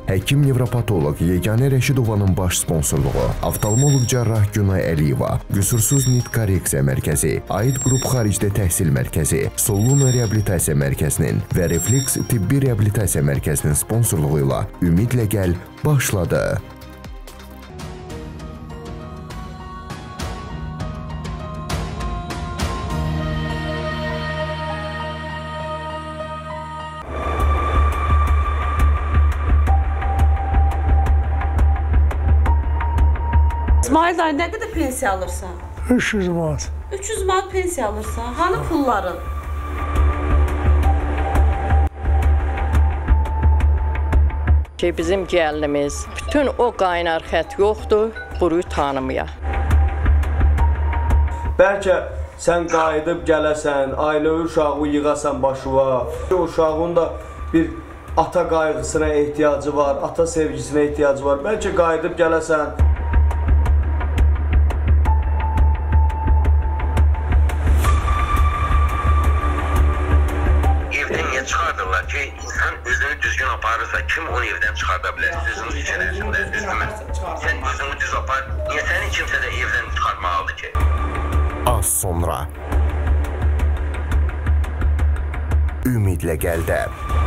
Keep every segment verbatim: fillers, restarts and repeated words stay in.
Həkim nevropatoloq Yeganə Rəşidovanın baş sponsorluğu, oftalmoloq cərrah Günay Əliyeva, Qüsursuz Nit Korreksiya Mərkəzi, Aid Qrup Xaricdə Təhsil Mərkəzi, Soluna Reabilitasiya Mərkəzinin və Refleks Tibbi Reabilitasiya Mərkəzinin sponsorluğu ilə Ümidlə Gəl başladı. İsmail dayı, nə qədər pensiya alırsan? üç yüz manat. üç yüz manat pensiya alırsan. Hanı pulların? Ki bizim gəlinimiz, bütün o qaynar xət yoxdur, buruyu tanımaya. Bəlkə sən qayıdıb gələsən, ailə uşağı yığasan başıva. O uşağın da bir ata qayğısına ehtiyacı var, ata sevgisinə ehtiyacı var. Bəlkə qayıdıb gələsən. Çıxardırlar ki, insan özünü düzgün aparırsa, kim onu evdən çıxarda bilər? Düzünü içərisində, düzünü. Sən düzünü düz apar, niyə səni kimsə də evdən çıxarmalıdır ki? Az sonra Ümidlə Gəldə.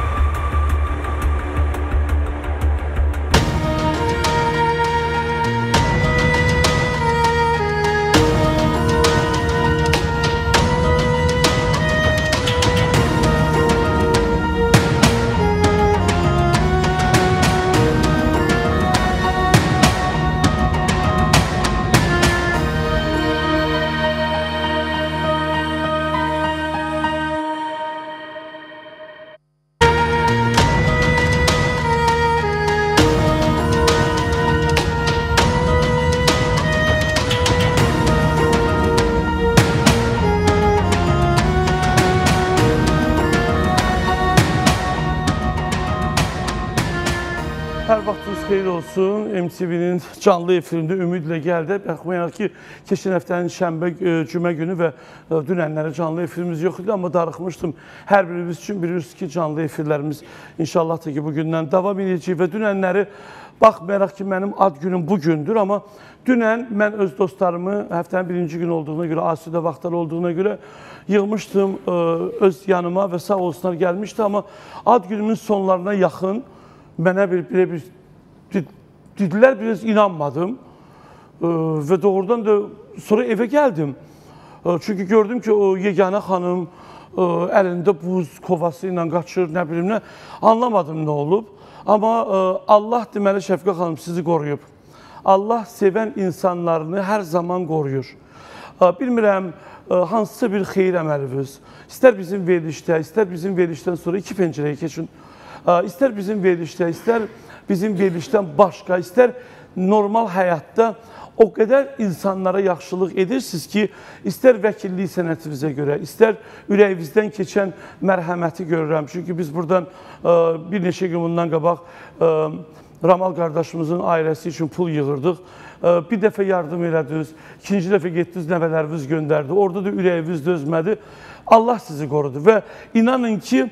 Hər vaxtınız xeyir olsun. M T V'nin canlı efirində Ümidlə Gəldə. Baxmayaraq ki, keçən həftənin şənbə, cümə günü və dünənləri canlı efirimiz yox idi, amma darıxmışdım. Hər birimiz üçün bilirsiniz ki, canlı efirlərimiz inşallah da ki, bugündən davam edəcək və dünənləri baxmayaraq ki, mənim ad günüm bugündür, amma dünən mən öz dostlarımı həftənin birinci gün olduğuna görə, asudə vaxtlar olduğuna görə yığmışdım öz yanıma və sağ olsunlar gəlmişdi, amma ad günümün sonlarına yaxın mənə bir, bir, bir dedilər, biraz inanmadım və doğrudan da sonra evə gəldim. Çünki gördüm ki, o Yeganə xanım əlində buz kovası ilə qaçır, nə bilim nə, anlamadım nə olub. Amma Allah deməli, Şəfiqə xanım sizi qoruyub. Allah sevən insanlarını hər zaman qoruyur. Bilmirəm, hansısa bir xeyir əməliniz, istər bizim verilişdə, istər bizim verilişdən sonra iki pəncərəyə keçin. İstər bizim verilişdə, istər bizim verilişdən başqa, istər normal həyatda o qədər insanlara yaxşılıq edirsiniz ki, istər vəkillik sənətinizə görə, istər ürəyinizdən keçən mərhəməti görürəm. Çünki biz buradan bir neçə gün bundan qabaq Ramal qardaşımızın ailəsi üçün pul yığırdıq. Bir dəfə yardım elədiniz, ikinci dəfə getdiniz, nəvələriniz göndərdi. Orada da ürəyiniz dözmədi. Allah sizi qorudu və inanın ki,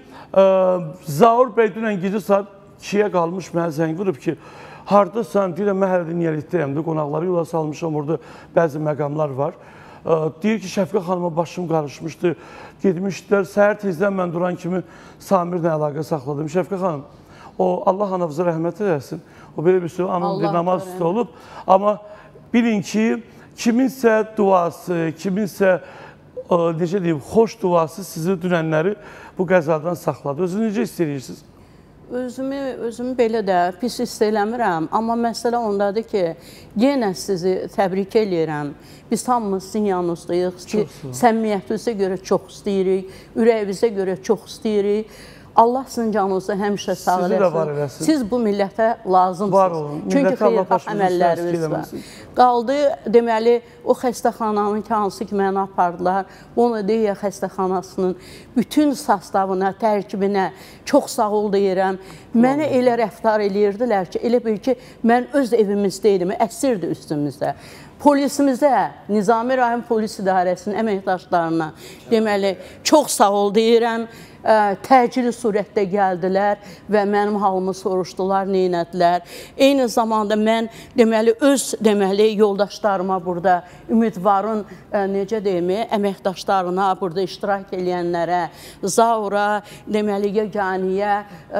Zaur bəy dünən gecə saat ikiyə qalmış mənə zəng vurub ki, haradasan, deyirəm, mən hələ də niyələtdəyəm də, qonaqları yola salmışam, orada bəzi məqamlar var. Deyir ki, Şəfiqə xanıma başım qarışmışdı, gedmişdilər, səhər tezdən mən duran kimi Samirlə əlaqə saxladım. Şəfiqə xanım, o Allah anavıza rəhmət edəsin, o belə bir sürü anın bir namaz üstü olub, amma bilin ki, kiminsə duası, kiminsə necə deyim, xoş duası sizi dünənləri bu qəzadan saxladı. Özünü necə istəyirsiniz? Özümü, özümü belə də pis hiss eləmirəm, amma məsələ ondadır ki, yenə sizi təbrik eləyirəm. Biz hamımız sizin yanınızdayıq ki, səmimiyyətinizə görə çox istəyirik, ürəyinizə görə çox istəyirik. Allah sizin canınızı həmişə sağ eləsin. Siz bu millətə lazımsınız. Çünki xeyirxah əməlləriniz var. Qaldı, deməli, o xəstəxananın ki, hansı ki, mənə apardılar, onu deyə xəstəxanasının bütün sastavına, tərkibinə çox sağ ol deyirəm. Mənə elə rəftar eləyirdilər ki, elə bil ki, mən öz evimizdəydim, əsirdi üstümüzdə. Polisimizə, Nizami rayon polis idarəsinin əməkdaşlarına deməli, çox sağ ol deyirəm. təcili surətdə gəldilər və mənim halımı soruşdular, neynədilər. Eyni zamanda mən deməli öz deməli yoldaşlarıma burada Ümidvarın necə deyim, əməkdaşlarına, burada iştirak edənlərə, Zaura, deməli Yeganiyə,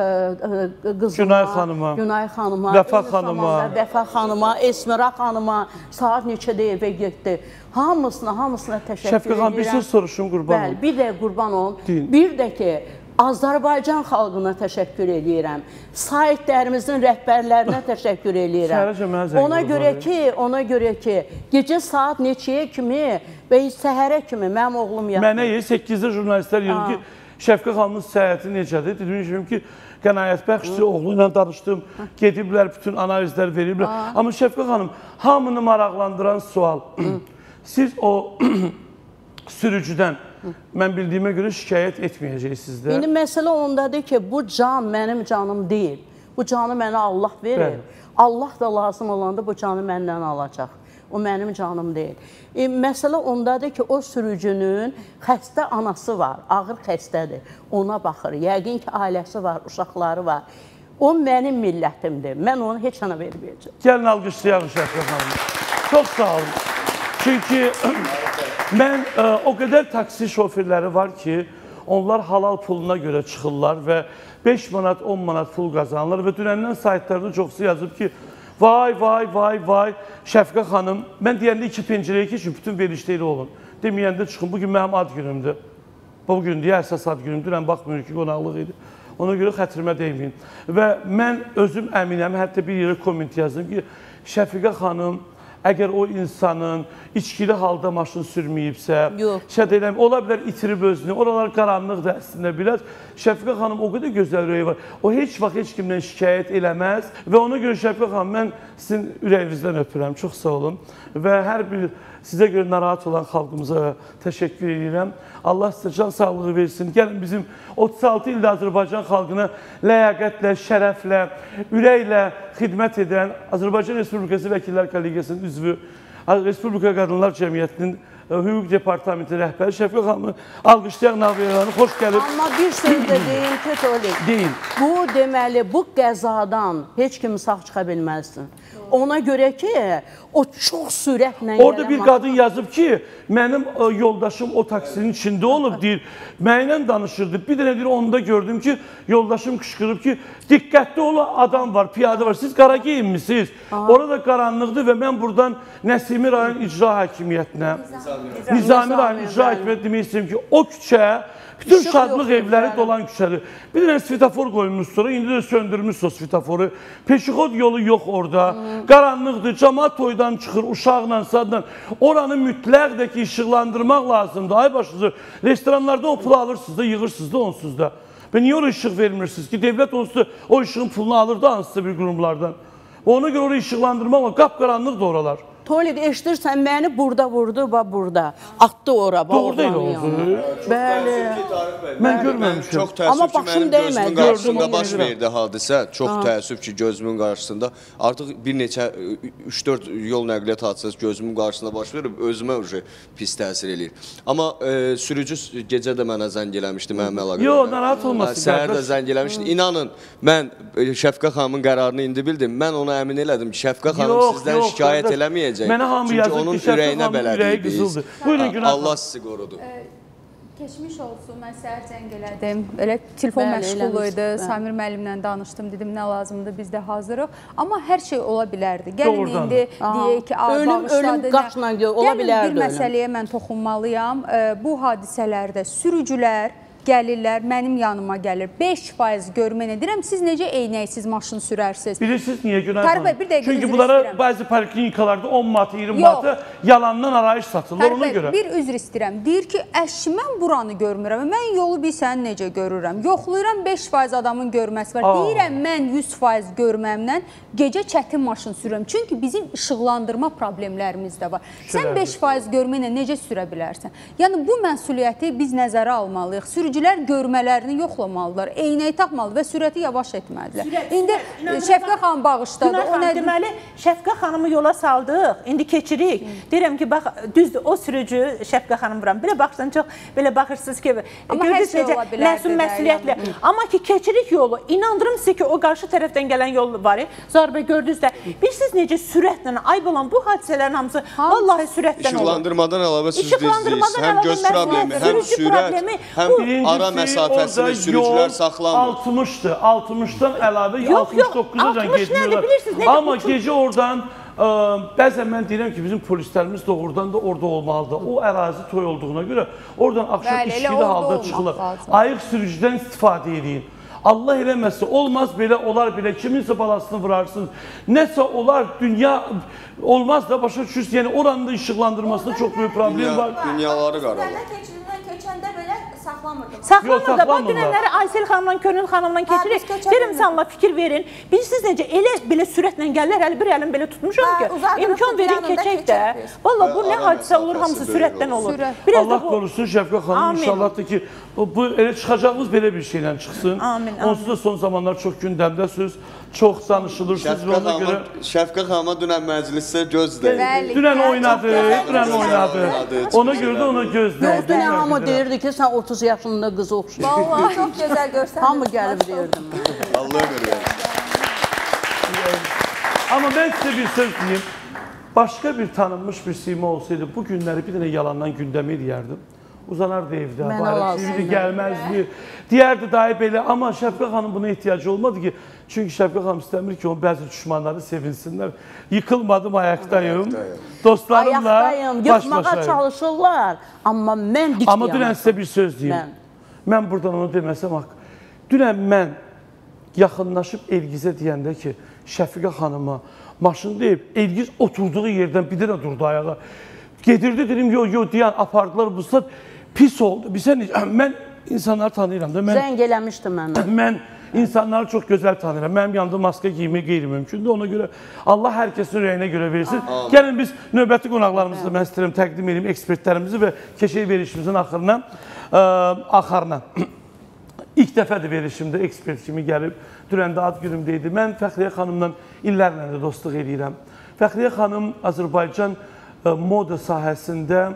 qızıma, Günay xanıma, Günay xanıma, Vəfa xanıma, Vəfa xanıma, Esmira xanıma saat neçədə evə getdi. Hamısına, hamısına təşəkkür edirəm. Şəfqə xanım, bir söz soruşum, qurban olun. Bəli, bir də qurban olun. Bir də ki, Azərbaycan xalqına təşəkkür edirəm. Saytlərimizin rəhbərlərinə təşəkkür edirəm. Ona görə ki, ona görə ki, gecə saat neçəyə kimi və səhərə kimi mənim oğlum yatır. Mənə səkkizdə jurnalistlər yığdı ki, Şəfqə xanımın səhəti necədir? Dedim ki, qənaət bəxşçi oğlu ilə danışdım, gediblər, bütün analizlər veriblər. Amma Şəfqə xanım, hamını maraqlandıran sual, siz o sürücüdən, mən bildiyimə görə şikayət etməyəcəksiniz də. İndi məsələ ondadır ki, bu can mənim canım deyil. Bu canı mənə Allah verir. Allah da lazım olanda bu canı məndən alacaq. O mənim canım deyil. E, məsələ ondadır ki, o sürücünün xəstə anası var, ağır xəstədir. Ona baxır. Yəqin ki, ailəsi var, uşaqları var. O mənim millətimdir. Mən onu heç yana verməyəcəm. Gəlin alqışlayalım Şəfqə xanım. Çox sağ olun. Çünki mən ə, o qədər taksi şoförləri var ki, onlar halal puluna görə çıxırlar və beş manat, on manat pul qazanırlar və dünəndən saytlarda çoxsu yazıb ki, vay, vay, vay, vay, Şəfqə xanım, mən deyəndə iki pencərəyə keçin, bütün verişləri olun. Deməyəndə çıxın, bugün mənim ad günümdür. Bugün deyə əsas ad günümdür, ən baxmıyor ki, qonaqlıq idi. Ona görə xətrimə deyməyin. Və mən özüm əminəm, hətta bir yerə komment yazdım ki, Şəfiqə xanım, əgər o insanın içkili halda maşın sürməyibsə, şədələm, ola bilər itirib özünü, oralar qaranlıqdır əslində biraz. Şəfiqə xanım o qədər gözəl ürəyi var, o heç vaxt heç kimdən şikayət eləməz və ona görə Şəfiqə xanım, mən sizin ürəyinizdən öpürəm, çox sağ olun və hər bir sizə görə narahat olan xalqımıza təşəkkür edirəm. Allah sizə can sağlığı versin. Gəlin bizim otuz altı ildə Azərbaycan xalqına ləyaqətlə, şərəflə, ürəklə xidmət edən Azərbaycan Respublikası Vəkillər Kollegiyasının üzvü, Respublika Qadınlar Cəmiyyətinin Hüquq Departamenti rəhbəri Şəfqə xanımı alqışlayan nağbiyələrine xoş gəlib. Amma bir söz də deyim ki, Tolik, deyin. Bu deməli, bu qəzadan heç kim sağ çıxa bilməzsin. Ona görə ki, o çox sürətlə... Orada bir qadın yazıb ki, mənim yoldaşım o taksinin içində olub, deyir, mənimlə danışırdı. Bir dənə deyir, onda gördüm ki, yoldaşım qışqırıb ki, diqqətli olan adam var, piyada var, siz qara geyinmişsiniz. Orada qaranlıqdır və mən buradan Nəsimi rayon icra hakimiyyətinə, Nizami rayon icra hakimiyyətinə demək istəyirəm ki, o küçə, bütün şadlıq evləri dolan küçədir. Bir dənə svetofor qoyulmuş sonra, indi də söndürmüş o svetoforu. Peşixod yolu yox orada. Qaranlıqdır, cəmaat toydan çıxır, uşaqla, sadla. Oranı mütləq də ki, işıqlandırmaq lazımdır. Ay başınızı, restoranlarda o pulu alırsınız da, yığırsınız da, onsuz da. Və niyə oraya işıq vermirsiniz ki, devlət onsuz da o işığın pulunu alır da hansısa bir qurumlardan. Ona görə oraya işıqlandırmaq var, qapqaranlıqdır oralar. Tolik, eşidirsən, məni burada vurdu, bax burada. Atdı ora, bax oradan yanına. Bəli. Mən görməmişim. Çox təəssüf ki, mənim gözümün qarşısında baş verdi hadisə. Çox təəssüf ki, gözümün qarşısında. Artıq bir neçə, üç dörd yol nəqliyyat hadisəsi gözümün qarşısında baş verib, özümə pis təsir eləyir. Amma sürücü gecə də mənə zəng eləmişdi, mənim əlaqəm. Yox, narahat olmasın. Səhər də zəng eləmişdi. İnanın, mən Şəfqə xanımın qərarını indi bildim. Mən ona əmin elədim ki, Şəfqə xanım sizdən şikayət eləməyəcək. Mənə hamı yazır ki, Şəfqə xanımın ürəyi qızıldır. Buyurun, Günay xanım. Allah sizi qorudu. Keçmiş olsun, mən səhər zəng elədim. Elə telefon məşğul idi, Samir müəllimlə danışdım, dedim nə lazımdır, biz də hazırıq. Amma hər şey ola bilərdi. Gəlin indi deyək ki, ölüm qaçla ola bilərdi. Bir məsələyə mən toxunmalıyam. Bu hadisələrdə sürücülər gəlirlər, mənim yanıma gəlir. beş faiz görmən edirəm. Siz necə eynəksiz maşın sürərsiniz? Bilirsiniz niyə Günay xanım? Çünki bunlara bəzi poliklinikalarda on manatı, iyirmi manatı yalandan arayış satılır ona görə. Bir üzr istəyirəm. Deyir ki, əşi mən buranı görmürəm. Mən yolu bilsən necə görürəm. Yoxlayıram beş faiz adamın görməsi var. Deyirəm mən yüz faiz görməmdən gecə çətin maşın sürürəm. Çünki bizim işıqlandırma problemlərimiz də var. Sən beş faiz görməklə necə sürə bilərsən? Yəni bu məsuliyyəti biz nəzərə almalıyıq. Sürücü sürücülər görmələrini yoxlamalılar, eynək taxmalı və sürəti yavaş etməlidirlər. İndi Şəfqə xanım bağışladı. Deməli, Şəfqə xanımı yola saldıq, indi keçirik. Deyirəm ki, bax, düzdür, o sürücü Şəfqə xanım vuram. Belə baxsan çox, belə baxırsınız ki, gördünüz necə məsum məsuliyyətlə. Amma ki, keçirik yolu, inandırım sizə ki, o qarşı tərəfdən gələn yol var. Zahir bəy, gördünüz də, bilirsiniz necə sürətlə, ayıb olan bu hadisələrin hamısı vallahi sürətdən olur. İşıqlandırmadan əlavə siz deyirsiniz, həm göz problemi, həm sürət, həm ara məsafəsini sürücülər saxlamır. altmışdır, altmışdan əlavə altmış doqquza getmiyorlar. Amma gecə oradan, bəzən mən deyirəm ki, bizim polislərimiz doğrudan da orada olmalıdır. O ərazi toy olduğuna görə oradan axşam işkili halda çıxılır. Ayıq sürücüdən istifadə edin. Allah eləməsə, olmaz belə, olar belə, kiminsə balasını vurarsınız. Nəsə olar, dünya olmaz da başa düşürsünüz. Yəni oranın da işıqlandırmasında çox böyük problem var. Dünyaları qaralır. Keçəndə belə saxlamırdım. Saxlamır da, bax dünənləri Aysel xanımla, Könül xanımla keçirik. Deyirəm, insanlar fikir verin. Bilirsiniz necə, elə belə sürətlə gəlirlər, hələ bir əlim belə tutmuşam ki, imkan verin, keçək də. Valla bu nə hadisə olur, hamısı sürətdən olur. Allah qorusun Şəfqə xanım, inşallah da ki, bu elə çıxacağımız belə bir şeylə çıxsın. Onsuz da son zamanlar çox gündəmdəsiniz, çox danışılırsınız və ona görə... Şəfqə xanıma dünən məclisdə gözdəydi. Dünən oynadı, dünən oynadı. Ona görə də ona gözdəydi. Dünən hamı deyirdi ki, sən otuz yaşında qız oxşuyur. Vallahi çox gözəl görsəniz. Hamı gəlib deyirdim. Allah'a görə. Amma mən sizə bir söz deyim. Başqa bir tanınmış bir sima olsaydı, bu günləri bir dənə yalandan gündəmə eləyərdim. Uzanardı evdə, barəçiydi, gəlməzdi. Deyərdi dahi belə, amma Şəfqə xanım buna ehtiyacı olmadı ki, çünki Şəfqə xanım istəmir ki, onun bəzi düşmanları sevinsinlər. Yıkılmadım, ayaqdayım. Dostlarımla ayaqdayım, yıkmağa çalışırlar, amma mən dik Amma dünən sizə bir söz deyim. Mən buradan onu deməsəm, dünən mən yaxınlaşıb Elgizə deyəndə ki, Şəfiqə xanıma maşın deyib, Elgiz oturduğu yerdən bir dənə durdu ayağa. Gedirdi, dedim, yo, yo, deyən apardılar, bu saat pis oldu. Mən insanları tanıyıram da. Zəng eləmişdim mənə. Mən insanları çox gözəl tanıyıram. Mənim yanımda maska giymək qeyri-mümkündür. Ona görə Allah hər kəsin ürəyinə görə versin. Gəlin biz növbəti qonaqlarımızı mən istəyirəm təqdim edeyim, ekspertlərimizi və keçək verişimizin axırına. Axarına. İlk dəfədir verişimdə ekspert kimi gəlib. Dünən də ad günümdə idi. Mən Fəxriyə xanımla illərlə də dostluq edirəm. Fəxriyə xanım Azərbaycan moda sahəsində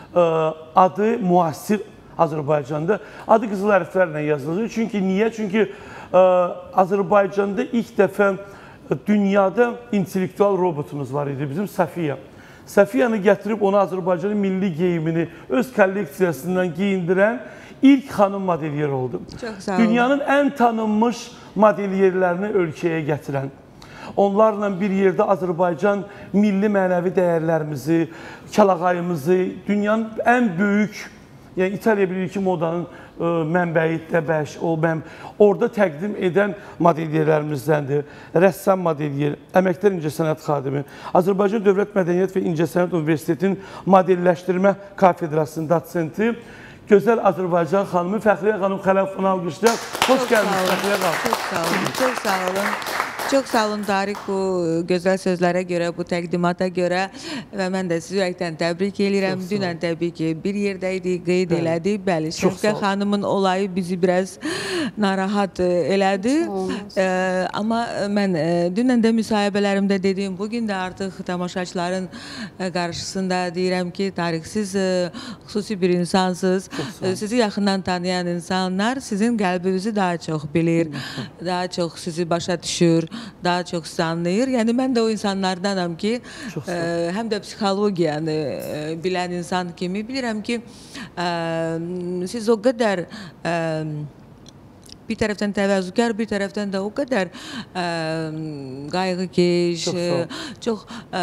adı müasir Azərbaycanda adı qızıl hərflərlə yazılır. Çünki niyə? Çünki Azərbaycanda ilk dəfə dünyada intellektual robotumuz var idi, bizim Safiya. Safiyanı gətirib onu Azərbaycanın milli geyimini öz kolleksiyasından giyindirən ilk xanım modelyer oldu. Dünyanın ən tanınmış modelyerlərini ölkəyə gətirən. Onlarla bir yerdə Azərbaycan milli mənəvi dəyərlərimizi, kəlağayımızı, dünyanın ən böyük, yəni İtaliya bilir ki, modanın mənbəyi Dəbəş, orada təqdim edən modelyerlərimizdəndir. Rəssam modelyer, əməkdar incəsənət xadimi, Azərbaycan Dövlət Mədəniyyət və İncəsənət Universitetinin modelləşdirmə kafedrasının doçenti, gözəl Azərbaycan xanımı Fəxriyə xanım Xələfonu alqışlayaq. Xoş gəldiniz Fəxriyə xanım. Çox sağ olun, çox sağ olun. Çox sağ olun Tarık bu gözəl sözlərə görə, bu təqdimata görə və mən də sizi ürəkdən təbrik edirəm. Dünən təbii ki, bir yerdə idik, qeyd elədik. Bəli, Şəfqə xanımın olayı bizi biraz narahat elədi. Amma mən dünən də müsahibələrimdə dediyim, bugün də artıq tamaşaçıların qarşısında deyirəm ki, Tarık, siz xüsusi bir insansınız. Sizi yaxından tanıyan insanlar sizin qəlbinizi daha çox bilir, daha çox sizi başa düşür, daha çox sizi anlayır. Yəni, mən də o insanlardanam ki, həm də psixologiyanı bilən insan kimi bilirəm ki, siz o qədər bir tərəfdən təvəzzükar, bir tərəfdən də o qədər qayğıkeş, çox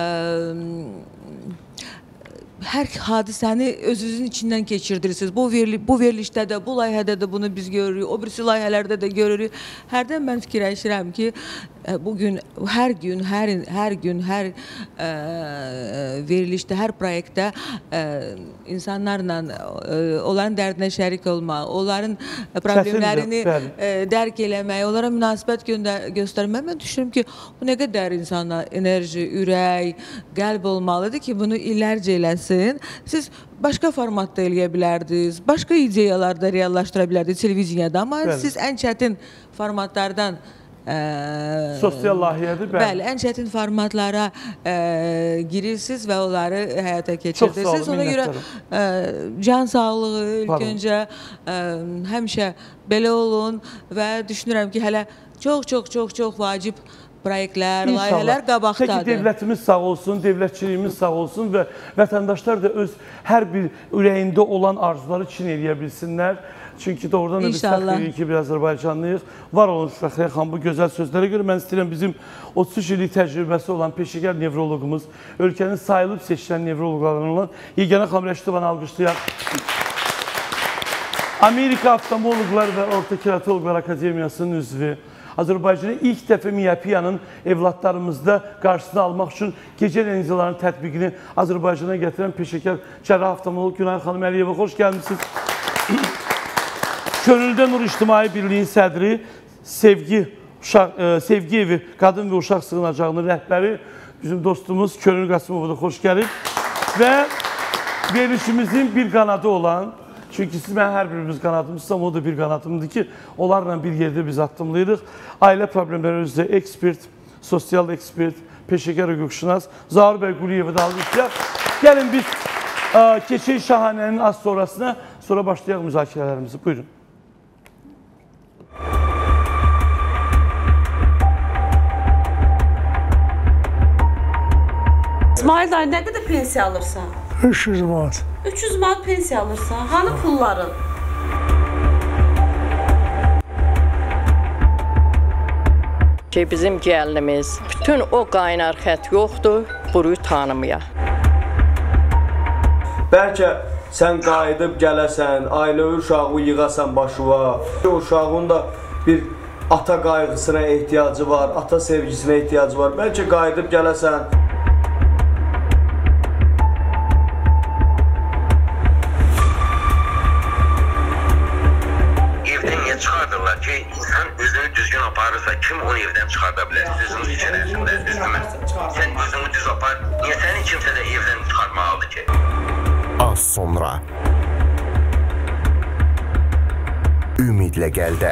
hər hadisəni özünüzün içindən keçirdirirsiniz. Bu verilişdə də, bu layihədə də bunu biz görürük, o birisi layihələrdə də görürük. Hərdən mən fikirləşirəm ki, bugün hər gün, hər hər gün, hər ə, verilişdə, hər proyektdə ə, insanlarla ə, onların dərdinə şərik olmaq, onların problemlərini ə, dərk eləmək, onlara münasibət göstərmək. Mən düşünürüm ki, bu nə qədər insana enerji, ürək, qəlb olmalıdır ki, bunu illərcə eləsin. Siz başqa formatda eləyə bilərdiniz, başqa ideyalarda reallaşdıra bilərdiniz televiziyada, amma bəli, siz ən çətin formatlardan Ə, sosial layihədir, bəli. Bəli, ən çətin formatlara ə, girirsiniz və onları həyata keçirirsiniz. Ona görə ə, can sağlığı ilk öncə ə, həmişə belə olun və düşünürəm ki, hələ çox, çox, çox, çox vacib proyektlər, layihələr qabaqdadır. Peki, devlətimiz sağ olsun, devlətçiliyimiz sağ olsun və vətəndaşlar da öz hər bir ürəyində olan arzuları çin eləyə bilsinlər. Çünki doğrudan da biz fəxr edirik ki, bir Azərbaycanlıyıq. Var olun Fəxriyə xanım, bu gözəl sözlərə görə mən istəyirəm bizim otuz üç illik təcrübəsi olan peşəkar nevroloqumuz, ölkənin sayılıb seçilən nevroloqlarından olan Yeganə xanım Rəşidovanı alqışlayaq. Amerika Oftalmoloqlar və Orta Keratoloqlar Akademiyasının üzvü, Azərbaycanın ilk dəfə miyopiyanın evlatlarımızda qarşısını almaq üçün gecə lenziyalarının tətbiqini Azərbaycana gətirən peşəkar cərrah oftalmoloq Günay xanım Əliyeva, xoş gəlmişsiniz. Könüldə Nur İctimai Birliyin sədri, Sevgi, uşaq, e, Sevgi Evi Qadın və Uşaq Sığınacağının rəhbəri, bizim dostumuz Könül Qasımova da xoş gəlib. Və verilişimizin bir qanadı olan, çünki siz mən hər birimiz qanadımızsam, o da bir qanadımdır ki, onlarla bir yerdə biz addımlayırıq. Ailə problemləri üzrə ekspert, sosial ekspert, peşəkar hüquqşünas Zaur bəy Quliyevə da almışıq. Gəlin biz ə, keçək şahanənin az sonrasına, sonra başlayaq müzakirələrimizi. Buyurun. İsmail dayı, nə qədər pensiya alırsan? üç yüz manat. üç yüz manat pensiya alırsan. Hanı pulların? Ki, bizim gəlinimiz, bütün o qaynar xət yoxdur, buruyu tanımaya. Bəlkə sən qayıdıb gələsən, ailə uşağı yığasan başıva, o uşağın da bir ata qayğısına ehtiyacı var, ata sevgisinə ehtiyacı var. Bəlkə qayıdıb gələsən. Çıxardırlar ki, insan özünü düzgün aparırsa, kim onu evdən çıxarda bilər? Düzünü içərisində, düzdürmə. Sən düzünü düz apar, niyə səni kimsə də evdən çıxarmalıdır ki? Az sonra Ümidlə Gəldə.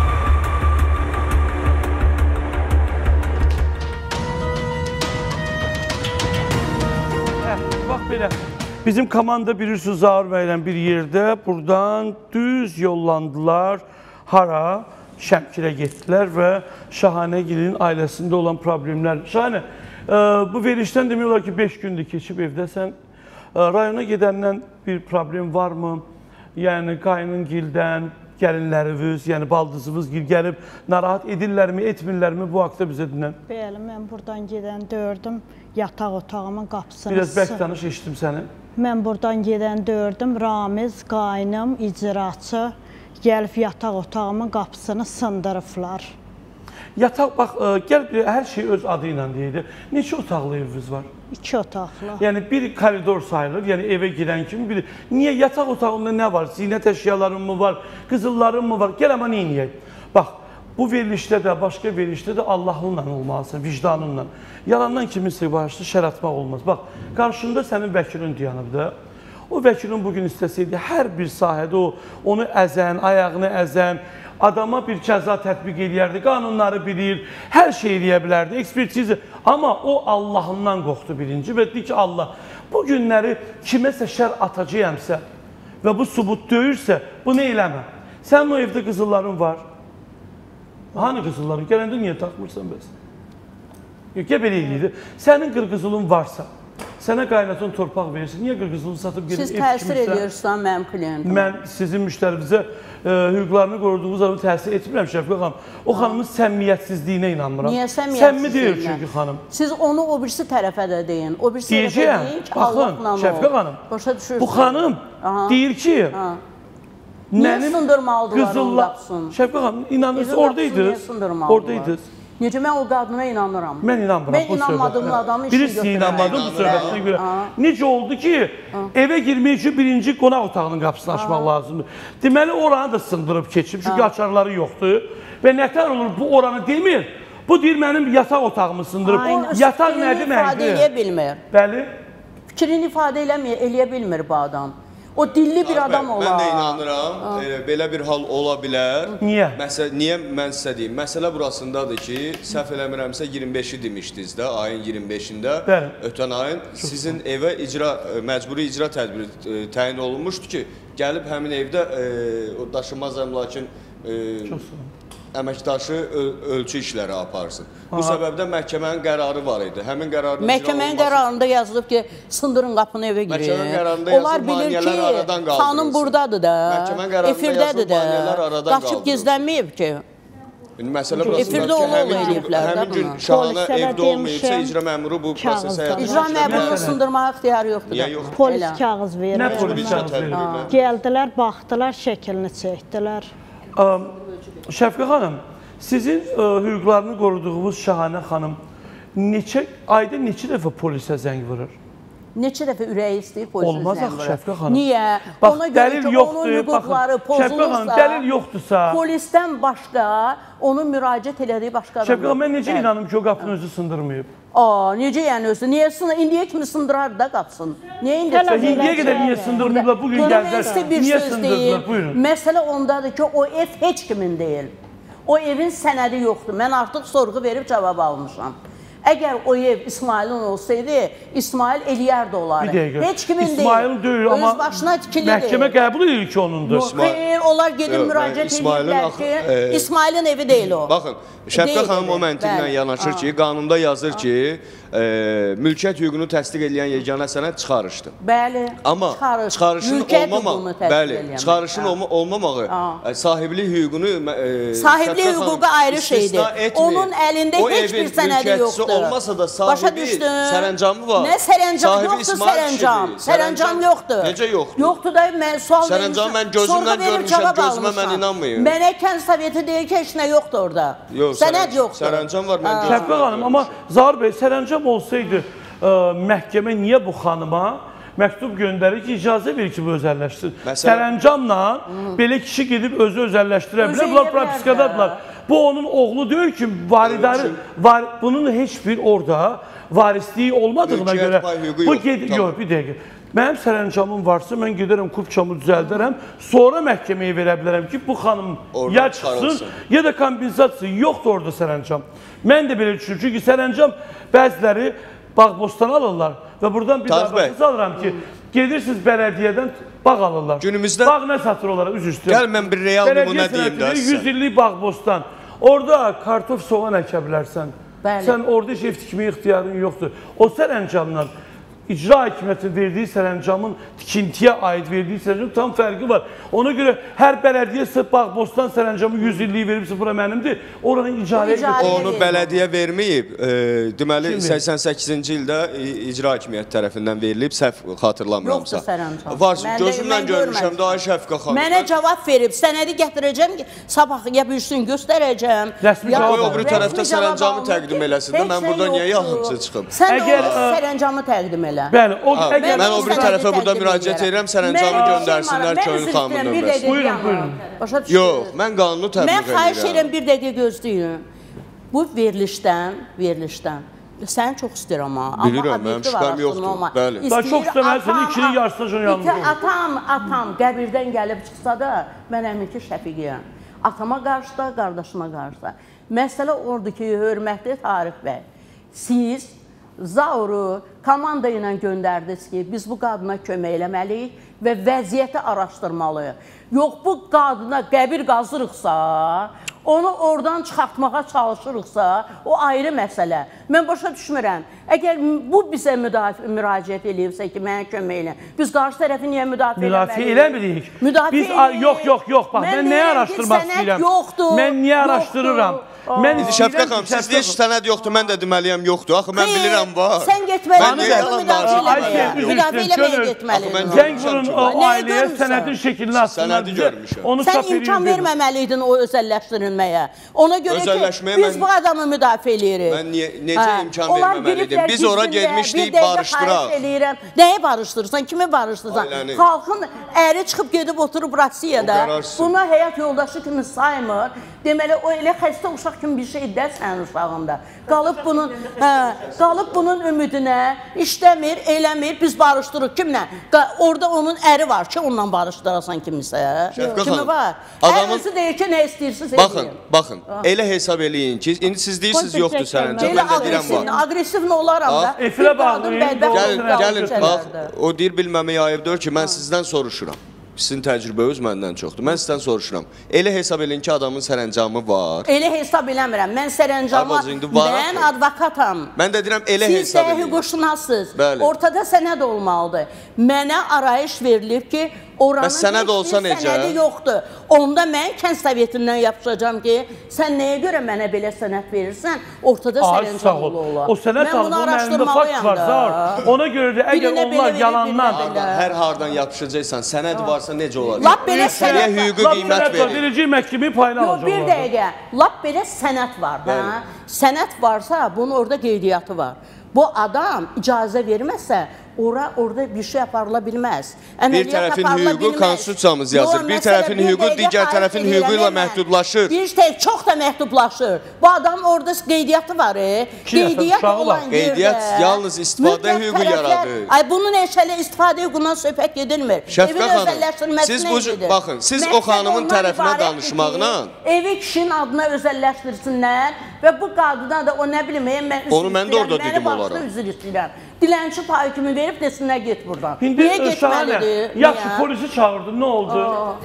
Bax belə, bizim komanda bilirsiniz Zaur bəylə bir yerdə, buradan düz yollandılar. Hara? Şəmkirə getdilər və Şahanəgilin ailəsində olan problemlər. Şahanə, e, bu verilişdən demək olar ki, beş gündür keçib evdəsən. E, rayona gedəndən bir problem varmı? Yəni, qaynıngildən, gəlinləriniz, yəni baldızınız gəlib, narahat edirlərmi, etmirlərmi? Bu haqda bizə dinlən. Bəli, mən buradan gedən dördüm, yataq otağımın qapısını... Biraz bək tanış, eşitdim səni. Mən buradan gedən dördüm, Ramiz, qaynım, icraçı, gəlib yataq otağımın qapısını sındırıblar. Yataq, bax, gəl hər şey öz adı ilə deyildi. Neçə otaqlı eviniz var? İki otaqlı. Yəni, bir koridor sayılır, yəni evə girən kimi bilir. Niyə yataq otağında nə var? Zinət əşyaların mı var? Qızılların mı var? Gəl amma neyniyək? Bax, bu verilişdə də, başqa verilişdə də Allahınla olmalısın, vicdanınla. Yalandan kiminsə başlı şər atmaq olmaz. Bax, qarşında sənin vəkilin dayanıb da. O vəkilin bugün istəsəydi, hər bir sahədə o, onu əzən, ayağını əzən, adama bir cəza tətbiq eləyərdi, qanunları bilir, hər şey eləyə bilərdi, ekspertizi. Amma o Allahından qorxdu birinci və deyir ki, Allah, bu günləri kiməsə şər atacaqəmsə və bu subut döyürsə, bunu eləmə. Sənin o evdə qızılların var. Hani qızılların? Gələndə niyə taxmırsan bəs? Yox, gəl belə eləyir. Sənin qırqızılın varsa, sənə qaynatın torpaq verirsin, niyə qırqızılını satıb gelin? Siz təsir ediyorsan mənim kliyentim. Mən sizin müştərinizə e, hüquqlarını qoruduğunuz zaman təsir etmirəm Şəfiqə xanım. O xanımın səmimiyyətsizliyinə inanmıram. Niyə səmimiyyətsizliyinə? Səmimi deyil çünki xanım. Siz onu o birisi tərəfə də deyin. O birisi deyəcəyəm, tərəfə deyin ki, Allahla ol. Şəfiqə xanım, başa düşürsün. Bu xanım Aha. deyir ki, ha. Niyə sındırmalıdırlar onu qapısını? Şəfiqə xanım, inanırsınız, oradaydınız. Niyə sındırmalıdırlar? Oradaydınız. Necə mən o qadına inanıram. Mən inanmıram mən bu inanmadığım söhbətə. adamı işin Birisi inanmadım bu söhbətinə görə. Necə oldu ki, evə girmək üçün birinci qonaq otağının qapısını açmaq lazımdır. Deməli, oranı da sındırıb keçib, çünki açarları yoxdur. Və nətər olur, bu oranı demir. Bu deyir, mənim yataq otağımı sındırıb. Yataq nədir, nədir? İfadə eləyə bilmir. Bəli. Fikrini ifadə eləyə bilmir bu adam. O dilli bir adam olar. Mən də inanıram, e, belə bir hal ola bilər. Niyə? Məsələ, niyə mən sizə deyim? Məsələ burasındadır ki, səhv eləmirəmsə iyirmi beşi demişdiniz də, ayın iyirmi beşində, Bəli. ötən ayın sizin evə icra, məcburi icra tədbiri e, təyin olunmuşdu ki, gəlib həmin evdə e, o daşınmaz əmlakın e, əməkdaşı ölçü işləri aparsın. Bu səbəbdən məhkəmənin qərarı var idi. Həmin qərarın Məhkəmənin qərarında yazılıb ki, sındırın qapını evə girin. Məhkəmənin qərarında yazılıb maniyələr aradan qaldırılsın. Xanım buradadır da, efirdədir də, qaçıb gizlənməyib ki. Məsələ burasında ki, həmin gün şahana evdə olmayıbsa, icra məmuru bu prosesə həyata İcra məmurunun sındırmağa ixtiyarı yoxdur. Niyə yoxdur? Polis kağız verir. Nə polis kağız verir? Gəldilər, baxdılar, şəklini çəkdilər. Şəfqə xanım, sizin hüquqlarını qoruduğunuz Şahanə xanım neçə ayda neçə dəfə polisə zəng vurur? Neçə dəfə ürəyi istəyir polisə zəng vurur? Olmaz axı Şəfqə xanım. Niyə? Ona görə ki, onun hüquqları pozulursa, dəlil yoxdursa, polisdən başqa onun müraciət elədiyi başqa adam Şəfqə xanım, mən necə inanım ki, o qapını özü sındırmayıb? Aa, necə yəni özü? Niyə sınır? İndiyə kimi sındırar da qapsın. Niyə indiyə sındırar? İndiyə qədər niyə sındırmayıblar? Bugün gəldilər, niyə sındırdılar? Buyurun. Məsələ ondadır ki, o ev heç kimin deyil. O evin sənədi yoxdur. Mən artıq sorğu verib cavab almışam. Əgər o ev İsmailin olsaydı, İsmail eləyərdi onları. Bir dəqiqə. Heç kimin deyil. İsmailin deyil, amma öz başına tikilidir. Məhkəmə qəbul edir ki, onundur. Xeyr, onlar gedib müraciət edirlər ki, İsmailin evi deyil o. Baxın, Şəfqə xanım o məntiqlə yanaşır ki, qanunda yazır ki, mülkiyyət hüququnu təsdiq edən yeganə sənəd çıxarışdır. Bəli, amma çıxarışın olmamaq, bəli, çıxarışın olmamağı sahiblik hüququnu sahiblik hüququ ayrı şeydir. Onun əlində heç bir sənədi yoxdur. Olmasa da sahibi sərəncamı var. Nə sərəncam yoxdur, sərəncam. Sərəncam yoxdur. Necə yoxdur? Yoxdur da mən sual verirəm. Sərəncam mən gözümdən görmüşəm, gözümə mən inanmıyorum. Mənə kənd soveti deyir ki, heç nə yoxdur orada. Sənəd yoxdur. Sərəncam var, mən gözümdən Şəfqə xanım, amma Zahir bəy, sərəncam olsaydı məhkəmə niyə bu xanıma məktub göndərir ki, icazə verir ki, bu özəlləşsin. Sərəncamla belə kişi gedib özü özəlləşdirə bilər. Bunlar propiskadadırlar. Bu onun oğlu deyil ki, varidarı, bunun heç bir orada varisliyi olmadığına görə, bu gedir, yox, bir dəqiqə. Mənim sərəncamım varsa, mən gedərəm, kupçamı düzəldərəm, sonra məhkəməyə verə bilərəm ki, bu xanım ya çıxsın, ya da kompensasiya yoxdur orada sərəncam. Mən də belə düşünürüm, çünki sərəncam bəziləri bağ-bostan alırlar və buradan bir davasız alıram ki, gedirsiniz bələdiyyədən bağ alırlar. Günümüzdə... Bağ nə satır onlara, üz üstü. Gəl, mən bir real nümunə deyim də sizə. yüz illik bağ-bostan. Orada kartof, soğan əkə bilərsən. Sən orada heç ev tikməyə ixtiyarın yoxdur. O sərəncamla icra hakimiyyətinin verdiyi sərəncamın tikintiyə aid verdiyi sərəncamın tam fərqi var. Ona görə hər bələdiyyə sırf bağ-bostan sərəncamı yüz illiyi veribsə, bura mənimdir. Oranın icarəyə götürür. Onu bələdiyyə verməyib. Deməli, səksən səkkizinci ildə icra hakimiyyəti tərəfindən verilib, səhv xatırlamıramsa. Yoxdur sərəncam. Var, gözümdən görmüşəm, daha Şəfqə xanım. Mənə cavab verib, sənədi gətirəcəm ki, sabah ya birisini göstərəcəm. Rəsmi cavab. O biri tərəfdə sərəncamı təqdim eləsin də, mən burada niyə yaxınca çıxım? Sən o sərəncamı təqdim elə. Bəli, o əgər mən o bir tərəfə burada müraciət edirəm, sərəncamı göndərsinlər Könül xanımın nömrəsi. Buyurun, buyurun. Yox, mən qanunu təbliğ edirəm. Mən xahiş edirəm, bir dəqiqə gözləyin. Bu verilişdən, verilişdən səni çox istəyirəm amma. Bilirəm, mənim şübhəm yoxdur. Bəli. Ben çox istəməm, səni ikili yarısına üçün yanımda olur. Atam, atam qəbirdən gəlib çıxsa da, mən əmin ki, şəfiqiyəm. Atama qarşı da, qardaşıma qarşı da. Məsələ orada ki, hörmətli Tarix bəy, siz Zauru komanda ilə göndərdiniz ki, biz bu qadına kömək eləməliyik və vəziyyəti araşdırmalıyıq. Yox, bu qadına qəbir qazırıqsa, onu oradan çıxartmağa çalışırıqsa, o ayrı məsələ. Mən başa düşmürəm. Əgər bu bizə müraciət edibsə ki, mənə kömək elə, biz qarşı tərəfi niyə müdafiə eləməliyik? Müdafiə eləmirik. Müdafiə eləmirik. Yox, yox, yox, bax, mən nəyə araşdırmaq istəyirəm? Mən niyə araşdırıram? Şəfqə xanım, siz deyir ki, sənəd yoxdur, mən də deməliyəm yoxdur. Axı, mən bilirəm, var. Sən get getməli. Müdafiə eləməyə getməli. Zəng vurun o ailəyə sənədin şəklini atsınlar. Sən imkan verməməliydin o özəlləşdirilməyə. Ona görə ki, biz bu adamı müdafiə eləyirik. Mən necə imkan verməməliydim? Biz ora gelmişdik, barışdıraq. Nəyi barışdırırsan? Kimi barışdırırsan? Xalqın əri çıxıb gedib oturub Rusiyada buna həyat yoldaşı kimi saymır. Deməli, o elə xəstə uşaq kimi bir şey də sənin uşağında. Qalıb bunun, hə, qalıb bunun ümidinə, işləmir, eləmir, biz barışdırıq. Kimlə? Orada onun əri var ki, onunla barışdırasan kimisə. Kimi var? Ərisi deyir ki, nə istəyirsiniz? Baxın, baxın, elə hesab eləyin ki, indi siz deyirsiniz, yoxdur sərəncam, mən də deyirəm var. Aqresiv nə olaram da? Efirə bağlayın. Gəlin, bax, o deyir bilməmək ayıbdır ki, mən sizdən soruşuram. Sizin təcrübəniz məndən çoxdur. Mən sizdən soruşuram. Elə hesab eləyin ki, adamın sərəncamı var. Elə hesab eləmirəm. Mən sərəncamı, mən advokatam. Mən də deyirəm, elə hesab eləyin. Siz də hüquqşünassınız. Ortada sənəd olmalıdır. Mənə arayış verilib ki, oranın heç bir sənədi yoxdur. Onda mən kənd sovetindən yapışacağım ki, sən nəyə görə mənə belə sənəd verirsən, ortada sərəncamlı olar. O sənəd alınma əlində fakt var, zar. Ona görə də əgər onlar yalandan... Hər hardan yapışacaqsan, sənəd varsa necə olar? Lap belə sənəd var. Hüquqi qiymət verir. Verəcək məhkəmi payını alacaq. Bir dəqiqə, lap belə sənəd var. Sənəd varsa, bunun orada qeydiyyatı var. Bu adam icazə verməzsə, orada bir şey aparıla bilməz. Bir tərəfin hüququ konstitusiyamız yazır. Bir tərəfin hüququ digər tərəfin hüququ ilə məhdudlaşır. Bir şey çox da məhdudlaşır. Bu adam orada qeydiyyatı var. Qeydiyyat olan yerdə. Qeydiyyat yalnız istifadə hüququ yaradır. Ay bunun eşələ istifadə hüququndan söhbət gedilmir. Şəfqə xanım, siz bu baxın, siz o xanımın tərəfinə danışmaqla evi kişinin adına özəlləşdirsinlər və bu qadına da o nə bilim, mən onu mən də orada dedim olaraq. Üzr istəyirəm. Dilənçi payı kimi verib desinlər get buradan. Niyə getməlidir? Yaxşı, polisi çağırdı, nə oldu?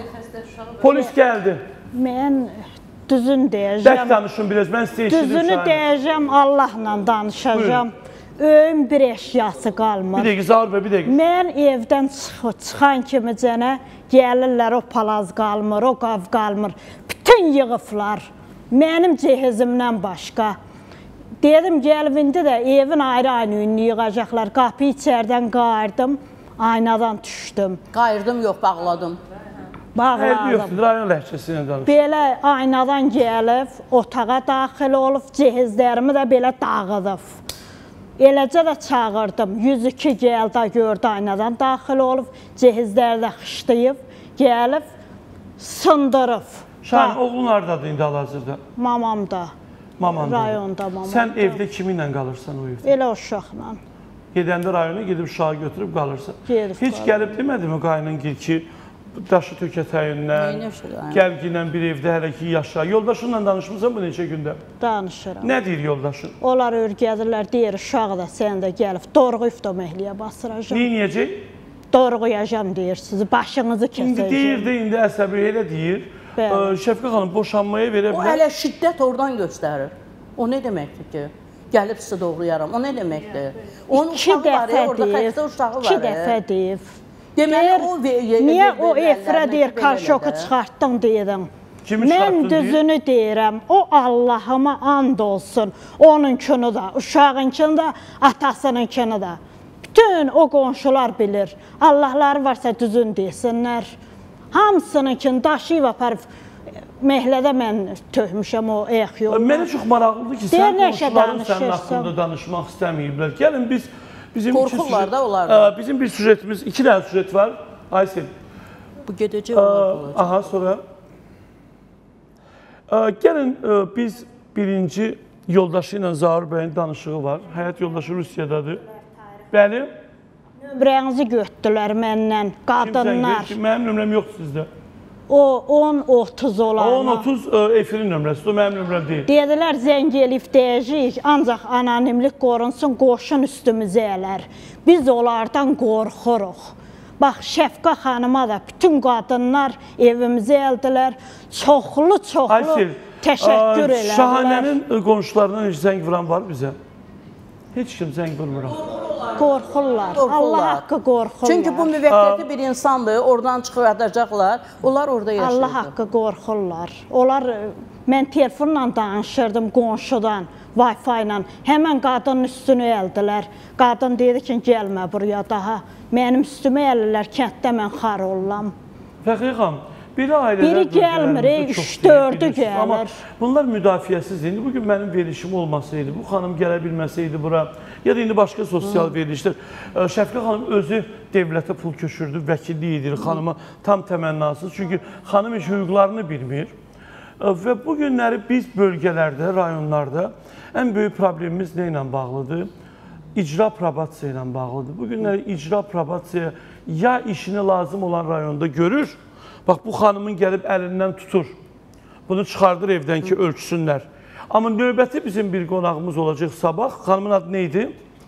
Polis gəldi. Mən düzün deyəcəm. Dək danışın biraz, mən sizə eşidim. Düzünü deyəcəm, Allahla danışacağım. Öyün bir eşyası qalmır. Bir dəqiqə, Zahir bəy, bir dəqiqə. Mən evdən çıxan kimi cənə gəlirlər, o palaz qalmır, o qav qalmır. Bütün yığıflar mənim cehizimdən başqa. Dedim, gəlvində də evin ayrı-ayrı ünlü yığacaqlar. Qapı içərdən qayırdım, aynadan düşdüm. Qayırdım, yox, bağladım. Bağladım. Yoxdur, rayon ləhcəsi ilə danışdım. Belə aynadan gəlib, otağa daxil olub, cehizlərimi də belə dağıdıb. Eləcə də çağırdım. yüz iki gəldə gördü, aynadan daxil olub, cehizləri də xışlayıb, gəlib, sındırıb. Şahin, oğlun haradadır indi hal-hazırda? Mamamda. Rayonda mamamda. Sən evdə kimi ilə qalırsan o evdə? Elə uşaqla. Gedəndə rayona gedib uşağı götürüb qalırsan. Gedib Heç gəlib demədi mi qaynın gil ki, daşı tökətəyindən, gəlginlə bir evdə hələ ki yaşa. Yoldaşınla danışmısan bu neçə gündə? Danışıram. Nə deyir yoldaşın? Onlar örgədirlər, deyir uşağı da sən də gəlib, doğru iftoməhliyə basıracam. Neyiniyəcək? Doğruyacam deyir sizi, başınızı kəsəcəm. İndi deyir də, indi əsəbi elə deyir. Şəfqə xanım, boşanmaya verə bilər. O hələ şiddət oradan göstərir. O nə deməkdir ki? Gəlib sizə doğruyaram. O nə deməkdir? Onun uşağı var ya, orada xəstə uşağı var ya. İki dəfə deyib. Deməli, niyə o efirə deyir, karşoku çıxartdın deyirəm. Mən düzünü deyirəm, o Allahıma and olsun. Onunkini da, uşağınkini da, atasınınkini da. Bütün o qonşular bilir. Allahları varsa düzün desinlər. Hamısınınkini daşıyıb aparıb məhlədə mən töhmüşəm o ayaq yoluna. Mənə çox maraqlıdır ki, sən qonşuların sənin haqqında danışmaq istəməyiblər. Gəlin biz... Qorxurlar da olardı. Bizim bir süjetimiz, iki dənə süjet var. Aysel. Bu gedəcək olar. Aha, sonra. Gəlin biz birinci yoldaşı ilə Zahir bəyin danışığı var. Həyat yoldaşı Rusiyadadır. Bəli. Nömrənizi götdülər məndən, qadınlar. Mənim nömrəm yoxdur sizdə. O on otuz olarlar. on otuz efirin nömrəsi, o mənim nömrəm deyil. Dedilər, zəng elif deyəcəyik, ancaq anonimlik qorunsun, qoşun üstümüzə ələr. Biz onlardan qorxuruq. Bax, Şəfqə xanıma da bütün qadınlar evimizi əldilər. Çoxlu-çoxlu təşəkkür elərlər. Şahanənin qonşularından heç zəng vuran var bizə? Heç kim zəng vurmuram. Qorxurlar. Allah haqqı qorxurlar. Çünki bu müvəqqəti bir insandır, oradan çıxardacaqlar. Onlar orada yaşayacaq. Allah haqqı qorxurlar. Onlar mən telefonla danışırdım qonşudan, Wi-Fi ilə. Həmən qadının üstünü əldilər. Qadın dedi ki, gəlmə buraya daha. Mənim üstümü əlirlər, kənddə mən xar olam. Fəxriyə xanım, biri ailələr... Biri gəlmir, üç dördü gəlir. Amma bunlar müdafiəsiz. İndi bugün mənim verilişim olmasaydı, bu xanım gələ bilməsəydi bura, ya da indi başqa sosial verilişdir. Şəfiqə xanım özü devlətə pul köçürdü, vəkillik edir xanıma tam təmənnasız. Çünki xanım heç hüquqlarını bilmir. Və bu günləri biz bölgələrdə, rayonlarda ən böyük problemimiz nə ilə bağlıdır? İcra probasiya ilə bağlıdır. Bu günləri icra probasiya ya işini lazım olan rayonda görür, bax bu xanımın gəlib əlindən tutur, bunu çıxardır evdən ki, ölçsünlər. Amma növbəti bizim bir qonağımız olacaq sabah. Xanımın adı neydi?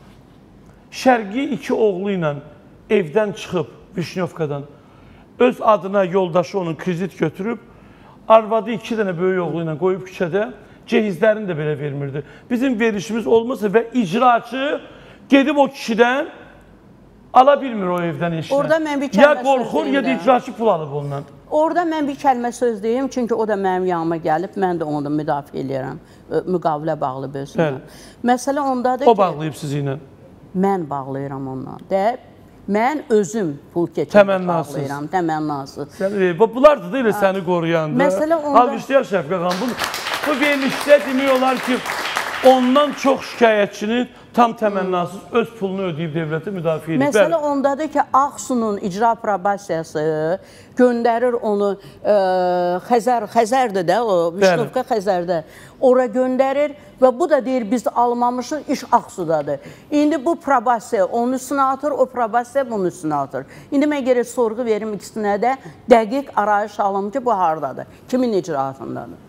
Şərqi iki oğlu ilə evdən çıxıb Vişnyovkadan öz adına yoldaşı onun kredit götürüb, arvadı iki dənə böyük oğlu ilə qoyub küçədə, cehizlərini də belə vermirdi. Bizim verilişimiz olmasa və icraçı gedib o kişidən ala bilmir o evdən işini. Orada mən bir kəlmə ya qorxur, ya da icraçı pul alıb ondan. Orada mən bir kəlmə söz deyim, çünki o da mənim yanıma gəlib, mən də onu da müdafiə edirəm, müqavilə bağlı bölsünlər. Məsələ ondadır ki... O bağlayıb sizi ilə. Mən bağlayıram ondan. Deyib, mən özüm pul keçirəm, bağlayıram, təmənnasız. Bunlardır da elə səni qoruyan da. Məsələ onda... Alqışlayaq Şəfiqə xanım. Bu verilişdə demək olar ki, ondan çox şikayətçinin tam təmənnasız öz pulunu ödəyib devləti müdafiə edib. Məsələ ondadır ki, Ağsunun icra probasiyası göndərir onu, Xəzər, Xəzərdir də, o Vişnovka Xəzərdə, ora göndərir və bu da deyir, biz almamışıq, iş Ağsudadır. İndi bu probasiya onun üstünə atır, o probasiya bunun üstünə atır. İndi mən gerək sorğu verim ikisinə də dəqiq arayış alım ki, bu haradadır, kimin icraatındadır?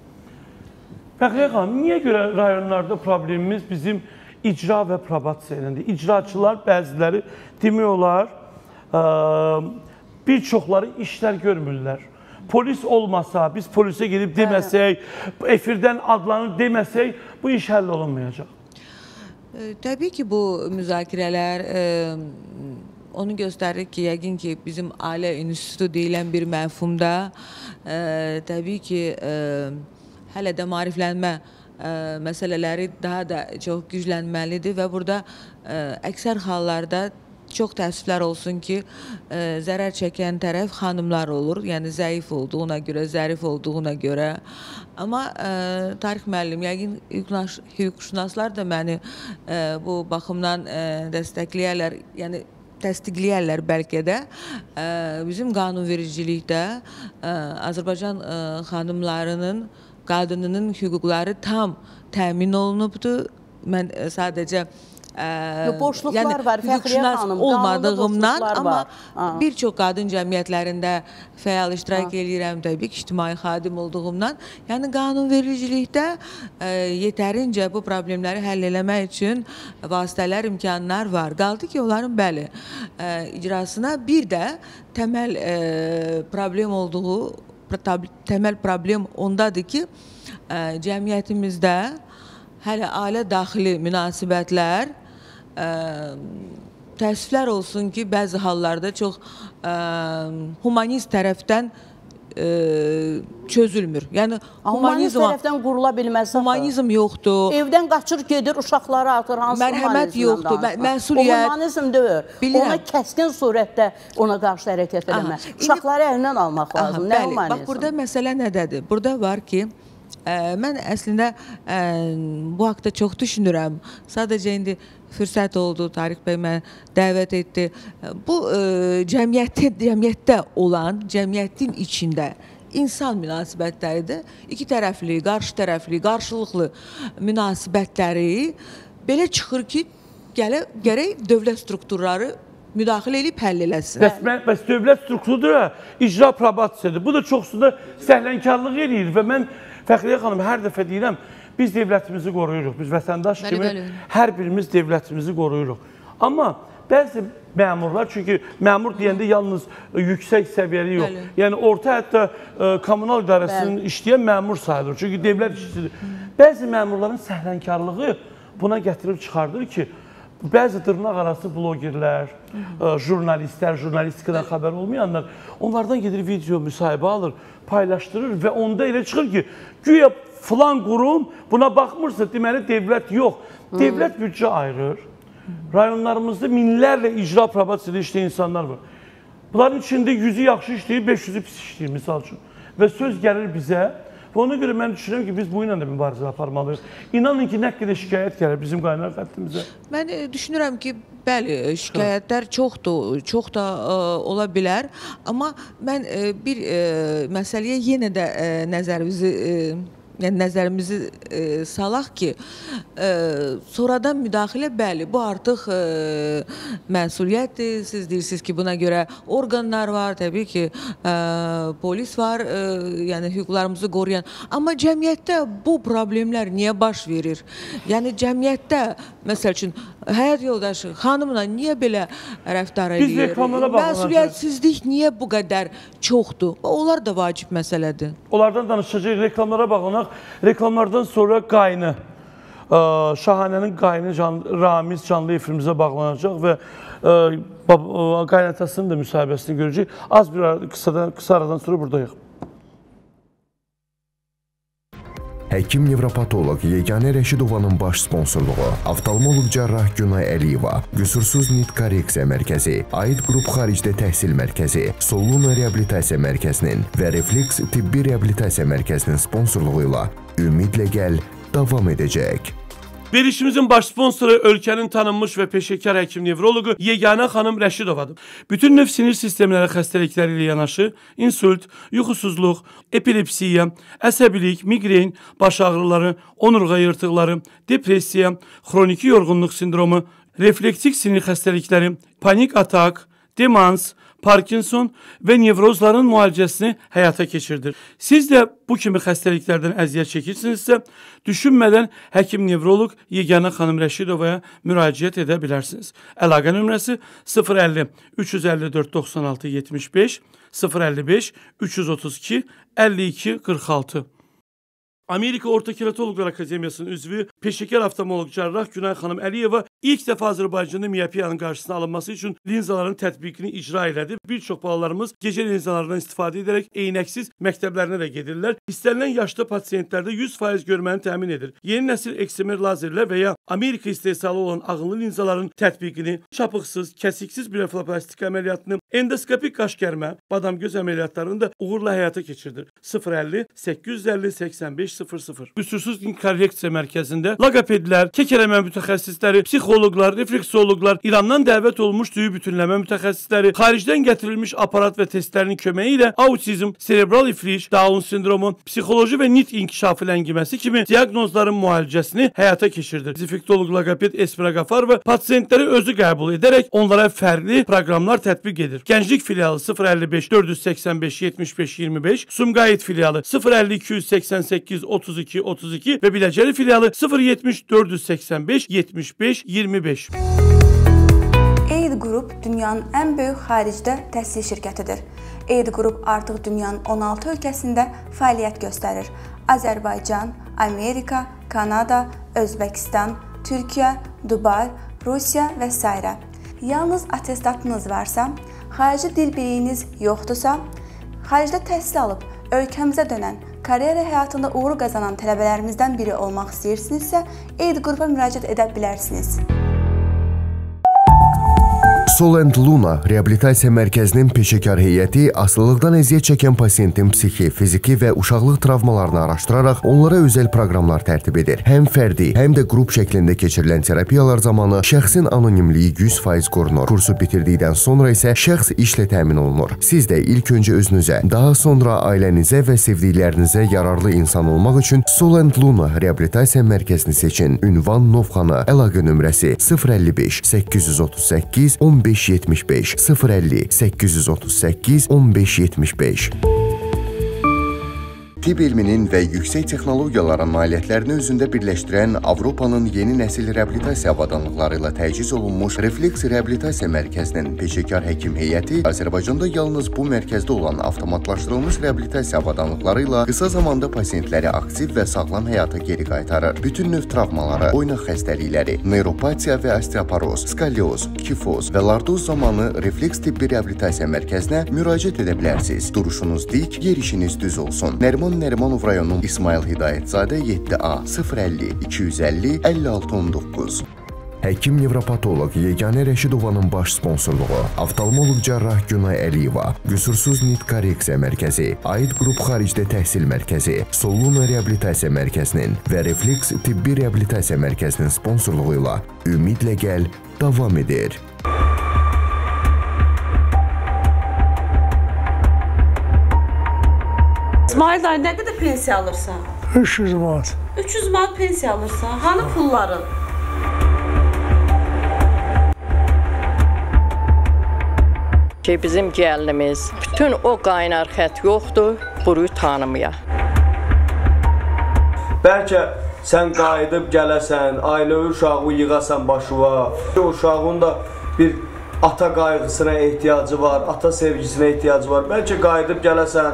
Fəxriyə xanım, niyə görə rayonlarda problemimiz bizim icra və probasiya iləndir? İcraçılar bəziləri demək olar, bir çoxları işlər görmürlər. Polis olmasa, biz polisə gedib deməsək, efirdən adlanır deməsək, bu iş həll olunmayacaq. Təbii ki, bu müzakirələr onu göstərir ki, yəqin ki, bizim ailə institutu deyilən bir məfhumda təbii ki, hələ də maariflənmə məsələləri daha da çox güclənməlidir və burada əksər hallarda çox təəssüflər olsun ki, zərər çəkən tərəf xanımlar olur, yəni zəif olduğuna görə, zərif olduğuna görə. Amma tarix müəllim, yəqin hüquqşünaslar da məni bu baxımdan dəstəkləyərlər, yəni təsdiqləyərlər bəlkə də. Bizim qanunvericilikdə Azərbaycan xanımlarının, qadınının hüquqları tam təmin olunubdur. Mən sadəcə boşluqlar var, Fəxriyə xanım, olmadığımdan, amma bir çox qadın cəmiyyətlərində fəal iştirak edirəm, təbii ki, ictimai xadim olduğumdan. Yəni, qanunvericilikdə yetərincə bu problemləri həll eləmək üçün vasitələr, imkanlar var. Qaldı ki, onların bəli, icrasına bir də təməl problem olduğu, təməl problem ondadır ki, cəmiyyətimizdə hələ ailə daxili münasibətlər təəssüflər olsun ki, bəzi hallarda çox humanist tərəfdən çözülmür. Yəni, humanist tərəfdən qurula bilməz. Humanizm yoxdur. Evdən qaçır, gedir, uşaqları atır, hansı mərhəmət yoxdur, məsuliyyət. O humanizm deyil. Ona kəskin surətdə ona qarşı hərəkət eləmək. Uşaqları əlindən almaq lazım. Nə humanizm? Bax, burada məsələ nədədir? Burada var ki, mən əslində bu haqda çox düşünürəm. Sadəcə indi fürsət oldu, Tarix bəy mənə dəvət etdi. Bu cəmiyyətdə olan, cəmiyyətin içində insan münasibətləridir. İki tərəfli, qarşı tərəfli, qarşılıqlı münasibətləri belə çıxır ki, gərək dövlət strukturları müdaxilə edib həll eləsin. Bəs dövlət strukturudur, icra probasiyadır. Bu da çoxsunda səhlənkarlıq edir və mən Fəxriyə xanım, hər dəfə deyirəm, biz devlətimizi qoruyuruq, biz vətəndaş kimi hər birimiz devlətimizi qoruyuruq. Amma bəzi məmurlar, çünki məmur deyəndə yalnız yüksək səviyyəli yox, yəni orta hətta kommunal idarəsinin işləyən məmur sayılır, çünki devlət işçisidir. Bəzi məmurların səhlənkarlığı buna gətirib çıxardır ki, bəzi dırnaq arası blogerlər, jurnalistlər, jurnalistikadan xəbər olmayanlar onlardan gedir video müsahibə alır, paylaşdırır və onda elə çıxır ki, güya filan qurum buna baxmırsa, deməli devlət yox. Devlət büdcə ayırır. Rayonlarımızda minlərlə icra probasiyada işləyən insanlar var. Bunların içində yüzü yaxşı işləyir, beş yüzü pis işləyir, misal üçün. Və söz gəlir bizə. Və ona görə mən düşünürəm ki, biz bu ilə də mübarizə aparmalıyıq. İnanın ki, nə qədər şikayət gəlir bizim qaynar xəttimizə. Mən düşünürəm ki, bəli, şikayətlər çoxdur, çox da ola bilər. Amma mən bir məsələyə yenə də nəzərimizi yəni nəzərimizi e, salaq ki, e, sonradan müdaxilə, bəli, bu artıq e, məsuliyyətdir. Siz deyirsiniz ki, buna görə orqanlar var, təbii ki, e, polis var, e, yəni hüquqlarımızı qoruyan. Amma cəmiyyətdə bu problemlər niyə baş verir? Yəni cəmiyyətdə, məsəl üçün, həyat yoldaşı xanımla niyə belə rəftar edir? Biz reklamlara baxmalıyıq. Məsuliyyətsizlik niyə bu qədər çoxdur? Onlar da vacib məsələdir. Onlardan danışacaq, reklamlara baxmalıyıq. Reklamlardan sonra Qayını, Şahanənin Qayını Ramiz canlı efrimizə bağlanacaq və qaynatasının da müsahibəsini görəcək. Az bir qısa aradan sonra buradayıq. Həkim nevropatoloq Yeganə Rəşidovanın baş sponsorluğu, oftalmoloq cərrah Günay Əliyeva, Qüsursuz Nit Korreksiya Mərkəzi, Aid Qrup Xaricdə Təhsil Mərkəzi, Soluna Reabilitasiya Mərkəzinin və Refleks Tibbi Reabilitasiya Mərkəzinin sponsorluğu ilə Ümidlə Gəl davam edəcək. Verişimizin baş sponsoru ölkənin tanınmış və peşəkar həkim nevroloqu Yeganə xanım Rəşidovadır. Bütün növ sinir sistemləri xəstəlikləri ilə yanaşı, insult, yuxusuzluq, epilepsiya, əsəbilik, migren, baş ağrıları, onurğa yırtıqları, depressiya, xroniki yorğunluq sindromu, refleksik sinir xəstəlikləri, panik atak, demans, Parkinson və nevrozların müalicəsini həyata keçirdir. Siz də bu kimi xəstəliklərdən əziyyət çəkirsinizsə, düşünmədən həkim nevroloq Yeganə xanım Rəşidovaya müraciət edə bilərsiniz. Əlaqə nömrəsi sıfır əlli üç yüz əlli dörd doxsan altı yetmiş beş, sıfır əlli beş üç yüz otuz iki əlli iki qırx altı. Amerika Orta Keratologlar Akademiyasının üzvü, peşəkar oftalmoloq cərrah Günay xanım Əliyeva ilk dəfə Azərbaycanda miyopiyanın qarşısına alınması üçün linzaların tətbiqini icra elədi. Bir çox balalarımız gecə linzalarından istifadə edərək eynəksiz məktəblərinə də gedirlər. İstənilən yaşda pasiyentlərdə yüz faiz görməni təmin edir. Yeni nəsil eksimer lazerlə və ya Amerika istehsalı olan ağınlı linzaların tətbiqini, çapıqsız, kəsiksiz blefaloplastik əməliyyatını, endoskopik qaş gərmə, badam göz əməliyyatlarını da uğurla həyata keçirdir. sıfır əlli səkkiz yüz əlli səksən beş sıfır sıfır. Qüsursuz korreksiya mərkəzində loqopedlər, kəkələmə mütəxəssisləri, psixoloqlar, refleksoloqlar, İrandan dəvət olmuş düyü bütünləmə mütəxəssisləri, xaricdən gətirilmiş aparat və testlərinin köməyi ilə autizm, serebral iflic, Down sindromu, psixoloji və nit inkişafı ləngiməsi kimi diaqnozların müalicəsini həyata keçirdir. Dezinfektoloq loqoped Esmira Qafar və pasiyentləri özü qəbul edərək onlara fərqli proqramlar tətbiq edir. Gənclik filialı sıfır əlli beş dörd yüz səksən beş yetmiş beş iyirmi beş, Sumqayıt filialı sıfır əlli iki yüz səksən səkkiz otuz iki otuz iki və Biləcəli filialı sıfır yetmiş dörd yüz səksən beş yetmiş beş iyirmi beş. Aid Group dünyanın ən böyük xaricdə təhsil şirkətidir. Aid Group artıq dünyanın on altı ölkəsində fəaliyyət göstərir. Azərbaycan, Amerika, Kanada, Özbəkistan, Türkiyə, Dubay, Rusiya və s. Yalnız atestatınız varsa, xarici dil biliyiniz yoxdursa, xaricdə təhsil alıb ölkəmizə dönən, karyera həyatında uğur qazanan tələbələrimizdən biri olmaq istəyirsinizsə, Aid Group-a müraciət edə bilərsiniz. Sol and Luna Reabilitasiya Mərkəzinin peşəkar heyəti asılılıqdan əziyyət çəkən pasiyentin psixi, fiziki və uşaqlıq travmalarını araşdıraraq onlara özəl proqramlar tərtib edir. Həm fərdi, həm də qrup şəklində keçirilən terapiyalar zamanı şəxsin anonimliyi yüz faiz qorunur. Kursu bitirdikdən sonra isə şəxs işlə təmin olunur. Siz də ilk öncə özünüzə, daha sonra ailənizə və sevdiklərinizə yararlı insan olmaq üçün Sol and Luna Reabilitasiya Mərkəzini seçin. Ünvan Novxana, əlaqə nömrəsi sıfır əlli beş səkkiz yüz otuz səkkiz on beş yetmiş beş, sıfır əlli səkkiz yüz otuz səkkiz on beş yetmiş beş. tibb elminin və yüksək texnologiyaların nailiyyətlərini özündə birləşdirən Avropanın yeni nəsil reabilitasiya avadanlıqları ilə təchiz olunmuş Refleks Reabilitasiya Mərkəzinin peşəkar həkim heyəti Azərbaycanda yalnız bu mərkəzdə olan avtomatlaşdırılmış reabilitasiya avadanlıqları ilə qısa zamanda pasientləri aktiv və sağlam həyata geri qaytarır. Bütün növ travmaları, oynaq xəstəlikləri, neyropatiya və osteoporoz, skalyoz, kifoz və lardoz zamanı Refleks Tibbi Reabilitasiya Mərkəzinə müraciət edə bilərsiniz. Duruşunuz dik, yerişiniz düz olsun. Nəriman Nərimanov rayonu İsmail Hidayətzadə yeddi A sıfır əlli iki yüz əlli əlli altı on doqquz. Həkim nevropatoloq Yeganə Rəşidovanın baş sponsorluğu, oftalmoloq cərrah Günay Əliyeva, Qüsursuz Nit Korreksiya Mərkəzi, Aid Qrup Xaricdə Təhsil Mərkəzi, Soluna Reabilitasiya Mərkəzinin və Refleks Tibbi Reabilitasiya Mərkəzinin sponsorluğu ilə Ümidlə Gəl davam edir. İsmail dayı, nə qədər pensiya alırsan? üç yüz manat. üç yüz manat pensiya alırsan. Hanı pulların? Ki bizim gəlinimiz bütün o qaynar xət yoxdur, buruyu tanımaya. Bəlkə sən qayıdıb gələsən, ailə uşağı yığasan başına. O uşağın da bir ata qayğısına ehtiyacı var, ata sevgisinə ehtiyacı var. Bəlkə qayıdıb gələsən.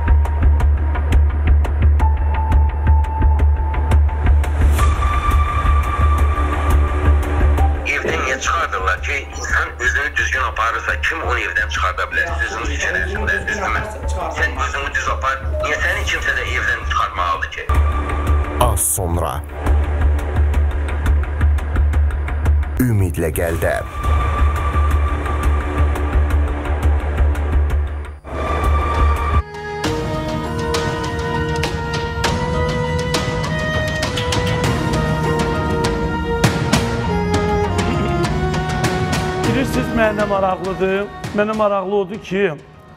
Çıxardırlar ki, insan özünü düzgün aparırsa, kim onu evdən çıxarda bilər? Düzünüz içərisində, düzdürmə? Sən düzünü düz apar, niyə səni kimsə də evdən çıxarmalıdır ki? Az sonra Ümidlə Gəldə. Bilirsiniz, mənə maraqlıdır. Mənə maraqlı odur ki,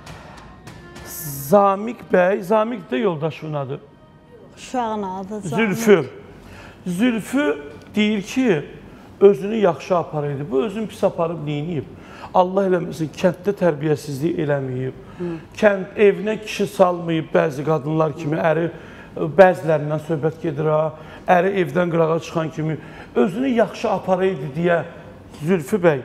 Zamiq bəy, Zamiq də yoldaşının adı. Uşağın adı Zamiq. Zülfü. Zülfü deyir ki, özünü yaxşı aparıydı. Bu özünü pis aparıb neyiniyib? Allah eləməsin, kənddə tərbiyəsizlik eləməyib. Kənd evinə kişi salmayıb bəzi qadınlar kimi, əri bəzilərindən söhbət gedir ha, əri evdən qırağa çıxan kimi. Özünü yaxşı aparıydı deyə Zülfü bəy,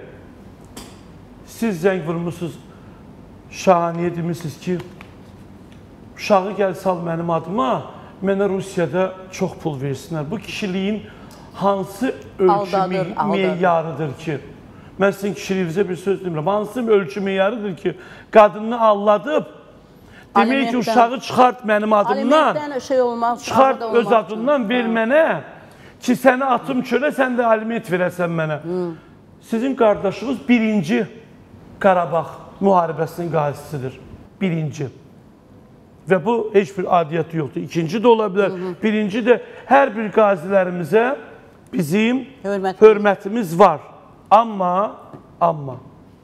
siz zəng vurmuşsunuz, Şahaniyə demirsiniz ki, uşağı gəl sal mənim adıma, mənə Rusiyada çox pul versinlər. Bu kişiliyin hansı ölçü meyarıdır ki, mən sizin kişiliyinizə bir söz demirəm, hansı ölçü meyarıdır ki, qadını alladıb, demək ki, uşağı çıxart mənim adımdan, çıxart öz adından ver mənə, ki, səni atım çölə, sən də aliment verəsən mənə. Sizin qardaşınız birinci Qarabağ müharibəsinin qazisidir. Birinci. Və bu, heç bir adiyyəti yoxdur. İkinci də ola bilər. Birinci də hər bir qazilərimizə bizim hörmətimiz var. Amma, amma,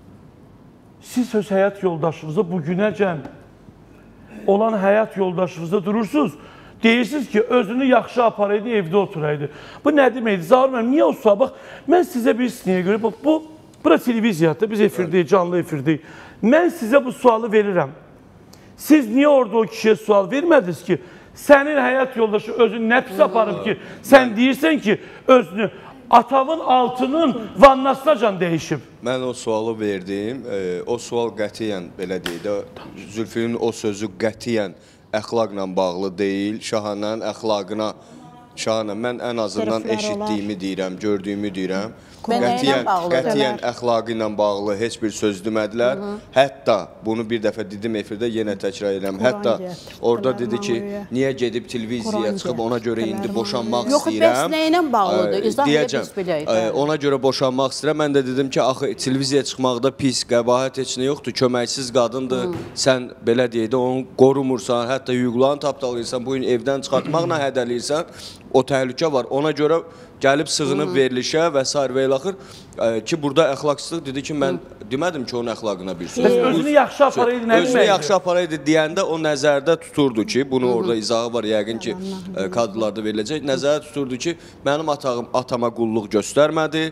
siz öz həyat yoldaşınıza bugünəcən olan həyat yoldaşınıza durursunuz, deyirsiniz ki, özünü yaxşı aparaydı, evdə oturaydı. Bu nə deməkdir? Zahir mənim, niyə o sual? Bax, mən sizə bir siniyə görə, bax, bu, bura televiziyadır, biz efirdəyik, canlı efirdəyik. Mən sizə bu sualı verirəm. Siz niyə orada o kişiyə sual vermədiniz ki, sənin həyat yoldaşı özünü nə pis aparıb ki, sən deyirsən ki, özünü atavın altının vannasınacan dəyişib. Mən o sualı verdim, o sual qətiyyən, belə deyək də, Zülfü'nün o sözü qətiyyən əxlaqla bağlı deyil, Şahanənin əxlaqına, Şahanə, mən ən azından eşitdiyimi deyirəm, gördüyümü deyirəm. Qətiyyən əxlaqı ilə bağlı heç bir söz demədilər. Hətta, bunu bir dəfə dedim efirdə, yenə təkrar edirəm. Hətta orada dedi ki, niyə gedib televiziyaya çıxıb, ona görə indi boşanmaq istəyirəm. Yox, bəs nə ilə bağlıdır? İzah edə biz biləyik. Ona görə boşanmaq istəyirəm. Mən də dedim ki, axı televiziyaya çıxmaqda pis, qəbahət heç nə yoxdur, köməksiz qadındır. Sən belə deyək də, onu qorumursan, hətta hüquqlarını tapdalayırsan, bu gün evdən çıxartmaqla hədələyirsən, o təhlükə var. Ona görə gəlib sığınıb verilişə və s. və ilaxır ki, burada əxlaqsızlıq dedi ki, mən demədim ki, onun əxlaqına bir söz. Özünü yaxşı aparaydı, nə deməkdir? Özünü yaxşı aparaydı deyəndə o nəzərdə tuturdu ki, bunu orada izahı var, yəqin ki, kadrlarda veriləcək, nəzərdə tuturdu ki, mənim atama qulluq göstərmədi,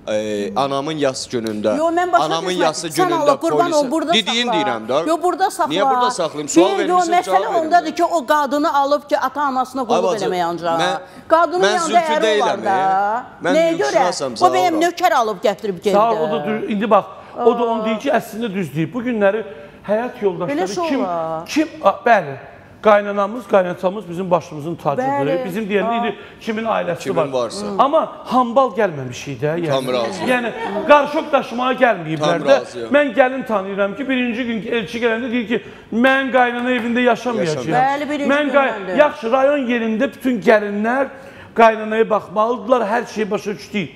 Ee, anamın yas günündə, Yo, mən başa anamın düşmədim. yası Sən günündə Allah, qurban ol, burada dediyin saxla. deyirəm də. Yo, burada saxla. Niyə burada saxlayım? Sual Bir, vermişsin, yo, cavab məsələ verirəm. ondadır ki, o qadını alıb ki, ata-anasına qulluq eləmək ancaq. Qadının mən yanında zülfü əri deyiləm, olar da. mən Nəyə görə? yükşinasam, O bəyəm nökər alıb gətirib geldi. Sağ ol, o da düz, indi bax, o da onu deyir ki, əslində düz deyib. Bu günləri həyat yoldaşları kim, kim, bəli, qaynanamız, qaynatamız bizim başımızın tacıdır. Bizim deyəndə indi kimin ailəsi kimin var. Varsa. Amma hambal gəlməmişik də. Yəni. Tam razıyam. Yəni, qarşıq daşımağa gəlməyiblər Tam də. razıyam. Mən gəlin tanıyıram ki, birinci gün elçi gələndə deyir ki, mən qaynana evində yaşamayacağım. Bəli, birinci mən gündəndir. Yaxşı, rayon yerində bütün gəlinlər qaynanaya baxmalıdırlar, hər şeyi başa düşdük.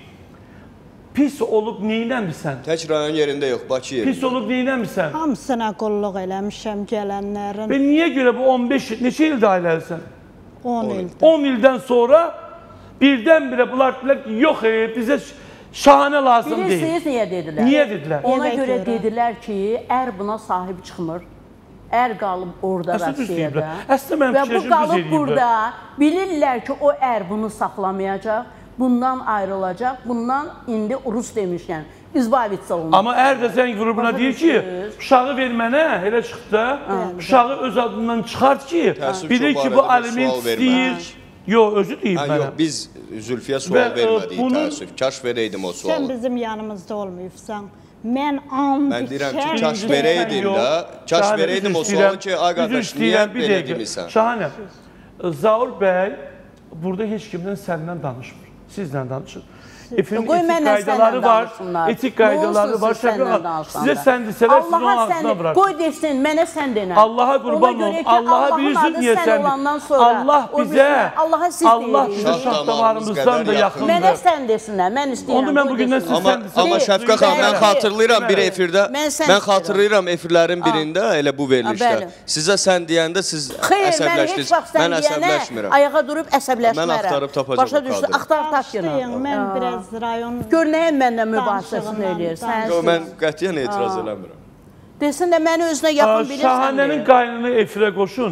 Pis olub neynəmirsən? Tək rayon yerində yox, Bakı yerində. Pis olub neynəmirsən? Hamısına qulluq eləmişəm gələnlərin. Və niyə görə bu on beş il, neçə ildə ailəlisən? on ildə. on ildən sonra birdən-birə bunlar dedilər ki, yox, e, bizə şahanə lazım deyil. Bilirsiniz niyə dedilər? Niyə dedilər? Ona görə dedilər ki, ər buna sahib çıxmır. Ər qalıb orada Rusiyada. Əslində mən və bu fikirləşim düz qalıb eləyiblər. burada. Bilirlər ki, o ər bunu saxlamayacaq, bundan ayrılacaq, bundan indi Rus demişkən, izbavitsə olunur. Amma ər də zəng vurubuna deyir ki, uşağı ver mənə, elə çıxdı, uşağı öz adından çıxart ki, bilir ki, bu aliment istəyir. Yox, özü deyib mənə. Yox, biz Zülfiyə sual vermədik, təəssüf. Kaş verəydim o sualı. Sən bizim yanımızda olmayıbsan. Mən and Mən deyirəm ki, kaş verəydim də, kaş verəydim o sualı ki, ay qardaş, niyə belə demirsən? Şahanə, Zaur bəy burada heç kimdən səndən danışmır, sizlə danışır. Efendim, etik qaydaları var, etik qaydaları var. Sizə sən desələr, siz onun ağzına bırakın. Qoy desin, mənə sən denə. Allaha qurban ol, Allaha bilirsin niyə sən Allah bizə, Allah bizə şah damarımızdan da yaxındır. Mənə sən desinlər, mən istəyirəm. Onu mən bugündən siz sən desinlər. Amma Şəfqə xanım, mən xatırlayıram bir efirdə, mən xatırlayıram efirlərin birində elə bu verilişdə. Sizə sən deyəndə siz əsəbləşdiniz, mən əsəbləşmirəm. Ayağa durub əsəbləşmərəm. Mən axtarıb tapacağım. Başa düşdü, axtar tap yenə. Rayon... Gör nəyə məndən mübahisəsini eləyirsən? Yox, mən qətiyyən etiraz eləmirəm. Desin də məni özünə yaxın bilirsən. Şahanənin qaynını efirə qoşun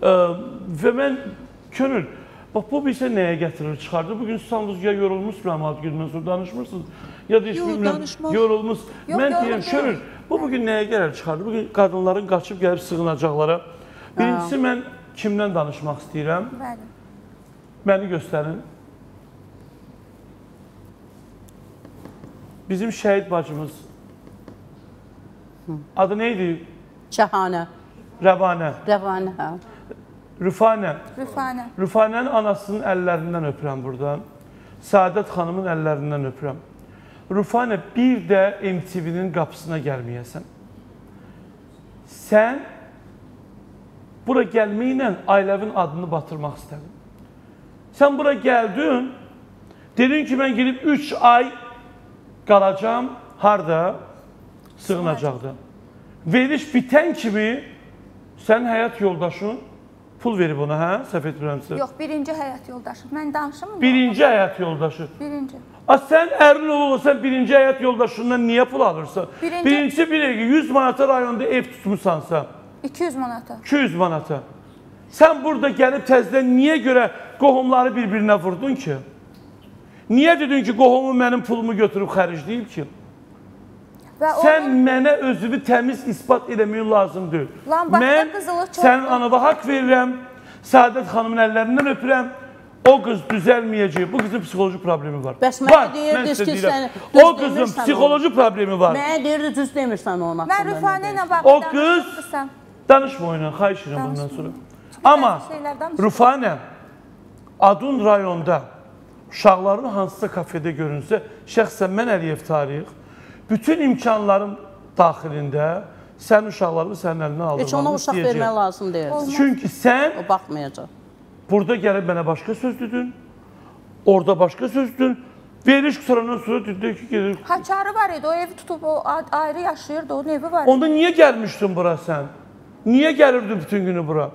və mən könül, bax bu bilsə nəyə gətirir, çıxardır. Bugün sanırız ya yorulmuş mənim ad günündən sonra danışmırsınız, ya da heç bilmirəm, yorulmuş. Mən deyirəm, könül, bu bugün nəyə gələr çıxardır? Bugün qadınların qaçıb gəlib sığınacaqlara. Birincisi, mən kimdən danışmaq istəyirəm? Məni göstərin. Bizim şəhid bacımız, adı neydi? Şahanə. Rəvanə. Rəvanə, hə. Rüfanə. Rüfanə. Rüfanənin anasının əllərindən öpürəm buradan. Saadət xanımın əllərindən öpürəm. Rüfanə, bir də M T V-nin qapısına gəlməyəsən. Sən bura gəlməklə ailəvin adını batırmaq istədin. Sən bura gəldin, dedin ki, mən gedib üç ay qalacam, harada? Sığınacaqda. Veriş bitən kimi sənin həyat yoldaşın pul verib ona, hə? Səhv etmirəmsə. Yox, birinci həyat yoldaşı. Mən danışım mı? Birinci həyat yoldaşı. Birinci. A, sən ərin olursan birinci həyat yoldaşından niyə pul alırsan? Birinci... Birincisi bilir ki, yüz manata rayonda ev tutmuşsansa. iki yüz manata. iki yüz manata. Sən burada gəlib təzdən niyə görə qohumları bir-birinə vurdun ki? Niyə dedin ki, qohumu mənim pulumu götürüb xəricləyib ki? Və sən onun... mənə özümü təmiz ispat eləməyin lazım deyil. Mən sənin anava haqq verirəm, Saadət xanımın əllərindən öpürəm, o qız düzəlməyəcək. Bu qızın psixoloji problemi var. Bəs mənə deyirdiniz ki, sən o qızın psixoloji problemi var. Mənə deyirdiniz, düz demirsən onun haqqında. Mən Rüfanə ilə bağlı o qız, danışma oyuna, xahiş edirəm bundan sonra. Amma Rüfanə, Adun rayonda uşaqların hansısa kafedə görünsə, şəxsən mən Əliyev Tarix, bütün imkanların daxilində sənin uşaqlarını sənin əlindən aldırmağını istəyəcək. Heç ona uşaq vermək lazım deyil. Çünki sən o baxmayacaq. Burada gəlib mənə başqa söz dedin, orada başqa söz dedin, veriş qusarandan sonra dedi ki, gelir. Haçarı var idi, o evi tutub, o ayrı yaşayırdı, onun evi var idi. Onda niyə gəlmişdin bura sən? Niyə gəlirdin bütün günü bura?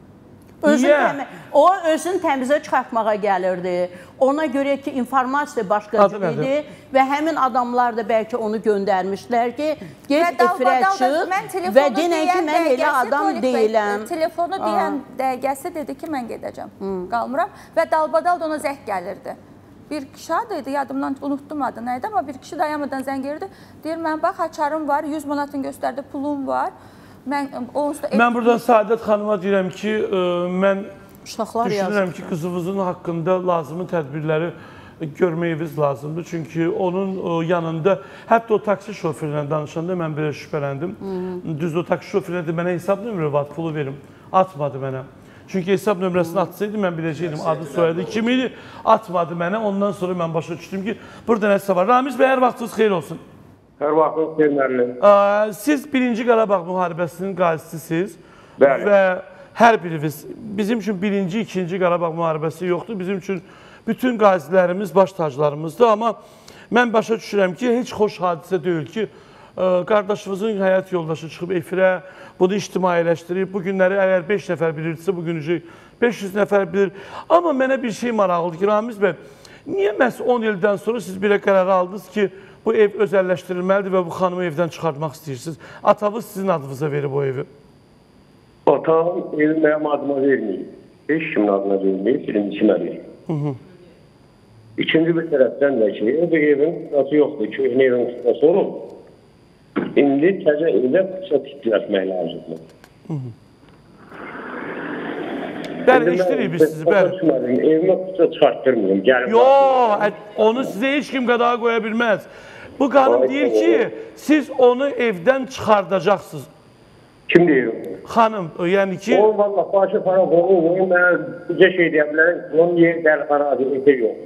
O özünü təmizə çıxartmağa gəlirdi. Ona görə ki, informasiya başqa cür idi və həmin adamlar da bəlkə onu göndərmişlər ki, get efirə çıx və denən ki, mən elə adam deyiləm. Telefonu deyən dəqiqəsi dedi ki, mən gedəcəm, qalmıram və dalbadal da ona zəng gəlirdi. bir kişi adı idi, yadımdan unutdum adı nəydi, amma bir kişi dayanmadan zəng edirdi. Deyir, mən bax, açarım var, yüz manatın göstərdi, pulum var. Mən, mən buradan Saadət xanıma deyirəm ki, mən düşünürəm ki, qızımızın haqqında lazımı tədbirləri görməyiniz lazımdır. Çünki onun yanında, hətta o taksi şoförlə danışanda mən belə şübhələndim. Düzdür, o taksi şoförlə də mənə hesab nömrə var, pulu verim. Atmadı mənə. Çünki hesab nömrəsini atsaydı, mən biləcəydim, adı soyadı kim idi, atmadı mənə. Ondan sonra mən başa düşdüm ki, burada nəsə var. Ramiz bəy, hər vaxtınız xeyir olsun. Hər vaxtınız xeyirlərli. Siz birinci Qarabağ müharibəsinin qazisisiz. Bəli. Və hər biriniz, bizim üçün birinci, ikinci Qarabağ müharibəsi yoxdur. Bizim üçün bütün qazilərimiz baş taclarımızdır. Amma mən başa düşürəm ki, heç xoş hadisə deyil ki, qardaşımızın həyat yoldaşı çıxıb efirə, bunu ictimailəşdirib. Bu günləri əgər beş nəfər bilirsə, bugün beş yüz nəfər bilir. Amma mənə bir şey maraqlıdır ki, Ramiz bəy, niyə məhz on ildən sonra siz belə qərar aldınız ki, bu ev özəlləşdirilməlidir və bu xanımı evdən çıxartmaq istəyirsiniz? Atavız sizin adınıza verib o evi. Atam evi mənim adıma verməyib. Heç kimin adına verməyib, birincisi mənə. İkinci bir tərəfdən də ki, bu evin qıtası yoxdur, köhnə evin qıtası olub. İndi təzə evdə qısa titrətmək lazımdır. Bəli, işləyirik biz sizi, bəli. Evimə qısa çıxartdırmıyım, gəlim. Yox, onu sizə heç kim qadağa qoya bilməz. Bu qanun deyir ki, siz onu evdən çıxardacaqsınız. Kim deyir? Xanım, yəni ki... O, valla, başı para qoyun, mən bizə şey deyə bilərəm, onun yeri dəli xaradır, evdə yox.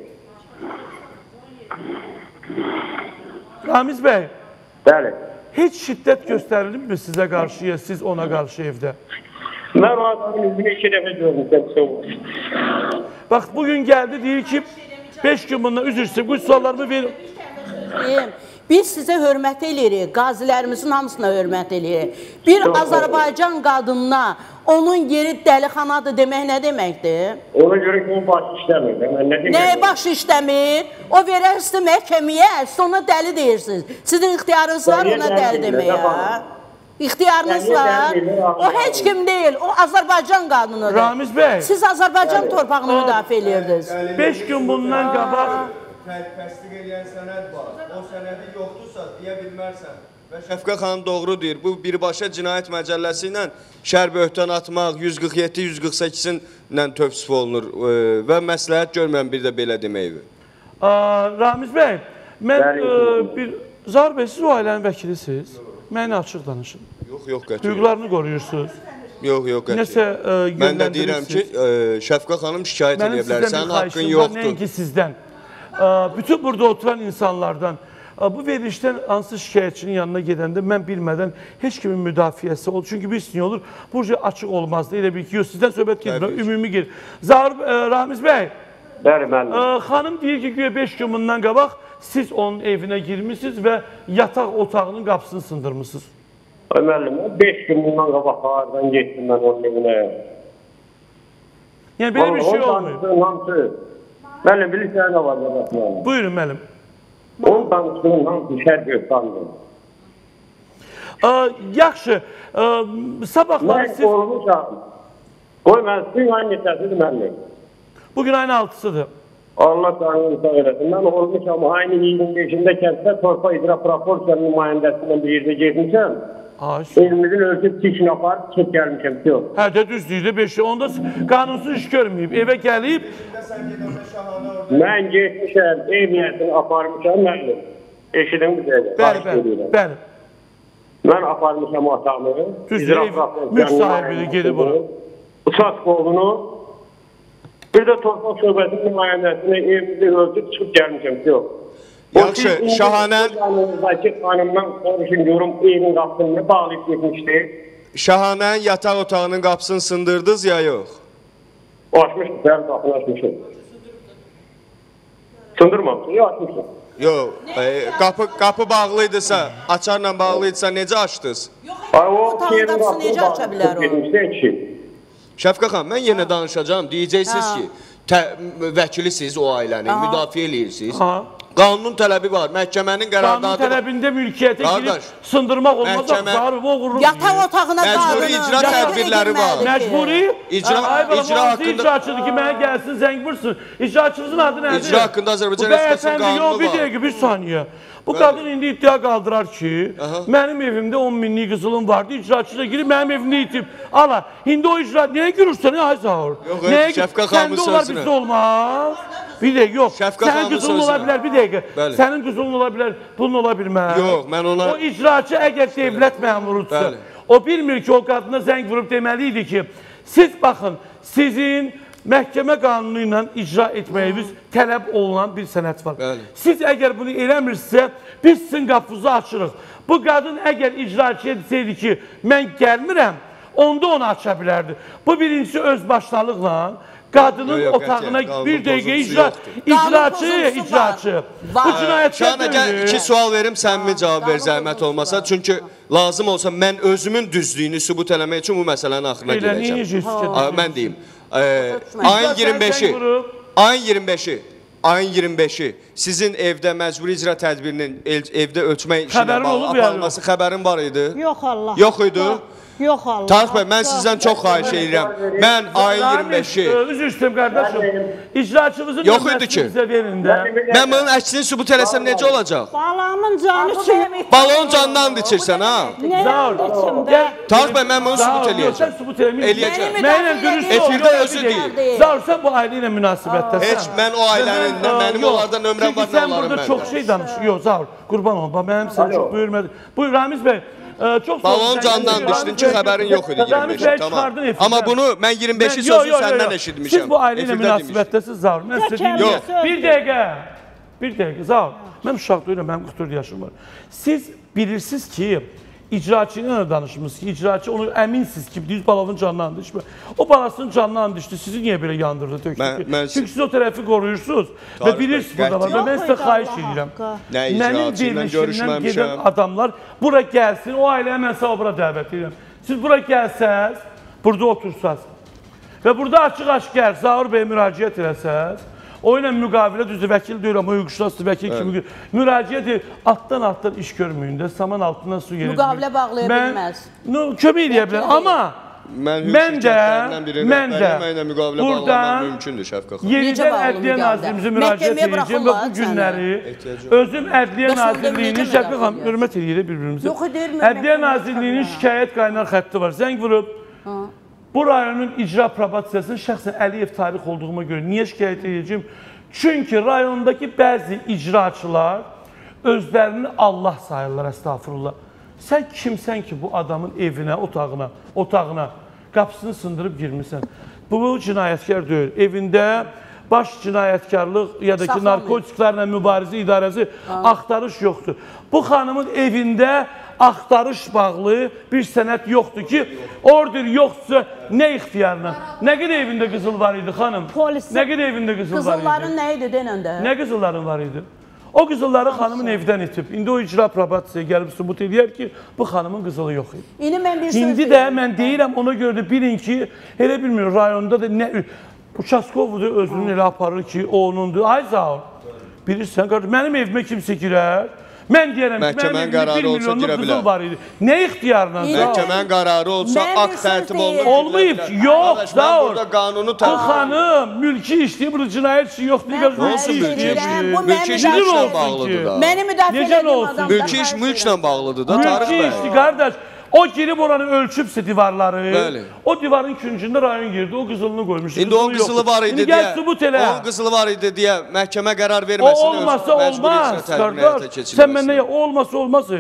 Ramiz bəy, bəli. Heç şiddət göstərilir mi sizə qarşıya, siz ona qarşı evdə? Mən adamın üzünü iki dəfə görmüşəm. Bax, bugün gəldi, deyir ki, beş gün bundan üzürsün, bu suallarımı verin. Biz sizə hörmət eləyirik, qazilərimizin hamısına hörmət eləyirik. Bir Azərbaycan qadınına onun yeri dəlixanadır demək nə deməkdir? Ona görə ki, o baş işləmir. Nəyə baş işləmir? O verərsə məhkəməyə, siz ona dəli deyirsiniz. Sizin ixtiyarınız var ona dəli deməyə. İxtiyarınız var. O heç kim deyil, o Azərbaycan qadınıdır. Ramiz bəy. Siz Azərbaycan torpağını müdafiə eləyirdiniz. Beş gün bundan qabaq təsdiq edən sənəd var. O sənədi yoxdursa deyə bilmərsən. Və Şəfqə xanım doğru deyir. Bu birbaşa cinayət məcəlləsi ilə şər böhtan atmaq yüz qırx yeddi yüz qırx səkkiz ilə tövsif olunur və məsləhət görməm bir də belə deməkdir. Ramiz bəy, mən bir Zahir bəy, siz o ailənin vəkilisiniz. Mənə açıq danışın. Yox, yox, qətiyyən. Hüquqlarını qoruyursunuz. Yox, yox, qətiyyən. Nəsə yönləndirirsiniz. Mən də deyirəm ki, Şəfqə xanım şikayət edə bilər. Sənin haqqın yoxdur. Nəinki sizdən. Bütün burada oturan insanlardan bu verilişdən hansı şikayətçinin yanına gedəndə mən bilmədən heç kimin müdafiəsi olur. Çünki bir sin olur, bu açıq olmazdı. Elə bir ki, yox, sizdən söhbət gedir, ümumi gedir. Zahir, Ramiz bəy, bəli, bəli. Xanım deyir ki, güya beş gün bundan qabaq siz onun evinə girmişsiniz və yataq otağının qapısını sındırmışsınız. Müəllim, beş gün bundan qabaq hardan getdim mən onun evinə. Yəni, belə bir şey olmuyor. Müəllim, bilirsən nə var da? Buyurun, müəllim. Onun danışdığının hamısı şər göstərilir. Yaxşı, sabahları siz... Mən qorumuşam. Qoy, mən sizin aynı neçəsidir müəllim. Bugün ayın altısıdır. Allah sağlığı insan öyrəsin. Mən olmuşam, aynı iyirmi beşində kənddə torpa icra proporsiyanın nümayəndəsindən bir yerdə getmişəm. Elimizin ölçüb tikini aparıb, çək gəlmişəm, yox. Hə, də düz deyil, beş onda qanunsuz iş görməyib, evə gəlib. Mən getmişəm, ev niyyətini aparmışam, müəllim. Eşidim güzələ. Bəli, bəli, bəli. Mən aparmışam atamı. Düzdür, ev mülk sahibidir, gedib ona. Uçaq qolunu. Bir də torpaq şöbəsinin nümayəndəsini evimizi ölçüb çıxıb gəlmişəm, yox. Yaxşı, Şahanən... Xanımdan soruşun, yorum, evin qapısını bağlayıb getmişdi. Şahanən yataq otağının qapısını sındırdınız ya, yox? Açmışdı, bəli, qapını açmışım. Sındırmamışsın, ya açmışsın. Yox, qapı bağlıydısa, açarla bağlıydısa necə açdınız? Otağın qapısını necə aça bilər o? Şəfqə xanım, mən yenə danışacağım. Deyəcəksiniz ki, vəkilisiniz o ailənin, müdafiə eləyirsiniz. Qanunun tələbi var, məhkəmənin qərardadı var. Qanun tələbində mülkiyyətə girib sındırmaq olmaz. Yataq otağına məcburi icra tədbirləri var. Məcburi icra haqqında icraçıdır ki, mənə gəlsin, zəng vursun. İcraçınızın adı nədir? İcra haqqında Azərbaycan Respublikasının qanunu var. Bir dəqiqə, bir saniyə. Bu qadın indi iddia qaldırar ki, mənim evimdə on minlik qızılım vardı, icraçı da girib mənim evimdə itib. Ala, indi o icra, nəyə gürürsən, ay Zaur? Yox, Şəfqə xanımın sözünə. Səndə olar, bizdə olmaz. Bir dəqiqə, yox. Sənin qızılın ola bilər, bir dəqiqə. Sənin qızılın ola bilər, bunun ola bilməz. Yox, mən ona... O icraçı əgər devlət məmurudursa, o bilmir ki, o qadına zəng vurub deməli idi ki, siz baxın, sizin məhkəmə qanunu ilə icra etməyiniz tələb olunan bir sənət var. Siz əgər bunu eləmirsə, biz sizin qapınızı açırıq. Bu qadın əgər icraçıya deseydi ki, mən gəlmirəm, onda onu aça bilərdi. Bu birincisi özbaşınalıqla qadının otağına bir dəqiqə icra, icraçı, icraçı. Bu cinayətkar deyil. İki sual verim, səmimi cavab ver, zəhmət olmasa. Çünki lazım olsa mən özümün düzlüyünü sübut eləmək üçün bu məsələnin axırına gedəcəm. Mən deyim. Ayın iyirmi beşi, ayın iyirmi beşi, ayın iyirmi beşi sizin evdə məcburi icra tədbirinin evdə ölçmək işinə aparılması xəbərin var idi? Yox Allah. Yox idi? Yox Allah. Tarık bəy, mən sizdən çox xahiş edirəm. Mən ayın iyirmi beşi... Üzr istəyim qardaşım. İcraçımızın nömrəsini verin də. Mən bunun əksini sübut eləsəm necə olacaq? Balamın canı üçün... Balon candan içirsən, ha? Nədən içimdə? Tarık bəy, mən bunu sübut eləyəcəm. Sübut eləyəcəm. Mənlə dürüst ol. Efirdə özü deyil. Zaur, sən bu ailə ilə münasibətdəsən. Heç mən o ailənin, mənim onlardan nömrəm var, nə olarım mən. Sən burada çox şey danışır. Yox, Zaur, qurban olun. Mənim səni çox buyurmadım. Buyur, Ramiz bəy. Balon candan düşdün ki, xəbərin yox idi iyirmi beşi, tamam. Amma bunu mən iyirmi beşi sözü səndən eşitmişəm. Siz bu ailə ilə münasibətdəsiniz, Zaur. Mən sizə deyim, bir dəqiqə, bir dəqiqə, Zaur. Mən uşaq deyirəm, mənim qırx dörd yaşım var. Siz bilirsiniz ki, icraçı ilə danışmışsınız ki, icraçı onu əminsiniz ki, düz balavın canından düşmür. O balasının canından düşdü, sizi niyə belə yandırdı, tökdü ki? Çünki siz o tərəfi qoruyursunuz və bilirsiniz burada var və mən sizə xahiş edirəm. Mənim verilişimdən gedən adamlar bura gəlsin, o ailəyə mən sağ bura dəvət edirəm. Siz bura gəlsəz, burada otursaz və burada açıq-aşkar Zaur bəyə müraciət eləsəz, o ilə müqavilə düzdür, vəkil deyirəm, o hüquqşünasdır, vəkil kimi müraciət edir, altdan-altdan iş görməyin də, saman altından su gelir. Müqavilə bağlaya bilməz. Kömək eləyə bilər, amma mən də, mən də buradan yenidən Ədliyyə Nazirimizə müraciət edəcəm və bu günləri özüm Ədliyyə Nazirliyinin, Şəfqə xanım, hörmət edir bir-birimizə, Ədliyyə Nazirliyinin şikayət qaynar xətti var, zəng vurub, bu rayonun icra probatsiyasının şəxsən Əliyev tarix olduğuma görə niyə şikayət edəcəm? Çünki rayondakı bəzi icraçılar özlərini Allah sayırlar, əstağfurullah. Sən kimsən ki, bu adamın evinə, otağına, otağına qapısını sındırıb girmirsən? Bu cinayətkar deyil. Evində baş cinayətkarlıq ya da ki, narkotiklərlə mübarizə idarəsi axtarış yoxdur. Bu xanımın evində axtarış bağlı bir sənət yoxdur ki, order yoxdursa nə ixtiyarla? Nə qədər evində qızıl var idi, xanım? Nə qədər evində qızıl var idi? Qızılların nə idi, denən də? Nə qızılların var idi? O qızılları xanımın evdən itib. İndi o icra probatsiyaya gəlib sübut edir ki, bu xanımın qızılı yox idi. İndi mən bir söz deyim. İndi də mən deyirəm, ona görə də bilin ki, elə bilmiyorum, rayonda da nə... Uçaskovudur, özünün elə aparır ki, o onundur. Ay Zaur, bilirsən, qardaş, mənim evimə kimsə girər, mən deyərəm ki, mənim evimdə bir milyonluq qızıl var idi. Nə ixtiyarla? Məhkəmənin qərarı olsa, akt tərtib olunur. Olmayıb ki, yox, Zaur. Bu xanım, mülki işləyir, burada cinayət işi yoxdur. Nasıl mülki işləyir? Mülki iş mülklə bağlıdır da. Məni müdafiə edəyim adamda. Mülki iş mülklə bağlıdır da, Tarık bəy. Mülki işdir, qardaş. O girib oranı ölçübsə divarları, o divarın küncündə rayon girdi, o qızılını qoymuş. İndi o qızılı var idi deyə, o qızılı var idi deyə məhkəmə qərar verməsin. O olmasa olmaz, qardaş. Sən məndən ya, o olmasa olmaz.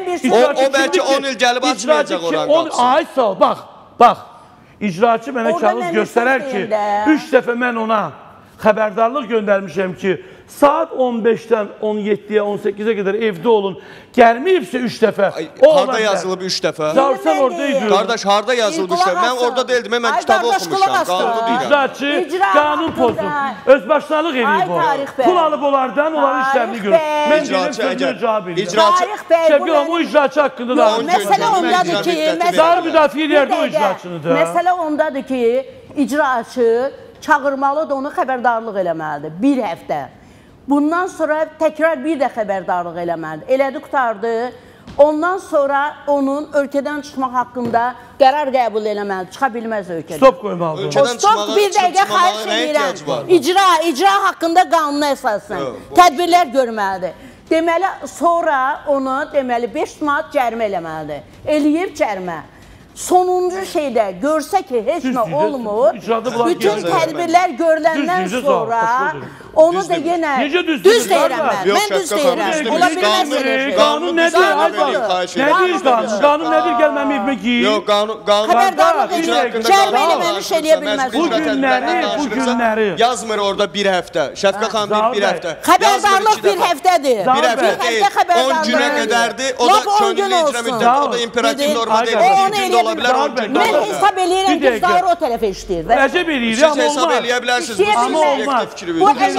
O bəlkə on il gəlib açmayacaq oranın qapısını. Ay sağ ol, bax, bax. İcraçı mənə kağız göstərər ki, üç dəfə mən ona xəbərdarlıq göndərmişəm ki, saat on beşdən on yeddiyə, on səkkizə qədər evdə olun. Gəlməyibsə üç dəfə. Harada yazılıb üç dəfə? Zaur, sən oradaydın. Qardaş, harada yazılıb üç dəfə? Mən orada deyildim, mən kitabı oxumuşam. Qanunu deyirəm. İcraçı qanun pozub. Özbaşınalıq eləyib o. Pul alıb onlardan, onların işlərini görür. Mən deyirəm, sözünə cavab edirəm. Şəfqə xanım, o icraçı haqqında da. Məsələ ondadır ki, Zaur müdafiə eləyərdi o icraçını da. Məsələ ondadır ki, icraçı çağırmalıdır, onu xəbərdarlıq eləməlidir. Bir həftə. Bundan sonra təkrar bir də xəbərdarlıq eləməlidir. Elədi, qutardı. Ondan sonra onun ölkədən çıxmaq haqqında qərar qəbul eləməlidir. Çıxa bilməz ölkədən. Stop qoymalıdır. Ölkədən Stop bir dəqiqə xahiş edirəm. İcra, icra haqqında qanuna əsasən tədbirlər görməlidir. Deməli, sonra onu deməli beş manat cərimə eləməlidir. Eləyib cərimə. Sonuncu şeydə görsə ki, heç nə olmur, bütün tədbirlər görüləndən sonra onu da yenə düz deyirəm mən, mən düz deyirəm. Ola bilməz elə şey. Qanun nədir? Nədir qanun? Qanun nədir? Gəl mənim evimə giyin. Yox, qanun... Xəbərdarlıq edir, cərimə eləməmiş eləyə bilməz. Bu günləri, bu günləri... Yazmır orada bir həftə. Şəfqə xanım deyir bir həftə. Xəbərdarlıq bir həftədir. Bir həftə deyil, on günə qədərdir. O da könüllü icra müddəti, o da imperativ norma deyil. Bir gündə ola bilər, on gündə ola bilər. Mən hesab eləyirəm ki, Zahir o tərəfə işləyir. Əcəb eləyir, amma olmaz. Siz hesab eləyə bilərsiniz, bu subyektiv fikri verir.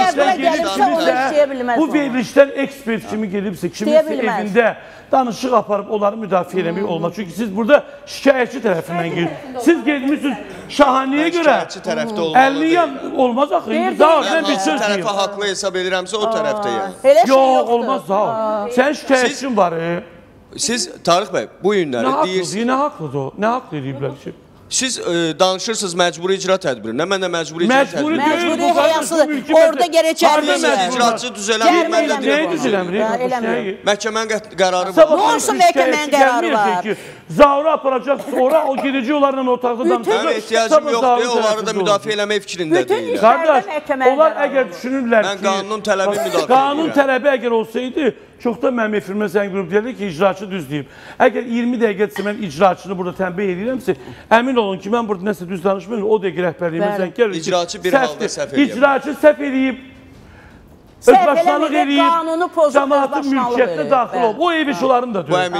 Bu verilişdən ekspert kimi gelibsə, kiminsə evində danışıq aparıb onları müdafiə eləmək olmaz. Çünki siz burada şikayətçi tərəfindən gelirsiniz. Siz gelmişsiniz şahaniyə görə əlli yan olmaz axı. Mən hansı tərəfə haqlı hesab edirəmsə o tərəfdəyəm. Yox, olmaz Zahir. Sənin şikayətçin var. Siz, Tarık bəy, bu günləri deyirsiniz. Nə haqlıdır o? Nə haqlı ediblər ki? Siz e, danışırsınız məcburi icra tədbirinə, mən də məcburi icra tədbiri. Məcburi həyasıdır, orada gerək cərimə icraçı düz eləmir, mən də Nəyi düz eləmir? Məhkəmənin qərarı var. Nə olsun məhkəmənin qərarı var? Zavrı aparacaq, sonra o gedici onlarla otaqda danışacaq. Mənim ehtiyacım yoxdur, onları da müdafiə eləmək fikrində deyil. Qardaş, onlar əgər düşünürlər ki... Mən qanunun tələbini müdafiə edirəm. Qanun tələbi əgər olsaydı, çoxdan mənim efirimə zəng qrup deyirdi ki, icraçı düz deyib. Əgər iyirmi dəqiqədirsə mən icraçını burada tənbih edirəmsə, əmin olun ki, mən burada nəsə düz danışmıyorum, o dəqiq rəhbərliyimə zəng gəlir ki, icraçı bir halda səhv eləyib. İcraçı səhv eləyib, özbaşınalıq eləyib, cəmaatın mülkiyyətdə daxil olub. O ev iş onların da deyil.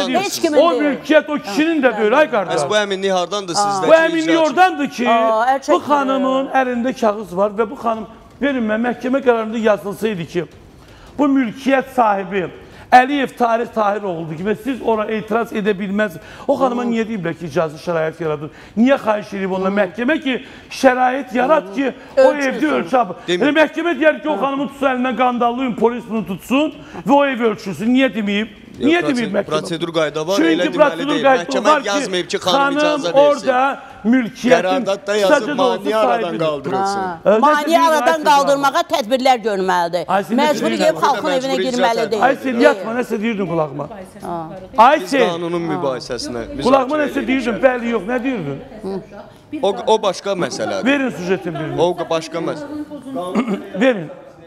O mülkiyyət o kişinin də deyil, ay qardaş. Bu əminlik hardandır sizdə? Bu əminlik oradandır ki, bu xanımın əlində kağız var və bu xanım, verin mən məhkəmə qərarında yazılsaydı ki, bu mülkiyyət sahibi Əliyev Tarih Tahir oldu ki və siz ona etiraz edə bilməz. O xanıma niyə deyiblər ki, icazı şərait yaradır? Niyə xahiş edib ondan məhkəmə ki, şərait yarat ki, o evdə ölçü apır. Yəni, məhkəmə deyər ki, o xanımın tutsa əlindən qandallıyım, polis bunu tutsun və o ev ölçüsün. Niyə deməyib? Niyə deməyib məhkəmə? Prosedur qayda var, elə deməli deyil. Məhkəmə yazmayıb ki, xanım icazə versin. Orada mülkiyyətin qərarda yazıb mani aradan qaldırılsın. Mani aradan qaldırmağa tədbirlər görməlidir. Məcburi gəlib xalqın evinə girməli deyil. Aysen, yatma, nəsə deyirdin qulağıma. Aysen, qanunun mübahisəsinə. Qulağıma nəsə deyirdin, bəli, yox, nə deyirdin? O başqa məsələdir. Verin sujetin birini. O başqa məsələ. Verin.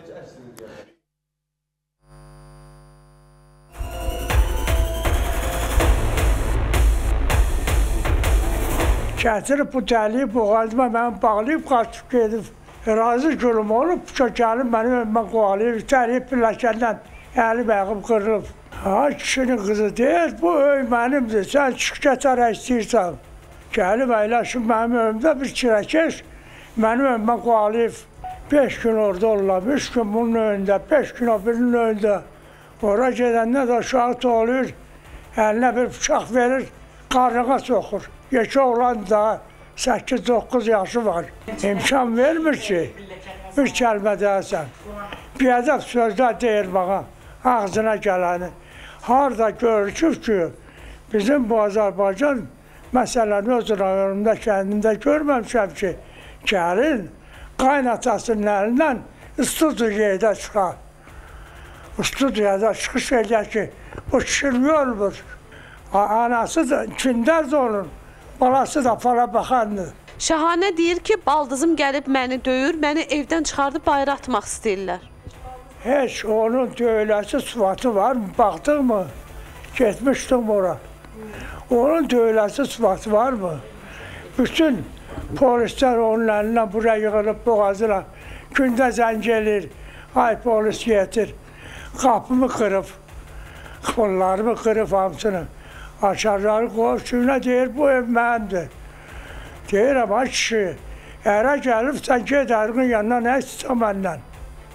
Gətirib bu dəliyib, boğazıma məni bağlayıb, qaçıb gedib. Razı gülüm olub, gəlib mənim önümə qovalayıb, dəliyib birləşəndən əlib əqib qırılıb. Ha, kişinin qızı deyir, bu öy mənimdir, sən çıx gətirək istəyirsən. Gəlib əyləşib mənim önümdə bir kirəkeş, mənim önümə qovalayıb. Beş gün orada olurlar, üç gün bunun önündə, beş gün o birinin önündə. Ora gedəndə də uşağı doğulur, əlinə bir bıçaq verir, qarnığa soxur. Yekə oğlan da səkkiz doqquz yaşı var. İmkan vermir ki, bir kəlmə deyəsən. Bir ədəb sözlər deyir bana, ağzına gələni. Harada görüşüb ki, bizim bu Azərbaycan məsələni öz rayonumda, kəndimdə görməmişəm ki, gəlin qaynatasının əlindən studiyada çıxar. Studiyada çıxış edir ki, bu kişini ölmür. Anası da kindər də olur. Balası da fala baxandır. Şahanə deyir ki, baldızım gəlib məni döyür, məni evdən çıxardıb bayra atmaq istəyirlər. Heç onun döyüləsi sıfatı var mı? Baxdıq mı? Getmişdim ora. Onun döyüləsi sıfatı var mı? Bütün polislər onun əlindən buraya yığılıb boğazına. Gündə zəng edir, ay polis getir. Qapımı qırıb, qollarımı qırıb hamısını. Açarları qoyub suyuna deyir, bu ev mənimdir. Deyirəm, ay kişi, ərə gəlibsən, ged ərin yanına, nə istəyirsən məndən?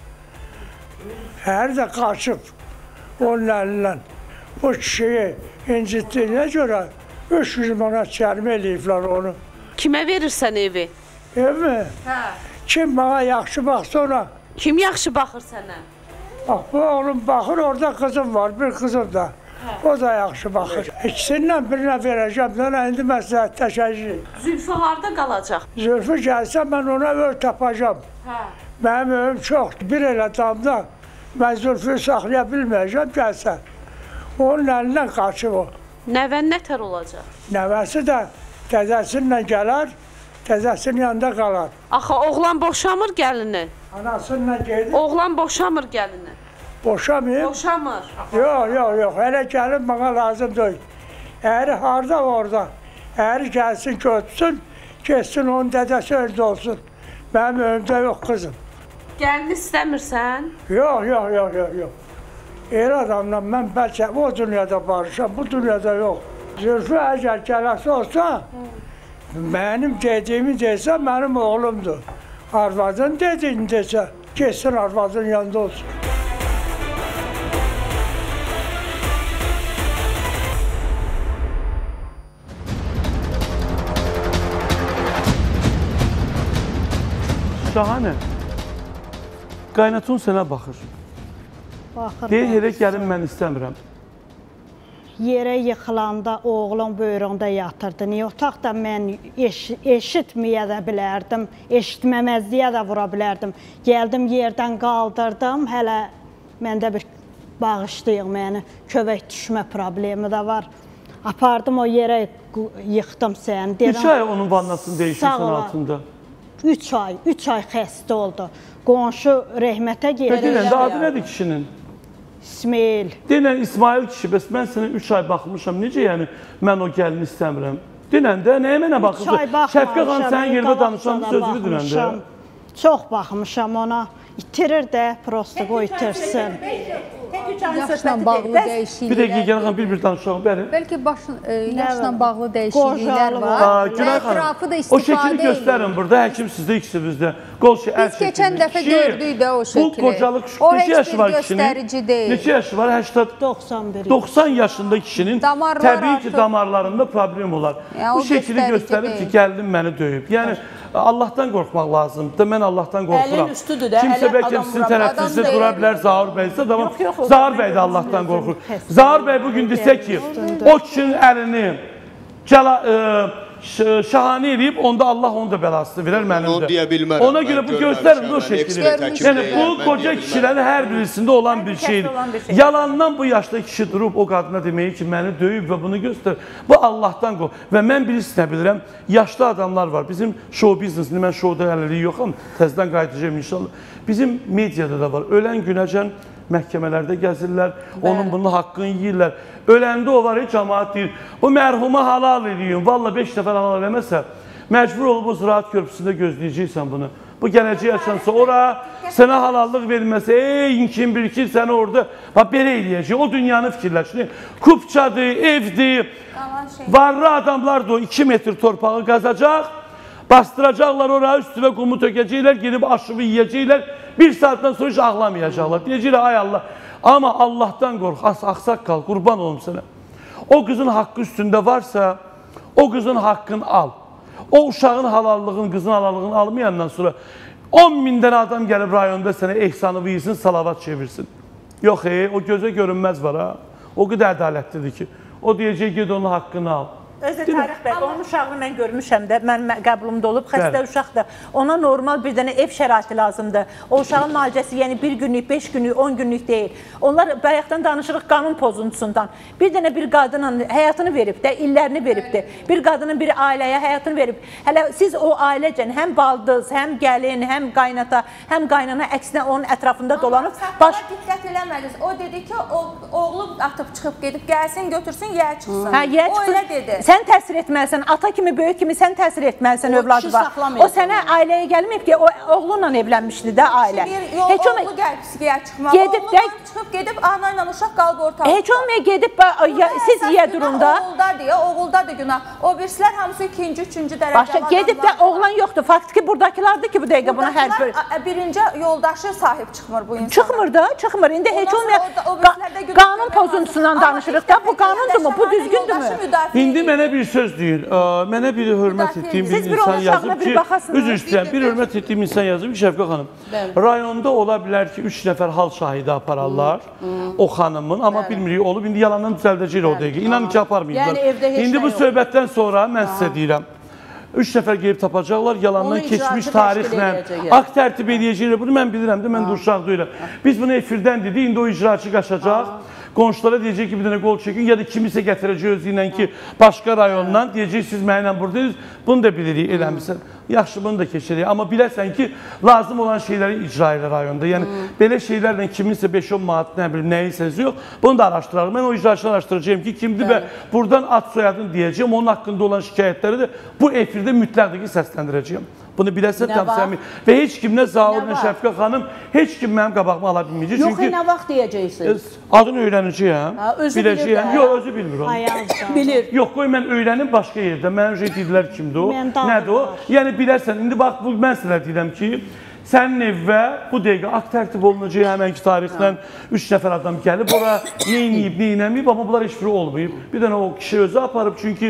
Ər də qaçıb onun əlindən. Bu kişiyi incitdiyinə görə üç yüz manat cərimə eləyiblər onu. Kimə verirsən evi? Ev mi? Hə. Kim bana yaxşı baxsa ona Kim yaxşı baxır sənə? Bax, bu oğlum baxır, orada qızım var, bir qızım da. O da yaxşı baxır. İkisindən birinə verəcəm, mənə indi məsləhətləşəcəyik. Zülfü harda qalacaq? Zülfü gəlsə, mən ona öl tapacam. Mənim öyüm çoxdur, bir elə damda. Mən Zülfü saxlaya bilməyəcəm, gəlsə. Onun əlindən qaçıb o. Nəvən nətər olacaq? Nəvəsi də təzəsinlə gələr, təzəsinin yanında qalar. Axı, oğlan boşamır gəlini. Anasıyla gedir. Oğlan boşamır gəlini. Boşamayıb? Boşamır. Yox, yox, yox. Hələ gəlin bana lazım deyil. Əri harda orada. Əri gəlsin, götürsün, geçsin onun dədəsi öldü olsun. Mənim önümdə yox qızım. Gəlini istəmirsən? Yox, yox, yox, yox, yox. El adamla mən bəlkə o dünyada barışam, bu dünyada yox. Zülfü əgər gələsi olsa, mənim dediyimi desə, mənim oğlumdur. Arvadın dediyini desə, geçsin arvadın yanında olsun. Şahanə, qaynatun sənə baxır. Baxır. Deyir, elə gəlin mən istəmirəm. Yerə yıxılanda oğlum böyründə yatırdı. Niyə otaqda mən eş eşitməyə də bilərdim, eşitməməzliyə də vura bilərdim. Gəldim yerdən qaldırdım, hələ məndə bir bağışlayıq məni, kövək düşmə problemi də var. Apardım o yerə yıxdım səni. Üç ay onun vannasını değişirsən altında. Üç ay, üç ay xəstə oldu. Qonşu rəhmətə gedir. Denən də adı nədir kişinin? İsmail. Denən İsmail kişi, bəs mən sənə üç ay baxmışam. Necə yəni mən o gəlini istəmirəm? Denən də nəyə mənə baxırsan? Şəfqə xanım sənin yerində danışan sözünü denən də. Çox baxmışam ona. İtirir də, prosto qoy itirsin. Yaşla bağlı dəyişikliklər. Bir dəqiqə Günay xanım bir-bir danışalım. Bəlkə başın yaşla bağlı dəyişikliklər var. Günay xanım, o şəkili göstərin burada, həkim sizdə, ikisizdə. Qol şey, biz keçən dəfə gördük də o şəkili. Bu qocalıq, neçə yaşı var kişinin? Neçə yaşı var? doxsan bir. doxsan yaşında kişinin təbii ki, damarlarında problem olar. Bu şəkili göstərib ki, gəldim məni döyüb. Yəni, Allahdan qorxmaq lazımdır. Mən Allahdan qorxuram. Əlin üstüdür də. Kimsə bəlkə sizin tərəfinizdə dura bilər, Zahir bəysə, amma Zahir bəy də Allahdan qorxur. Zahir bəy bugün desə ki, o kişinin əlini şahane edib, onda Allah onu da bəlasını verər mənimdə. Onu deyə bilmərəm. Ona görə bu göstərin o şəkili. Yəni, bu qoca kişilərin hər birisində olan bir şeydir. Yalandan bu yaşda kişi durub o qadına deməyi ki, məni döyüb və bunu göstər. Bu Allahdan qorxur. Və mən birisini bilirəm, yaşlı adamlar var. Bizim show biznesini, mən showda əliliyi yoxam, təzdən qayıdacağım inşallah. Bizim mediada da var. Ölən günəcən məhkəmələrdə gəzirlər, onun bunun haqqını yiyirlər. Öləndə o var, cəmaat deyir, bu mərhuma halal ediyin, valla beş dəfə halal eləməsə, məcbur olub o ziraat körpüsündə gözləyəcəksən bunu. Bu gələcək yaşansa, ora sənə halallıq verilməsə, ey inkin bir ki, səni orada, bax, belə eləyəcək, o dünyanı fikirləşin. Kupçadır, evdir, varlı adamlar da o iki metr torpağı qazacaq, bastıracaqlar oraya, üstüvə qumu tökəcəklər, gelib aşıvı yiyəcəklər, bir saatdan sonra hiç ağlamayacaqlar. Deyəcəklər, ay Allah, amma Allahdan qorx, axsaq qal, qurban olum sənə. O qızın haqqı üstündə varsa, o qızın haqqını al. O uşağın halallığını, qızın halallığını almayandan sonra on min dənə adam gəlib rayonda sənə ehsanı yesin, salavat çevirsin. Yox, ey, o gözə görünməz var ha. O qədər ədalətlidir ki, o deyəcək, ged onun haqqını al. Özü Tarix bəy, onun uşağını mən görmüşəm də, mən qəbulumda olub, xəstə uşaqdır. Ona normal bir dənə ev şəraiti lazımdır. O uşağın müalicəsi, yəni bir günlük, beş günlük, on günlük deyil. Onlar bayaqdan danışırıq qanun pozuntusundan. Bir dənə bir qadının həyatını verib də, illərini veribdir. Bir qadının bir ailəyə həyatını verib. Hələ siz o ailecən həm baldız, həm gəlin, həm qaynata, həm qaynana əksinə onun ətrafında dolanıb. Baş... diqqət eləmədiniz. O dedi ki, oğlu atıb çıxıb gedib, gəlsin, götürsün, yer çıxsın. Hə, yer çıxsın. O elə dedi. Sən təsir etməlisən, ata kimi, böyük kimi sən təsir etməlisən övladı var. O sənə ailəyə gəlməyib ki, o oğlunla evlənmişdi də ailə. Heç oğlu gəlib psixiyə çıxmalı, oğlundan çıxıb gedib, ana ilə uşaq qalıb ortalıqda. Heç olmaya gedib, siz yiyə durumda. Oğuldadır, oğuldadır günah. O birisilər hamısı ikinci, üçüncü dərəcəli adamlar. Gedib də oğlan yoxdur, faktiki buradakılardır ki, bu dəqiqə buna hər bir... Birinci yoldaşı sahib çıxmır bu insana. Çıxmır da, çıxmır. İndi heç olmaya qanun pozuntusundan danışırıq da. Bu qanundurmu? Bu düzgündürmü? İndi mənə bir söz deyin. Mənə bir hörmət etdiyim bir insan yazıb ki, üzr istəyirəm, bir hörmət etdiyim insan yazıb ki, Şəfqə xanım, rayonda ola bilər ki, üç nəfər hal şahidi apararlar o xanımın, amma bilmirik olub, indi yalandan düzəldəcək o dəqiqə. İnanın ki, aparmayıblar. İndi bu söhbətdən sonra mən sizə deyirəm, üç nəfər gelib tapacaqlar, yalandan keçmiş tarixlə, akt tərtib edəcəklər. Bunu mən bilirəm də, mən də uşaq deyirəm. Biz bunu efirdən dedik, indi o icraçı qaçacaq. Qonşulara deyəcək ki, bir dənə qol çəkin, ya da kimisə gətirəcək özü ilə ki, başqa rayondan deyəcək, siz mənimlə buradayız, bunu da bilirik, eləmirsən. Yaxşı, bunu da keçirik. Amma bilərsən ki, lazım olan şeyləri icra edir rayonda. Yəni, belə şeylərlə kiminsə beş on manat, nə bilim, nəyinsəniz yox, bunu da araşdıralım. Mən o icraçını araşdıracağım ki, kimdir və buradan ad soyadını deyəcəyim, onun haqqında olan şikayətləri də bu efirdə mütləqdir ki, səsləndirəcəyim. Bunu biləsən tam səmin. Və heç kim, nə Zaur, nə Şəfqə xanım, heç kim mənim qabağıma ala bilməyəcək. Yox, nə vaxt deyəcəksiniz? Adını öyrənəcəyəm, biləcəyəm. Yox, özü bilmir onu. Bilir. Yox, qoy mən öyrənim başqa yerdə. Mənə şey dedilər kimdir o, nədir o? Yəni bilərsən, indi bax, mən sizə deyirəm ki, sənin evvə bu dəqiqə akt tərtib olunacaq həmənki tarixdən üç nəfər adam gəlib, ora neyniyib, neynəməyib, amma bunlar heç biri olmayıb. Bir dənə o kişi özü aparıb, çünki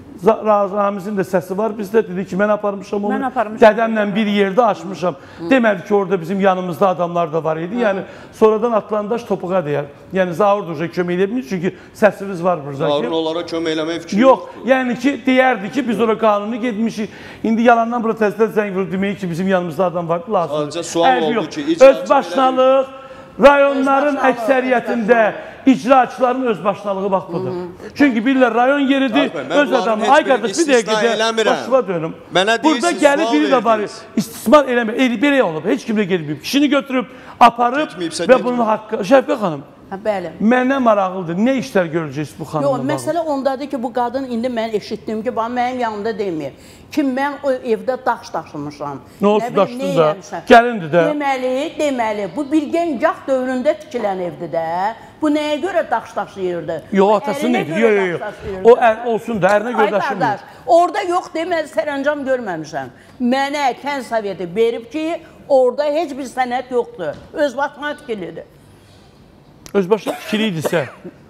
Ramizin də səsi var, biz də dedik ki, mən aparmışam onu, dədəmlə bir yerdə açmışam. Demədi ki, orada bizim yanımızda adamlar da var idi, yəni sonradan atlandaş topuğa deyər. Yəni Zaur da kömək edə bilmir, çünki səsimiz var burada. Zaurun onlara kömək eləmək fikri yox. Yəni ki, deyərdi ki, biz ora qanuni getmişik, indi yalandan bura təzədən zəng vurub deməyik ki, bizim yanımızda adam var, lazım. Ancaq sual oldu ki, özbaşınalıq rayonların əksəriyyətində icraçıların özbaşınalığı bax budur. Çünki bilirlər, rayon yeridir, öz adamı, ay qardaş, bir dəqiqədə başıma dönüm. Burada gəlib biri də var, istismar eləmir, belə olub, heç kimlə gelməyib. Kişini götürüb, aparıb və bunun haqqı, Şəfqə xanım, mənə maraqlıdır, nə işlər görəcəksiniz bu xanımla bağlı? Yox, məsələ ondadır ki, bu qadın indi mən eşitdim ki, mənim yanımda demir ki, mən o evdə daş daşımışam. Nə olsun daşdın da, gəlindir də. Deməli, deməli, bu bir gəncaq dövründə tikilən evdir də. Bu nəyə görə daş daşıyırdı? Yox, atasının evi, yox, yox, yox. O olsun da, ərinə görə daşımır. Orada yox, deməli, sərəncam görməmişəm. Mənə kənd soveti verib ki, orada heç bir sənət yoxdur. Öz başına tikilidir. Öz başına tikiliydisə,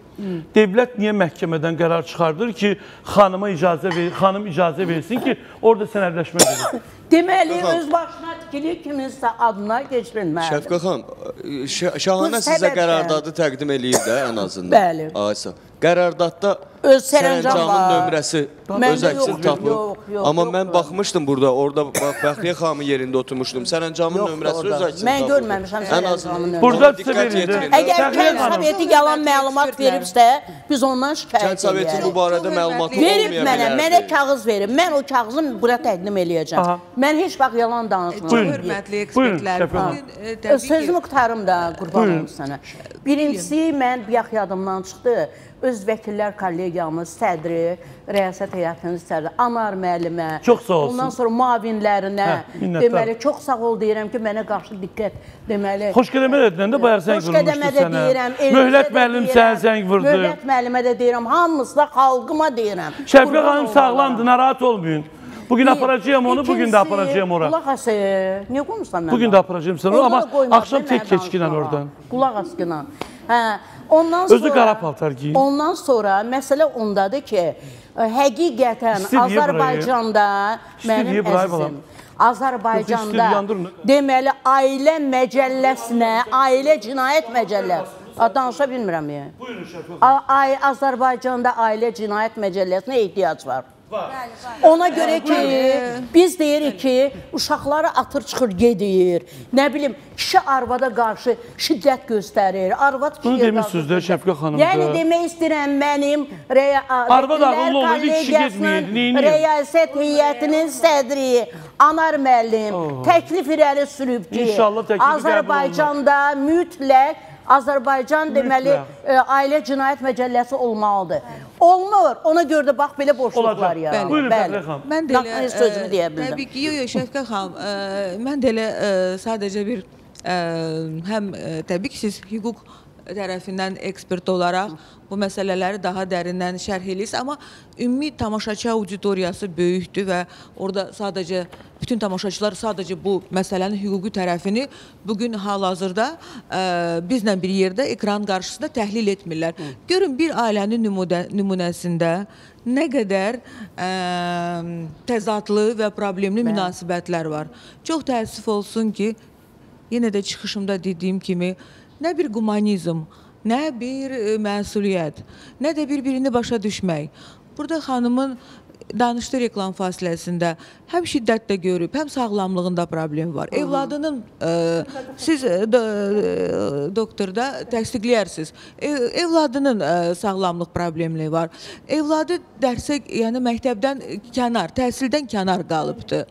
devlət niyə məhkəmədən qərar çıxardır ki, xanıma icazə verir, xanım icazə versin ki, orada sənədləşmə gedir? Deməli, öz başına tikili kiminsə adına keçirilməlidir. Şəfqə xanım, Şahanə sizə qərardadı təqdim eləyir də ən azından. Bəli. Aysa, qərardatda öz sərəncamın nömrəsi öz əksini tapıb. Amma mən baxmışdım burada, orada Bəxriyə xanımın yerində oturmuşdum. Sərəncamın nömrəsi öz əksini tapıb. Mən görməmişəm sərəncamın nömrəsini. Burada sizə verildi. Əgər kənd soveti yalan məlumat veribsə, biz ondan şikayət edəyik. Kənd soveti bu barədə məlumatı olmaya verib mənə, mənə kağız verib. Mən o kağızı bura təqdim eləyəcəm. Mən heç vaxt yalan danışmam. Hörmətli ekspertlər. Sözümü qutarım da, qurban olum sənə. Birincisi, mən bir yax yadımdan çıxdı. Öz vəkillər kollegiyamız, sədri, rəyasət heyətinin sədri, Anar müəllimə, ondan sonra müavinlərinə, deməli, çox sağ ol deyirəm ki, mənə qarşı diqqət, deməli... Xoş qədəmə edilən də bayaq zəng vurmuşdu sənə. Möhlət müəllim sənə zəng vurdu. Möhlət müəllimə də deyirəm, hamısına, xalqıma deyirəm. Şəfqə xanım sağlamdır, narahat olmayın. Bugün aparacağım onu, bugün də aparacağım ora. Qulaq as, niyə qoymuşsan mən? Bugün də aparacağım səni, amma axşam tek keçkinən oradan. Qulaq as günən. Ondan sonra, özü qara paltar giyin. Ondan sonra məsələ ondadır ki, həqiqətən Azərbaycanda, mənim əzizim, Azərbaycanda deməli, ailə məcəlləsinə, ailə cinayət məcəlləsi, danışa bilmirəm ya. Buyurun Şəfqə. Azərbaycanda ailə cinayət məcəlləsinə ehtiyac var. Ona görə ki, biz deyirik ki, uşaqları atır çıxır gedir, nə bilim, kişi arvada qarşı şiddət göstərir, arvad kişiyə qarşı... Bunu demirsiniz də Şəfqə xanımda. Yəni, demək istəyirəm, mənim arvad ağıllı olur, kişi getməyir, neyini? Rəyasət heyətinin sədri, Anar müəllim, təklif irəli sürüb ki, Azərbaycanda mütləq Azərbaycan deməli, ailə cinayət məcəlləsi olmalıdır. Olmur, ona görə də bax, belə boşluqlar ya. Buyurun, Fəxrə xanım. Mən də elə, təbii ki, yox, yox, Şəfqə xanım, mən də elə sadəcə bir, həm təbii ki, siz hüquq tərəfindən ekspert olaraq bu məsələləri daha dərindən şərh edirsiniz. Amma ümumi tamaşaçı auditoriyası böyükdür və orada sadəcə bütün tamaşaçılar sadəcə bu məsələnin hüquqi tərəfini bugün hal-hazırda bizlə bir yerdə ekran qarşısında təhlil etmirlər. Görün, bir ailənin nümunəsində nə qədər təzadlı və problemli münasibətlər var. Çox təəssüf olsun ki, yenə də çıxışımda dediyim kimi, nə bir humanizm, nə bir məsuliyyət, nə də bir-birini başa düşmək. Burada xanımın danışdığı reklam fasiləsində həm şiddətdə görüb, həm sağlamlığında problem var. Evladının, siz doktorda təsdiqləyirsiniz, evladının sağlamlıq problemliyi var. Evladı dərsə, yəni məktəbdən kənar, təhsildən kənar qalıbdır.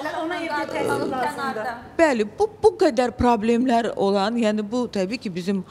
Bəli, bu qədər problemlər olan, yəni bu təbii ki, bizim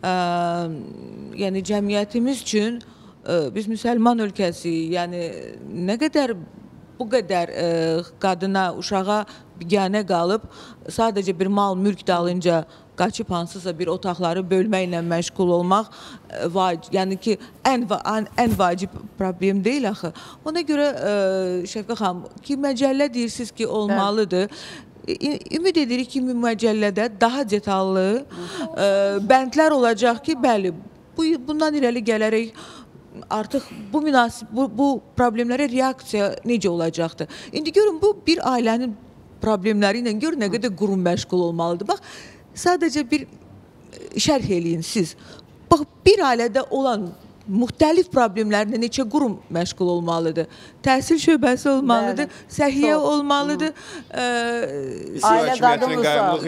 cəmiyyətimiz üçün biz müsəlman ölkəsi, yəni nə qədər bu qədər qadına, uşağa biganə qalıb, sadəcə bir mal, mülk dalınca qaçıb hansısa bir otaqları bölməklə məşğul olmaq, yəni ki, ən vacib problem deyil axı. Ona görə, Şəfqə xanım, ki, məcəllə deyirsiniz ki, olmalıdır. Ümid edirik ki, məcəllədə daha detallı bəndlər olacaq ki, bəli, bundan irəli gələrək artıq bu, bu, bu problemlərə reaksiya necə olacaqdır? İndi görün, bu bir ailənin problemləri ilə görün nə qədər qurum məşğul olmalıdır. Bax, sadəcə bir şərh eləyin siz. Bax, bir ailədə olan müxtəlif problemlərlə neçə qurum məşğul olmalıdır? Təhsil şöbəsi olmalıdır, səhiyyə olmalıdır, ailə qadın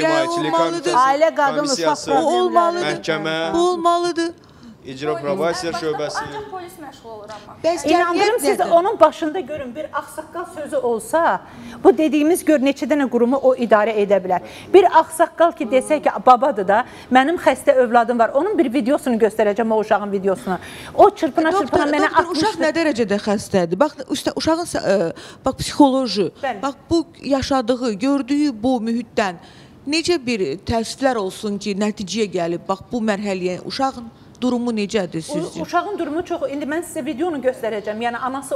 uşaq məhkəmə, bu olmalıdır. İcra probasiya şöbəsi. Ancaq polis məşğul olur amma. İnandırım siz, onun başında görün, bir ağsaqqal sözü olsa, bu dediyimiz gör neçə dənə qurumu o idarə edə bilər. Bir ağsaqqal ki, desək ki, babadır da, mənim xəstə övladım var, onun bir videosunu göstərəcəm, o uşağın videosunu. O çırpına-çırpına mənə atmışdır. Uşaq nə dərəcədə xəstədir? Bax, uşağın psixoloji, bax, bu yaşadığı, gördüyü bu mühitdən necə bir təəssüflər olsun ki, nəticəyə gəlib, bax, bu mərhələyə uşağın durumu necədir sizcə? Uşağın durumu çox, indi mən sizə videonu göstərəcəm. Yəni, anası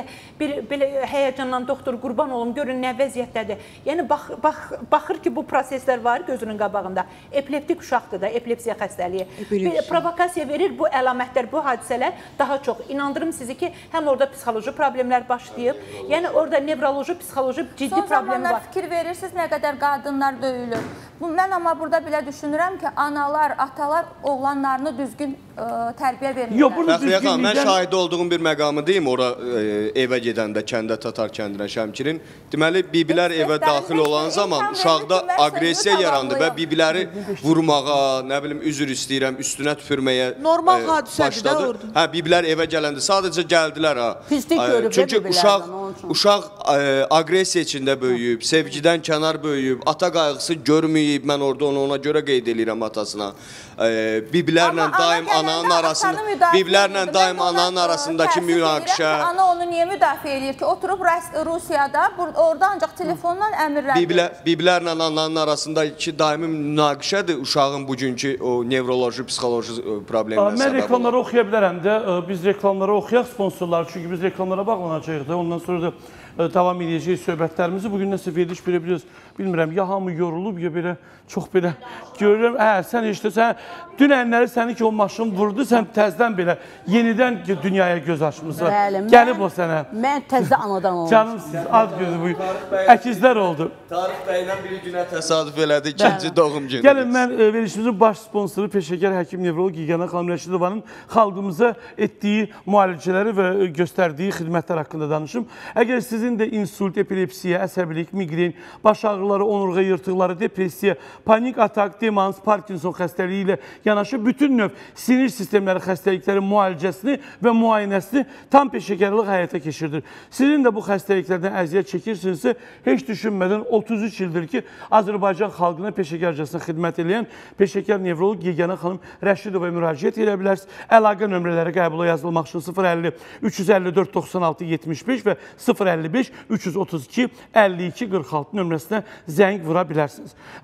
belə həyəcanla, doktor, qurban olum, görün nə vəziyyətdədir. Yəni, baxır ki, bu proseslər var gözünün qabağında. Epileptik uşaqdır da, epilepsiya xəstəliyi. Provokasiya verir bu əlamətlər, bu hadisələr daha çox. İnandırım sizi ki, həm orada psixoloji problemlər başlayıb, yəni orada nevroloji, psixoloji ciddi problem var. Son zamanlar fikir verirsiniz nə qədər qadınlar döyülür. Mən amma burada belə düşünürəm ki, analar, atalar oğlanlarını düzgün tərbiyə vermirlər. Fəxriyə xanım, mən şahid olduğum bir məqamı deyim, ora evə gedəndə, kəndə Tatar kəndinə Şəmkirin. Deməli, bibilər evə daxil olan zaman uşaqda agresiya yarandı və bibiləri vurmağa, nə bilim, üzr istəyirəm, üstünə tüpürməyə normal hadisədir də orada. Hə, bibilər evə gələndə sadəcə gəldilər ha. Pislik görüb də çünki uşaq, uşaq agresiya içində böyüyüb, sevgidən kənar böyüyüb, ata qayğısı görməyib, mən orada onu ona görə qeyd edirəm atasına. Bibilərlə daim ananın arasında, bibilərlə daim ananın arasındakı münaqişə. Ana onu niyə müdafiə edir ki? Oturub Rusiyada, orada ancaq telefonla əmirlər. Bibilərlə ananın arasındakı daimi münaqişədir uşağın bugünkü o nevroloji, psixoloji problemlər səbəb olur. Mən reklamları oxuya bilərəm də, biz reklamları oxuyaq sponsorlar, çünki biz reklamlara bağlanacağıq da, ondan sonra da davam edəcək söhbətlərimizi. Bugün nəsə veriliş belə biliyoruz, bilmirəm, ya hamı yorulub, ya belə çox belə görürəm. Hə, sən işte, sən dünənləri səni ki o maşın vurdu, sən təzdən belə yenidən dünyaya göz açmışsan. Gəlib o sənə. Mən təzdə anadan olmuşum. Canımsınız, az gözü bu. Əkizlər oldu. Tarix bəylə biri günə təsadüf elədi, ikinci doğum günü. Gəlin, mən verilişimizin baş sponsoru peşəkar həkim nevrolog Yeganə xanım Rəşidovanın xalqımıza etdiyi müalicələri və göstərdiyi xidmətlər haqqında danışım. Əgər sizin də insult, epilepsiya, əsəbilik, migren, baş ağrıları, onurğa yırtıqları, depressiya, panik atak, demans, Parkinson xəstəliyi ilə yanaşı bütün növ sinir sistemləri xəstəliklərin müalicəsini və müayinəsini tam peşəkarlıq həyata keçirdir. Sizin də bu xəstəliklərdən əziyyət çəkirsinizsə, heç düşünmədən otuz üç ildir ki, Azərbaycan xalqına peşəkarcasına xidmət edən peşəkar nevrolog Yeganə xanım Rəşidovaya müraciət edə bilərsiniz. Əlaqə nömrələri qəbula yazılmaq üçün sıfır əlli üç yüz əlli dörd doxsan altı yetmiş beş və sıfır əlli beş üç yüz otuz iki əlli iki qırx altı nömrəsinə zəng vura bilərsiniz. Amerika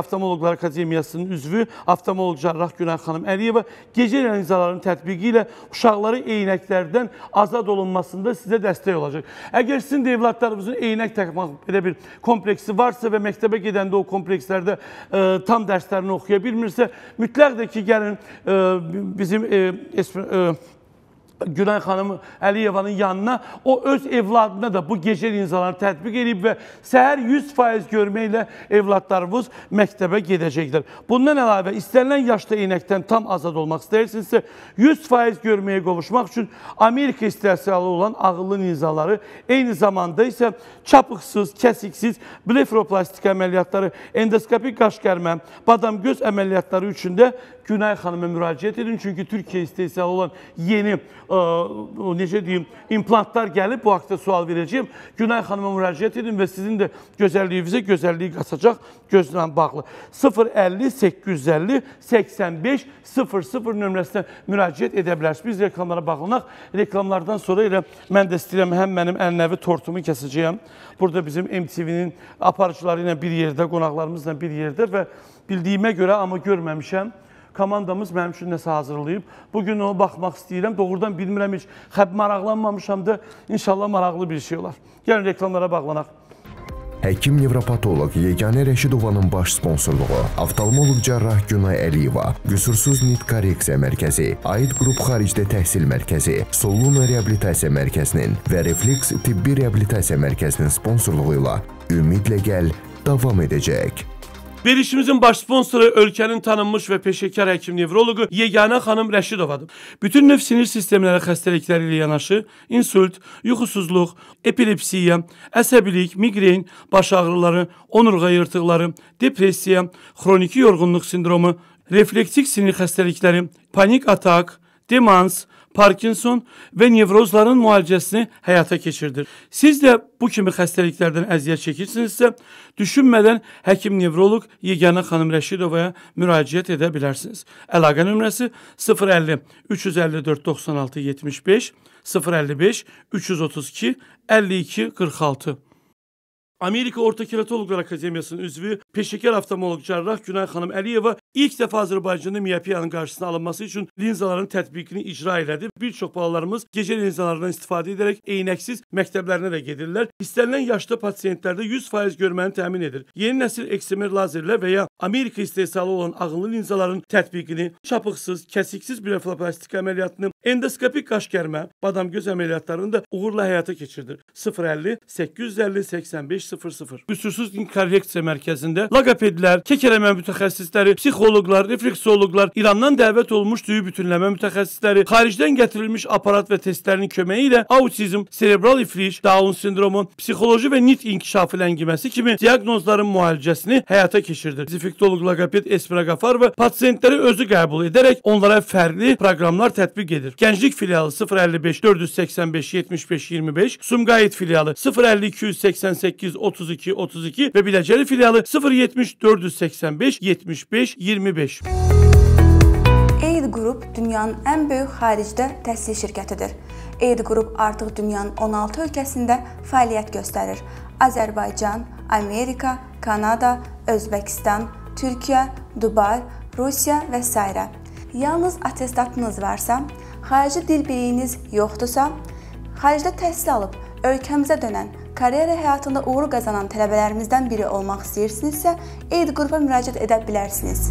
Oftalmoloqlar Akademiyasının üzvü oftalmoloq cərrah Günay xanım Əliyeva gecə lənzaların tətbiqi ilə uşaqları eynəklərdən azad olunmasında sizə dəstək olacaq. Əgər sizin də evlatlarınızın eynək təqmaq belə bir kompleksi varsa və məktəbə gedəndə o komplekslərdə e, tam dərslərini oxuya bilmirsə, mütləq də ki, gəlin e, bizim e, e, Günay xanım Əliyevanın yanına o öz evladına da bu gecə linzalarını tətbiq edib və səhər yüz faiz görməklə evladlarımız məktəbə gedəcəkdir. Bundan əlavə, istənilən yaşda eynəkdən tam azad olmaq istəyirsinizsə, yüz faiz görməyə qovuşmaq üçün Amerika istehsalı olan ağıllı linzaları, eyni zamanda isə çapıqsız, kəsiksiz blefaroplastik əməliyyatları, endoskopik qaş gərmə, badam göz əməliyyatları üçün də Günay xanıma müraciət edin. Çünki Türkiyə istehsalı olan yeni ə, necə deyim, implantlar gəlib, bu haqda sual verəcəyim. Günay xanıma müraciət edin və sizin də gözəlliyinizə gözəlliyi qaçacaq gözlə bağlı. sıfır əlli səkkiz yüz əlli səksən beş sıfır sıfır nömrəsinə müraciət edə bilərsiniz. Biz reklamlara bağlanaq. Reklamlardan sonra elə mən də istəyirəm, həm mənim ənənəvi tortumu kəsəcəyəm. Burada bizim M T V'nin aparıcıları ilə bir yerdə, qonaqlarımızla bir yerdə və bildiyimə görə, amma görməmişəm, komandamız mənim üçün nəsə hazırlayıb. Bugün ona baxmaq istəyirəm. Doğrudan bilmirəm, heç xəb maraqlanmamışam da. İnşallah maraqlı bir şey olar. Gəlin reklamlara bağlanaq. Həkim nevropatoloq Yeganə Rəşidovanın baş sponsorluğu, oftalmoloq cərrah Günay Əliyeva, Qüsursuz Nit Korreksiya Mərkəzi, Aid Qrup Xaricdə Təhsil Mərkəzi, Soluna Reabilitasiya Mərkəzinin və Refleks Tibbi Reabilitasiya Mərkəzinin sponsorluğu ilə Ümidlə Gəl davam edəcək. Verişimizin baş sponsoru ölkənin tanınmış və peşəkar həkim nevroloqu Yeganə xanım Rəşidovadır. Bütün növ sinir sistemləri xəstəlikləri ilə yanaşı, insult, yuxusuzluq, epilepsiya, əsəbilik, migren, baş ağrıları, onurğa yırtıqları, depressiya, xroniki yorğunluq sindromu, refleksik sinir xəstəlikləri, panik atak, demans, Parkinson və nevrozların müalicəsini həyata keçirdir. Siz də bu kimi xəstəliklərdən əziyyət çəkirsinizsə, düşünmədən həkim nevroloq Yeganə xanım Rəşidovaya müraciət edə bilərsiniz. Əlaqə nömrəsi sıfır əlli üç yüz əlli dörd doxsan altı yetmiş beş, sıfır əlli beş üç yüz otuz iki əlli iki qırx altı. Amerika Orta Keratologlar Akademiyasının üzvü, peşəkar oftalmoloq cərrah Günay xanım Əliyeva ilk dəfə Azərbaycanda miyopiyanın qarşısına alınması üçün linzaların tətbiqini icra elədi. Bir çox balalarımız gecə linzalarından istifadə edərək eynəksiz məktəblərinə də gedirlər. İstənilən yaşda pasiyentlərdə yüz faiz görməni təmin edir. Yeni nəsil eksimer lazerlə və ya Amerika istehsalı olan ağıllı linzaların tətbiqini, çapıqsız, kəsiksiz blefaroplastik əməliyyatını, endoskopik qaş gərmə, badam göz əməliyyatlarını da uğurla həyata keçirdir. sıfır əlli səkkiz yüz əlli səksən beş sıfır sıfır. Qüsursuz Nit Korreksiya Mərkəzində logopedlər, kəkələmə mütəxəssisləri, psixoloqlar, refleksoloqlar, İrandan dəvət olmuş düyü bütünləmə mütəxəssisləri, xaricdən gətirilmiş aparat və testlərinin köməyi ilə autizm, serebral iflic, Down sindromu, psixoloji və nit inkişafı ləngiməsi kimi diaqnozların müalicəsini həyata keçirdir. Dezinfektoloq logoped Esmira Qafarova pasiyentləri özü qəbul edərək onlara fərqli proqramlar tətbiq edir. Gənclik filialı sıfır əlli beş dörd yüz səksən beş yetmiş beş iyirmi beş, Sumqayıt filialı sıfır əlli iki yüz səksən səkkiz otuz iki otuz iki və Biləcəli filialı sıfır yetmiş dörd yüz səksən beş yetmiş beş iyirmi beş. Aid Group dünyanın ən böyük xaricdə təhsil şirkətidir. Aid Group artıq dünyanın on altı ölkəsində fəaliyyət göstərir. Azərbaycan, Amerika, Kanada, Özbəkistan, Türkiyə, Dubay, Rusiya və s. Yalnız atestatınız varsa, xarici dil biliyiniz yoxdursa, xaricdə təhsil alıb ölkəmizə dönən, karyera həyatında uğur qazanan tələbələrimizdən biri olmaq istəyirsinizsə, Aid Group-a müraciət edə bilərsiniz.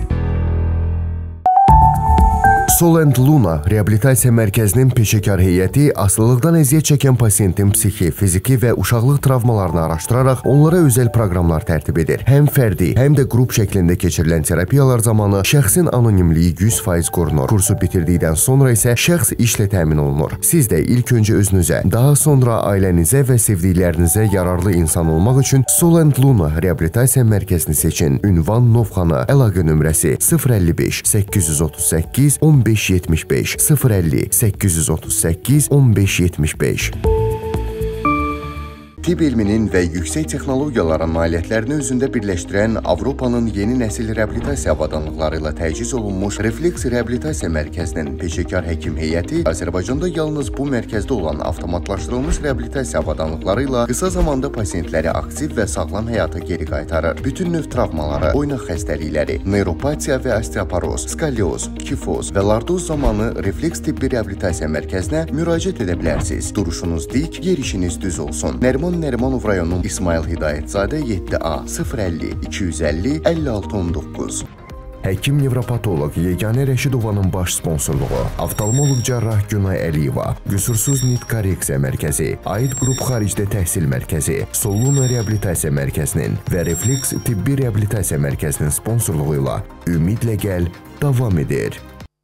Sol and Luna Reabilitasiya Mərkəzinin peşəkar heyəti asılılıqdan əziyyət çəkən pasiyentin psixi, fiziki və uşaqlıq travmalarını araşdıraraq onlara özəl proqramlar tərtib edir. Həm fərdi, həm də qrup şəklində keçirilən terapiyalar zamanı şəxsin anonimliyi yüz faiz qorunur. Kursu bitirdikdən sonra isə şəxs işlə təmin olunur. Siz də ilk öncə özünüzə, daha sonra ailənizə və sevdiklərinizə yararlı insan olmaq üçün Sol and Luna Reabilitasiya Mərkəzini seçin. Ünvan Novxana, əlaqə nömrəsi sıfır əlli beş səkkiz yüz otuz səkkiz on beş yetmiş beş, sıfır əlli səkkiz yüz otuz səkkiz on beş yetmiş beş. tibb elminin və yüksək texnologiyaların nailiyyətlərini özündə birləşdirən Avropanın yeni nəsil reabilitasiya avadanlıqları ilə təchiz olunmuş Refleks Reabilitasiya Mərkəzinin peşəkar həkim heyəti Azərbaycanda yalnız bu mərkəzdə olan avtomatlaşdırılmış reabilitasiya avadanlıqları ilə qısa zamanda pasientləri aktiv və sağlam həyata geri qaytarır. Bütün növ travmaları, oynaq xəstəlikləri, neyropatiya və osteoporoz, skalyoz, kifoz və lardoz zamanı Refleks Tibbi Reabilitasiya Mərkəzinə müraciət edə bilərsiniz. Duruşunuz dik, yerişiniz düz olsun. Nəriman Nərimanov rayonunun İsmail Hidayətzadə yeddi A sıfır əlli iki yüz əlli əlli altı on doqquz. Həkim nevropatoloq Yeganə Rəşidovanın baş sponsorluğu, oftalmoloq cərrah Günay Əliyeva, Qüsursuz Nit Korreksiya Mərkəzi, Aid Qrup Xaricdə Təhsil Mərkəzi, Soluna Reabilitasiya Mərkəzinin və Refleks Tibbi Reabilitasiya Mərkəzinin sponsorluğu ilə Ümidlə Gəl davam edir.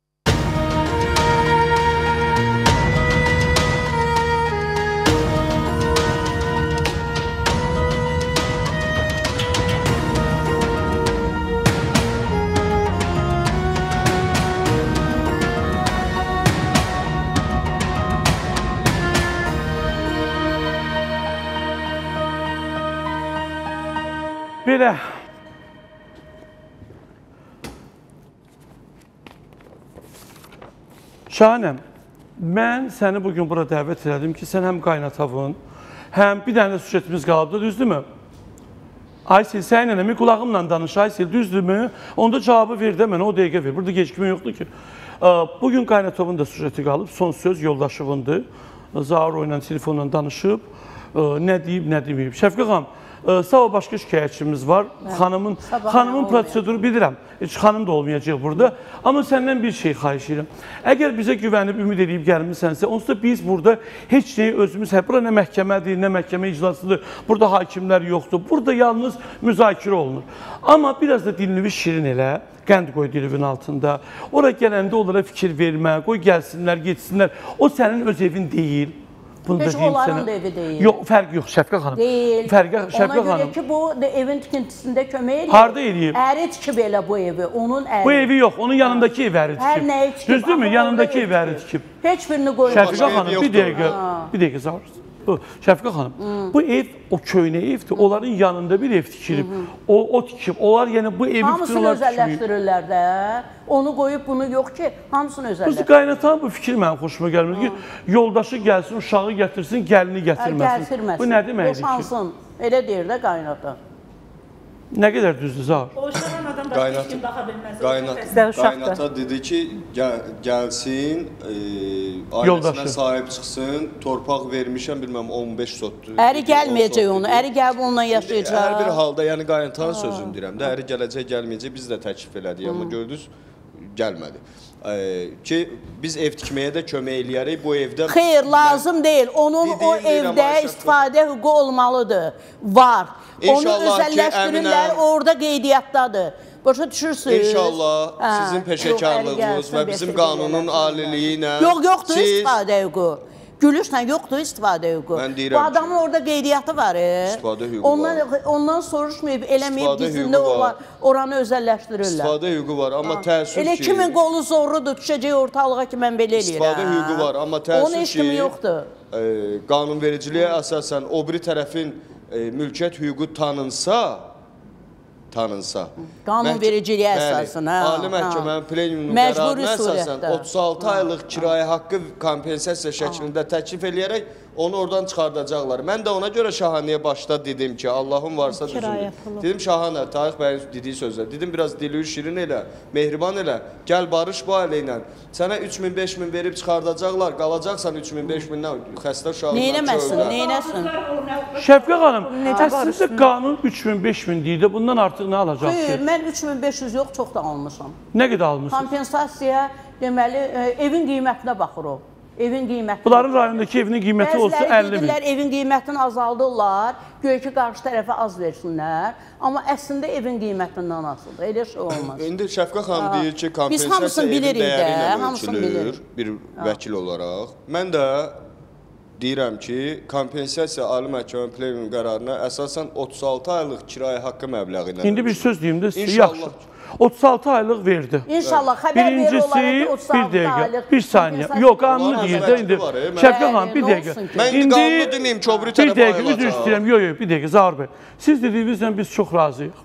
Belə, Şahanəm, mən səni bugün bura dəvət elədim ki, sən həm qaynatavın, həm bir dənə süjetimiz qalıbdır, düzdürmü? Aysil, səninlə mi qulağımla danış, Aysil, düzdürmü? Onda cavabı ver də mənə, o dəqiqə ver. Burada gecikmə yoxdur ki. Bugün qaynatavın da süjeti qalıb, son söz yoldaşıvındır. Zaur ilə telefonla danışıb, nə deyib, nə deməyib. Şəfqə xanım, sağ ol, başqa şikayətçimiz var. Xanımın, xanımın proseduru bilirəm. Heç xanım da olmayacaq burada. Amma səndən bir şey xahiş edirəm. Əgər bizə güvənib, ümid edib gəlmişsənsə, onsuz da biz burada heç neyi özümüz, bura nə məhkəmədir, nə məhkəmə iclasıdır, burada hakimlər yoxdur. Burada yalnız müzakirə olunur. Amma biraz da dilini şirin elə, qənd qoy dilivin altında. Ora gələndə onlara fikir vermə, qoy gəlsinlər, geçsinlər. O sənin öz evin deyil. Heç onların da evi deyil. Yox, fərq yox, Şəfqə xanım. Deyil. Fərqə, Şəfqə xanım. Ona görə ki, bu evin tikintisində kömək eləyir. Harada eləyib? Əri tikib elə bu evi, onun əri. Bu evi yox, onun yanındakı ev əri tikib. Hər nəyi tikib. Düzdürmü? Yanındakı ev əri tikib. Heç birini qoymadı. Şəfqə xanım, bir dəqiqə, bir dəqiqə sağ Şəfqə xanım, bu ev o köynə evdir, onların yanında bir ev tikilib, o tikib, onlar yəni bu evi hamısını özəlləşdirirlər də, onu qoyub bunu yox ki, hamısını özəlləşdirir. Qaynatan bu fikir mənim xoşuma gəlmir ki, yoldaşı gəlsin, uşağı gətirsin, gəlini gətirməsin. Gətirməsin. Bu nə deməkdir ki? Boşansın, elə deyir də qaynatan. Nə qədər düzdür, Zahar? O uşağın adam da heç kim baxa bilməz. Qaynata dedi ki, gəlsin, ailəsinə sahib çıxsın, torpaq vermişəm, bilməm, on beş sotdur. Əri gəlməyəcək onu, əri gəlib onunla yaşayacaq. Hər bir halda, yəni qaynatanın sözünü deyirəm də, əri gələcək, gəlməyəcək, biz də təklif elədik, amma gördünüz, gəlmədi. Ki, biz ev tikməyə də kömək eləyərik, bu evdə... Xeyr, lazım deyil, onun o evdə istifadə hüququ olmalıdır, var. Onu özəlləşdirirlər, orada qeydiyyatdadır. Başa düşürsünüz? İnşallah sizin peşəkarlığınız və bizim qanunun aliliyi ilə... Yox, yoxdur istifadə hüququ. Gülüşlə yoxdur istifadə hüququ. Bu adamın orada qeydiyyatı var. İstifadə hüququ var. Ondan soruşmayıb, eləməyib bizində oranı özəlləşdirirlər. İstifadə hüququ var, amma təəssüf ki... Elə kimin qolu zorludur, düşəcək ortalığa ki, mən belə eləyirəm. İstifadə hüququ var, amma təəssüf ki... Onun heç kimi yoxdur. Qanunvericiliyə əsasən o biri tərəfin mülkiyyət hüququ tanınsa, tanınsa. Qanunvericiliyə əsasən, hə. Ali məhkəmənin plenumunu qərarına əsasən otuz altı aylıq kirayə haqqı kompensasiya şəklində təklif eləyərək onu oradan çıxardacaqlar. Mən də ona görə Şahanəyə başda dedim ki, Allahın varsa düzündür. Dedim Şahanə, Tarix bəyin dediyi sözlər. Dedim biraz dili şirin elə, mehriban elə, gəl barış bu ailə ilə. Sənə üç min, beş min verib çıxardacaqlar, qalacaqsan üç min, beş mindən xəstə uşağından çöldə. Neynəməsin, neynəsin? Şəfqə xanım, əslində qanun üç min, beş min deyir də, bundan artıq nə alacaq ki? Xeyr, mən üç min beş yüz yox, çox da almışam. Nə qədər almışsınız? Kompensasiya, deməli, evin qiymətinə baxır o. Evin qiyməti. Bunların rayondakı evinin qiyməti olsa əlli min. Bəziləri evin qiymətini azaldırlar, göy ki, qarşı tərəfə az versinlər. Amma əslində evin qiymətindən asılıdır. Elə şey olmaz. İndi Şəfqə xanım deyir ki, kompensasiya evin dəyəri ilə ölçülür bir vəkil olaraq. Mən də deyirəm ki, kompensasiya Ali Məhkəmənin plenum qərarına əsasən otuz altı aylıq kirayə haqqı məbləği ilə. İndi bir söz deyim də, yaxşı. otuz altı aylıq verdi. İnşallah xəbər verir olaraq otuz altı aylıq. Bir saniyə. Yox, qanunu deyir də indi. Şəfqət xanım, bir dəqiqə. Mən indi qanunu deməyim ki, o biri tərəf ayrılacaq. Bir dəqiqə, üzr istəyirəm. Yox, yox, bir dəqiqə, Zaur bəy. Siz dediyinizlə biz çox razıyıq.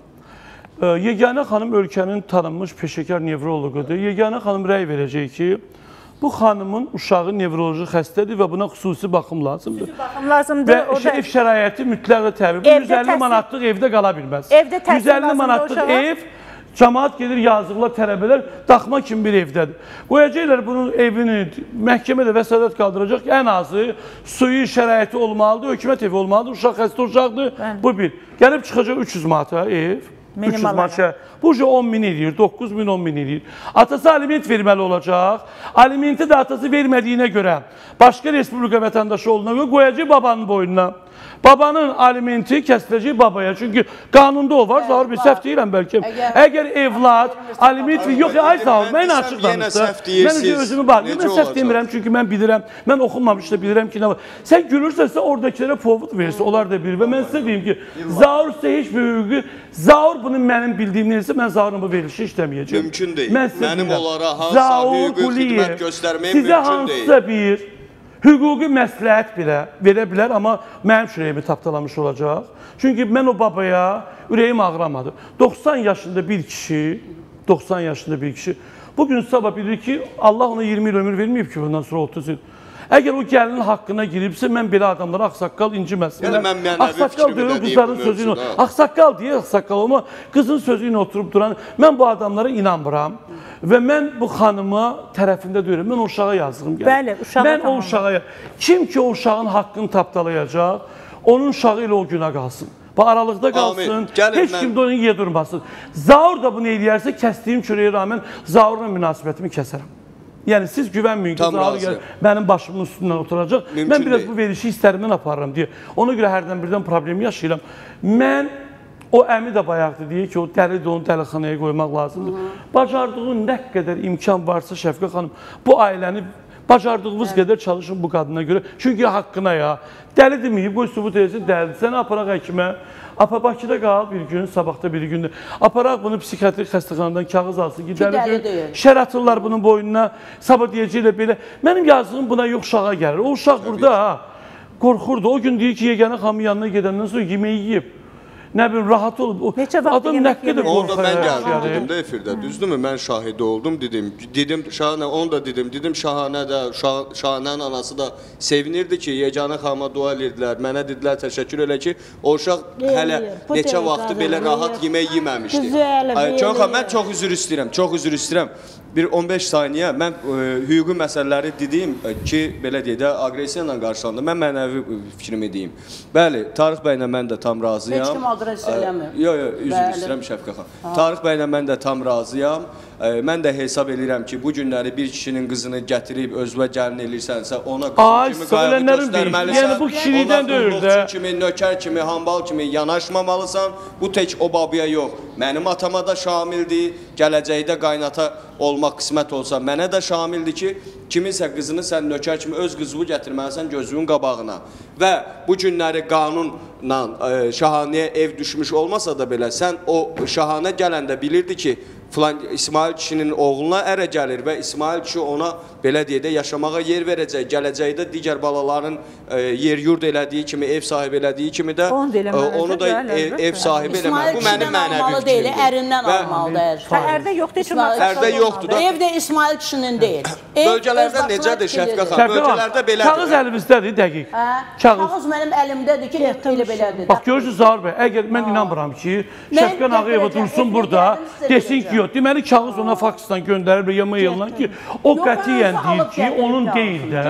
Yeganə xanım ölkənin tanınmış peşəkar nevroloqudur. Yeganə xanım rəy verəcək ki, bu xanımın uşağı nevroloji xəstədir və buna xüsusi baxım lazımdır. Xüsusi baxım lazımdır. Və ev şəraiti mütləq təbii. Bu yüz əlli manatlıq evdə qala bilməz. Evdə təhsil yüz əlli manatlıq ev, cəmaat gedir yazıqlar, tələbələr daxma kimi bir evdədir. Qoyacaqlar bunun evini məhkəmədə vəsatət qaldıracaq ki, ən azı suyu şəraiti olmalıdır, hökumət evi olmalıdır, uşaq xəstə uşaqdır. Bu bir. Gəlib çıxacaq üç yüz manata ev. üç yüz manata. Bu on min edir, doqquz min, on min edir. Atası aliment verməli olacaq. Alimenti də atası vermədiyinə görə, başqa respublika vətəndaşı olduğuna görə qoyacaq babanın boynuna. Babanın alimenti kəsiləcək babaya. Çünki qanunda o var. Zaur bir səhv deyirəm bəlkə. Əgər evlad, aliment... Yox, ay Zaur, mən açıq danışdı. Mən özümü bax. Mən səhv demirəm çünki mən bilirəm. Mən oxunmamış da bilirəm ki, nə var. Sən gülürsənsə oradakilərə povud verirsə, onlar da bilir. Və mən sizə deyim ki, Zaur sizə heç bir hüququ... Zaur bunun mənim bildiyim neysə, mən Zaurun bu verilişi işləməyəcəm. Mümkün deyil. Mənim onlara hansısa hüququ xidmət göstərməyə mümkün deyil. Sizə hansısa bir hüquqi məsləhət belə verə bilər, amma mənim ürəyimi tapdalamış olacaq. Çünki mən o babaya ürəyim ağramadı. doxsan yaşında bir kişi, doxsan yaşında bir kişi, bugün sabah bilir ki, Allah ona iyirmi il ömür verməyib ki, bundan sonra otuz il. Əgər o gəlinin haqqına giribsə, mən belə adamlara ağsaqqal inciməsin. Yəni, mən mənəvi fikrimi də deyim bu mövzuda. Ağsaqqal deyə ağsaqqal, amma qızın sözü ilə oturub duran, mən bu adamlara inanmıram. Və mən bu xanıma tərəfində deyirəm, mən o uşağa yazığım gəlir. Bəli, uşağa Mən o uşağa, kim ki o uşağın haqqını tapdalayacaq, onun uşağı ilə o günə qalsın. Bu aralıqda qalsın, heç kim də onu yiyə durmasın. Zaur da bunu eləyərsə, kəsdiyim çörəyə rağmen Zaurla münasibətimi kəsərəm. Yəni, siz güvənməyin ki, Zaur gəlir, mənim başımın üstündən oturacaq. Mən biraz bu verişi istərimdən aparıram deyə. Ona görə hərdən birdən problemi yaşayıram. Mən o əmi də bayaqdır deyək ki, o dəlidir, onu dəlixanaya qoymaq lazımdır. Bacardığı nə qədər imkan varsa Şəfqət xanım, bu ailəni bacardığınız qədər çalışın bu qadına görə. Çünki haqqına ya, dəli deməyib, qoy sübut edilsin, dəlidir. Səni aparaq həkimə, apa Bakıda qal bir gün, sabahda bir gündə. Aparaq bunu psixiatrik xəstəxanadan kağız alsın ki, dəlidir. Şər atırlar bunun boynuna, sabah deyəcəklə belə. Mənim yazığım buna yox, uşağa gəlir. O uşaq burada qorxurdu. O gün deyir ki, yeganə xanımın yanına gedəndən sonra yeməyi yiyib. Nə bilim, rahat olub. Adam nə qədər qorxur. Orada mən gəldim, dedim də efirdə, düzdürmü? Mən şahidi oldum, dedim. Dedim, Şahanə, onu da dedim. Dedim, Şahanə də, Şahanənin anası da sevinirdi ki, yeganə xanıma dua edirdilər. Mənə dedilər, təşəkkür elə ki, o uşaq hələ neçə vaxtı belə rahat yemək yeməmişdi. Çox, mən çox üzr istəyirəm, çox üzr istəyirəm. Bir on beş saniyə, mən hüquqi məsələləri dedim ki, belə deyək də, agresiya ilə qarşılandı. Mən mənəvi fikrimi deyim. Bəli, Tarix bəylə mən də tam razıyam. Heç kim adres eləmir. Yox, yox, üzr istəyirəm Şəfqət xanım. Tarix bəylə mən də tam razıyam. Mən də hesab edirəm ki, bu günləri bir kişinin qızını gətirib özünə gəlin edirsənsə, ona qızın kimi qayğı göstərməlisən, ona qulluqçu kimi, nökər kimi, hambal kimi yanaşmamalısan. Bu tək o babaya yox. Mənim atama da şamildir, gələcəkdə qaynata olmaq qismət olsa, mənə də şamildir ki, kiminsə qızını sən nökər kimi öz qızını gətirməlisən gözünün qabağına. Və bu günləri qanunla Şahanəyə ev düşmüş olmasa da belə, sən o Şahanə gələndə bilirdi ki, filan İsmail kişinin oğluna ərə gəlir və İsmail kişi ona belə deyək də yaşamağa yer verəcək. Gələcəkdə digər balaların yer yurd elədiyi kimi, ev sahibi elədiyi kimi də onu da ev sahibi eləmək. Bu mənim mənəvi fikrimdir. Ərindən almalıdır. Hərdə yoxdur, heç olmaz. Hərdə yoxdur da. Ev də İsmail kişinin deyil. Bölgələrdə necədir Şəfqət xanım? Bölgələrdə belədir. Kağız əlimizdədir, dəqiq. Kağız mənim əlimdədir ki, elə belədir. Bax, görürsünüz Zaur bəy, əgər mən inanmıram ki, Şəfqət Ağayeva dursun burada, desin ki, yox, deməli kağız ona faksdan göndərir ya maillan ki, o qətiyyən deyir ki, onun deyil də.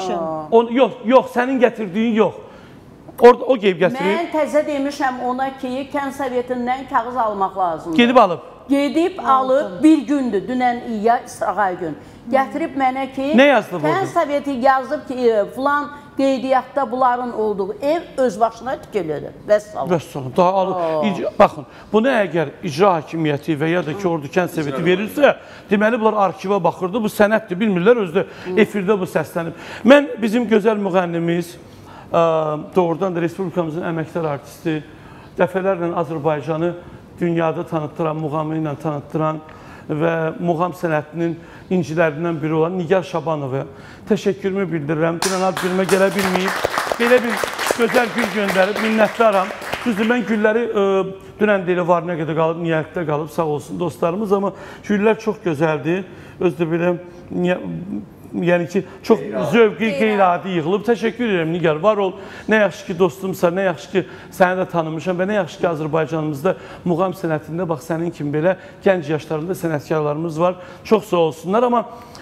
Yox, yox, sənin gətirdiyin yox. Orada o qeyb gətirir. Mən təzə demişəm ona ki, kənd sovetindən kağız almaq lazımdır. Gedib alıb. Gedib alıb bir gündür, dünən iya, İsrail gün. Gətirib mənə ki, kənd soveti yazıb ki, filan qeydiyyatda bunların olduğu ev öz başına tikilidir. Vəssalam. Vəssalam. Daha alıb. Baxın, bunu əgər icra hakimiyyəti və ya da ki, orada kənd soveti verirsə, deməli bunlar arkiva baxırdı, bu sənətdir, bilmirlər, özdə efirdə bu səslənib. Mən bizim gözəl müğənnimiz, doğrudan da Respublikamızın əməkdar artisti, dəfələrlə Azərbaycanı dünyada tanıtdıran, muğamı ilə tanıtdıran və muğam sənətinin incilərindən biri olan Nigar Şabanovaya təşəkkürümü bildirirəm. Dünən ad günümə gələ bilməyib, belə bir gözəl gül göndərib, minnətdaram. Düzdür, mən gülləri dünən deyil, var nə qədər qalıb, niyyətdə qalıb, sağ olsun dostlarımız, amma güllər çox gözəldir. Özdə belə, yəni ki, çox zövqi, qeyri-adi yığılıb. Təşəkkür edirəm, Nigar, var ol. Nə yaxşı ki, dostumsa, nə yaxşı ki, səni də tanımışam və nə yaxşı ki, Azərbaycanımızda muğam sənətində, bax, sənin kimi belə gənc yaşlarında sənətkarlarımız var. Çox sağ olsunlar, amma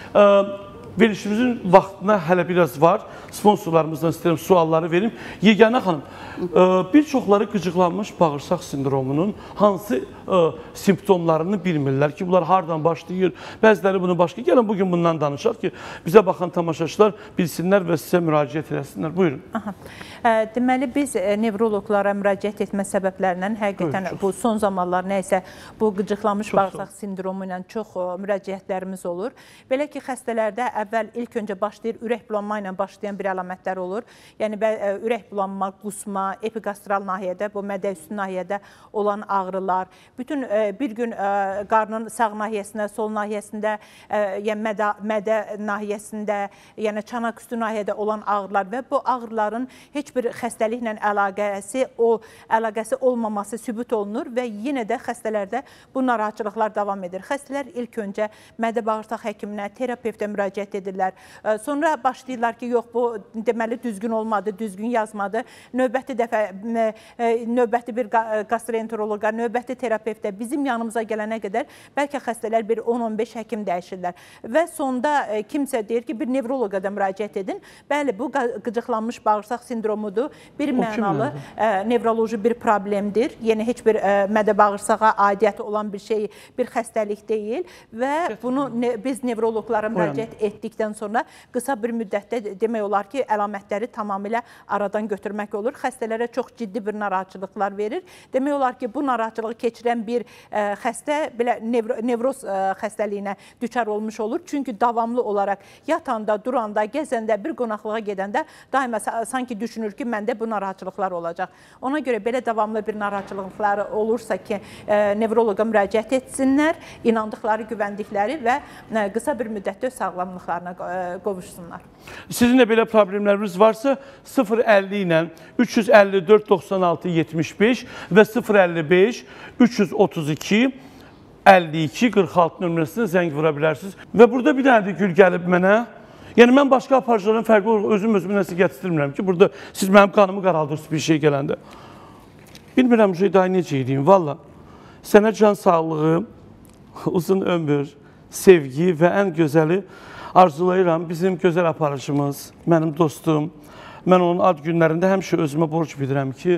verilişimizin vaxtına hələ biraz var. Sponsorlarımızdan istəyirəm sualları verim. Yeganə xanım, bir çoxları qıcıqlanmış bağırsaq sindromunun hansı simptomlarını bilmirlər ki, bunlar hardan başlayır, bəziləri bunu başqa. Gəlin bugün bundan danışaq ki, bizə baxan tamaşaçılar bilsinlər və sizə müraciət eləsinlər. Buyurun. Deməli, biz nevroloqlara müraciət etmə səbəblərindən həqiqətən bu son zamanlar nəysə bu qıcıqlanmış bağırsaq sindromu ilə çox müraciətlərimiz olur. Belə ki, xəstələrdə əvvəl ilk öncə başlayır, ürək bulanma ilə başlayan bir əlamətlər olur. Yəni, ürək bulanma, qusma, epigastral nahiyədə, bu mədə üstü nahiyədə olan ağrılar, bütün bir gün qarnın sağ nahiyəsində, sol nahiyəsində, yəni mədə, mədə nahiyəsində, yəni çanaq üstü nahiyədə olan ağrılar və bu ağrıların heç bir xəstəliklə əlaqəsi, o əlaqəsi olmaması sübut olunur və yenə də xəstələrdə bu narahatçılıqlar davam edir. Xəstələr ilk öncə mədə bağırsaq həkiminə, terapevtə müraciət edirlər. Sonra başlayırlar ki, yox, bu deməli düzgün olmadı, düzgün yazmadı. Növbəti dəfə, növbəti bir gastroenteroloqa, növbəti terapevtə bizim yanımıza gələnə qədər bəlkə xəstələr bir on on beş həkim dəyişirlər. Və sonda kimsə deyir ki, bir nevroloqa da müraciət edin. Bəli, bu qıcıqlanmış bağırsaq sindromudur. Bir mənalı nevroloji bir problemdir. Yəni, heç bir mədə bağırsağa aidiyyəti olan bir şey, bir xəstəlik deyil. Və bunu biz nevroloqlara müraciət etdikdən sonra qısa bir müddətdə demək olar ki, əlamətləri tamamilə aradan götürmək olur. Xəstələrə çox ciddi bir narahatçılıqlar verir. Demək olar ki, bu narahatçılığı keçirən bir xəstə belə nevroz xəstəliyinə düçar olmuş olur. Çünki davamlı olaraq yatanda, duranda, gəzəndə, bir qonaqlığa gedəndə daima sanki düşünür ki, məndə bu narahatçılıqlar olacaq. Ona görə belə davamlı bir narahatçılıqları olursa ki, nevroloqa müraciət etsinlər, inandıqları, güvəndikləri və qısa bir müddətdə sağlamlıqlarına qovuşsunlar. Sizin də belə problemləriniz varsa sıfır əlli ilə üç yüz əlli dörd doxsan altı yetmiş beş və sıfır əlli beş üç yüz otuz iki əlli iki qırx altı nömrəsinə zəng vura bilərsiniz. Və burada bir dənə də gül gəlib mənə. Yəni, mən başqa aparıcıların fərqi olarak özüm özümü nəsə gətirmirəm ki, burada siz mənim qanımı qaraldırırsınız bir şey gələndə. Bilmirəm, Ceyda, necə edeyim, valla. Sənə can sağlığı, uzun ömür, sevgi və ən gözəli arzulayıram. Bizim gözəl aparıcımız, mənim dostum, mən onun ad günlərində həmişə özümə borc bilirəm ki,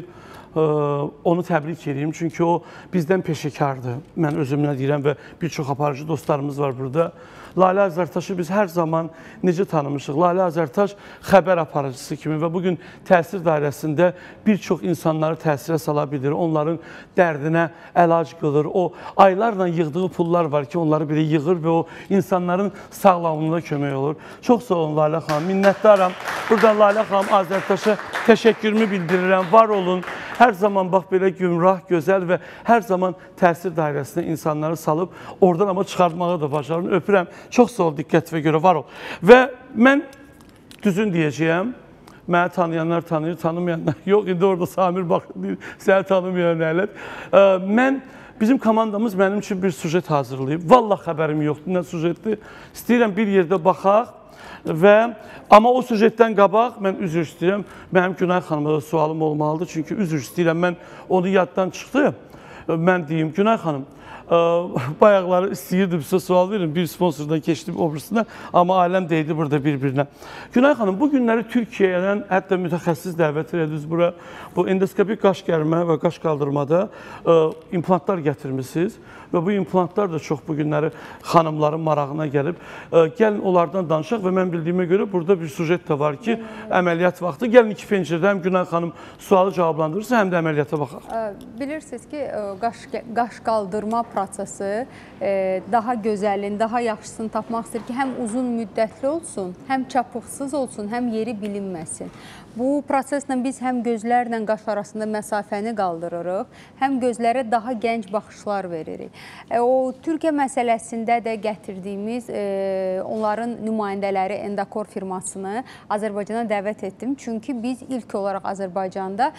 onu təbrik edeyim. Çünki o bizdən peşəkardır. Mən özümlə deyirəm və bir çox aparıcı dostlarımız var burada. Lalə Azərtaşı biz hər zaman necə tanımışıq? Lalə Azərtaş xəbər aparıcısı kimi və bugün təsir dairəsində bir çox insanları təsirə sala bilir. Onların dərdinə əlac qılır. O aylarla yığdığı pullar var ki, onları belə yığır və o insanların sağlamlığına kömək olur. Çox sağ olun Lalə xanım, minnətdaram. Buradan Lalə xanım Azərtaşa təşəkkürümü bildirirəm. Var olun. Hər zaman bax belə gümrah, gözəl və hər zaman təsir dairəsinə insanları salıb oradan amma çıxartmağı da bacarın. Öpürəm. Çox sağ ol, diqqətinizə görə var ol. Və mən düzün deyəcəyəm, məni tanıyanlar tanıyır, tanımayanlar yox. İndi orada Samir baxır, səni tanımayan ələt. Mən, bizim komandamız mənim üçün bir sujet hazırlayıb. Vallahi xəbərim yoxdur, nə sujetdir. İstəyirəm bir yerdə baxaq və amma o sujetdən qabaq mən üzr istəyirəm. Mənim Günay xanıma da sualım olmalıdır. Çünki üzr istəyirəm, mən onu yaddan çıxdı. Mən deyim, Günay xanım, bayaqları istəyirdim, sizə sual verin, bir sponsordan keçdim obrusuna, amma aləm deyildi burada bir-birinə. Günay xanım, bu günləri Türkiyədən hətta mütəxəssis dəvət ediniz bura, bu endoskopik qaş gərmə və qaş qaldırmada implantlar gətirmişsiniz və bu implantlar da çox bu günləri xanımların marağına gəlib. Gəlin onlardan danışaq və mən bildiyimə görə burada bir sujet də var ki, əməliyyat vaxtı. Gəlin iki pencərdə həm Günay xanım sualı cavablandırırsa, həm də əməliyyata baxaq. Bilirsiniz ki, qaş qaldırma prosesi daha gözəlini, daha yaxşısını tapmaq istəyir ki, həm uzun müddətli olsun, həm çapıqsız olsun, həm yeri bilinməsin. Bu proseslə biz həm gözlərlə qaş arasında məsafəni qaldırırıq, həm gözlərə daha gənc baxışlar veririk. O, Türkiyə məsələsində də gətirdiyimiz onların nümayəndələri Endakor firmasını Azərbaycana dəvət etdim. Çünki biz ilk olaraq Azərbaycanda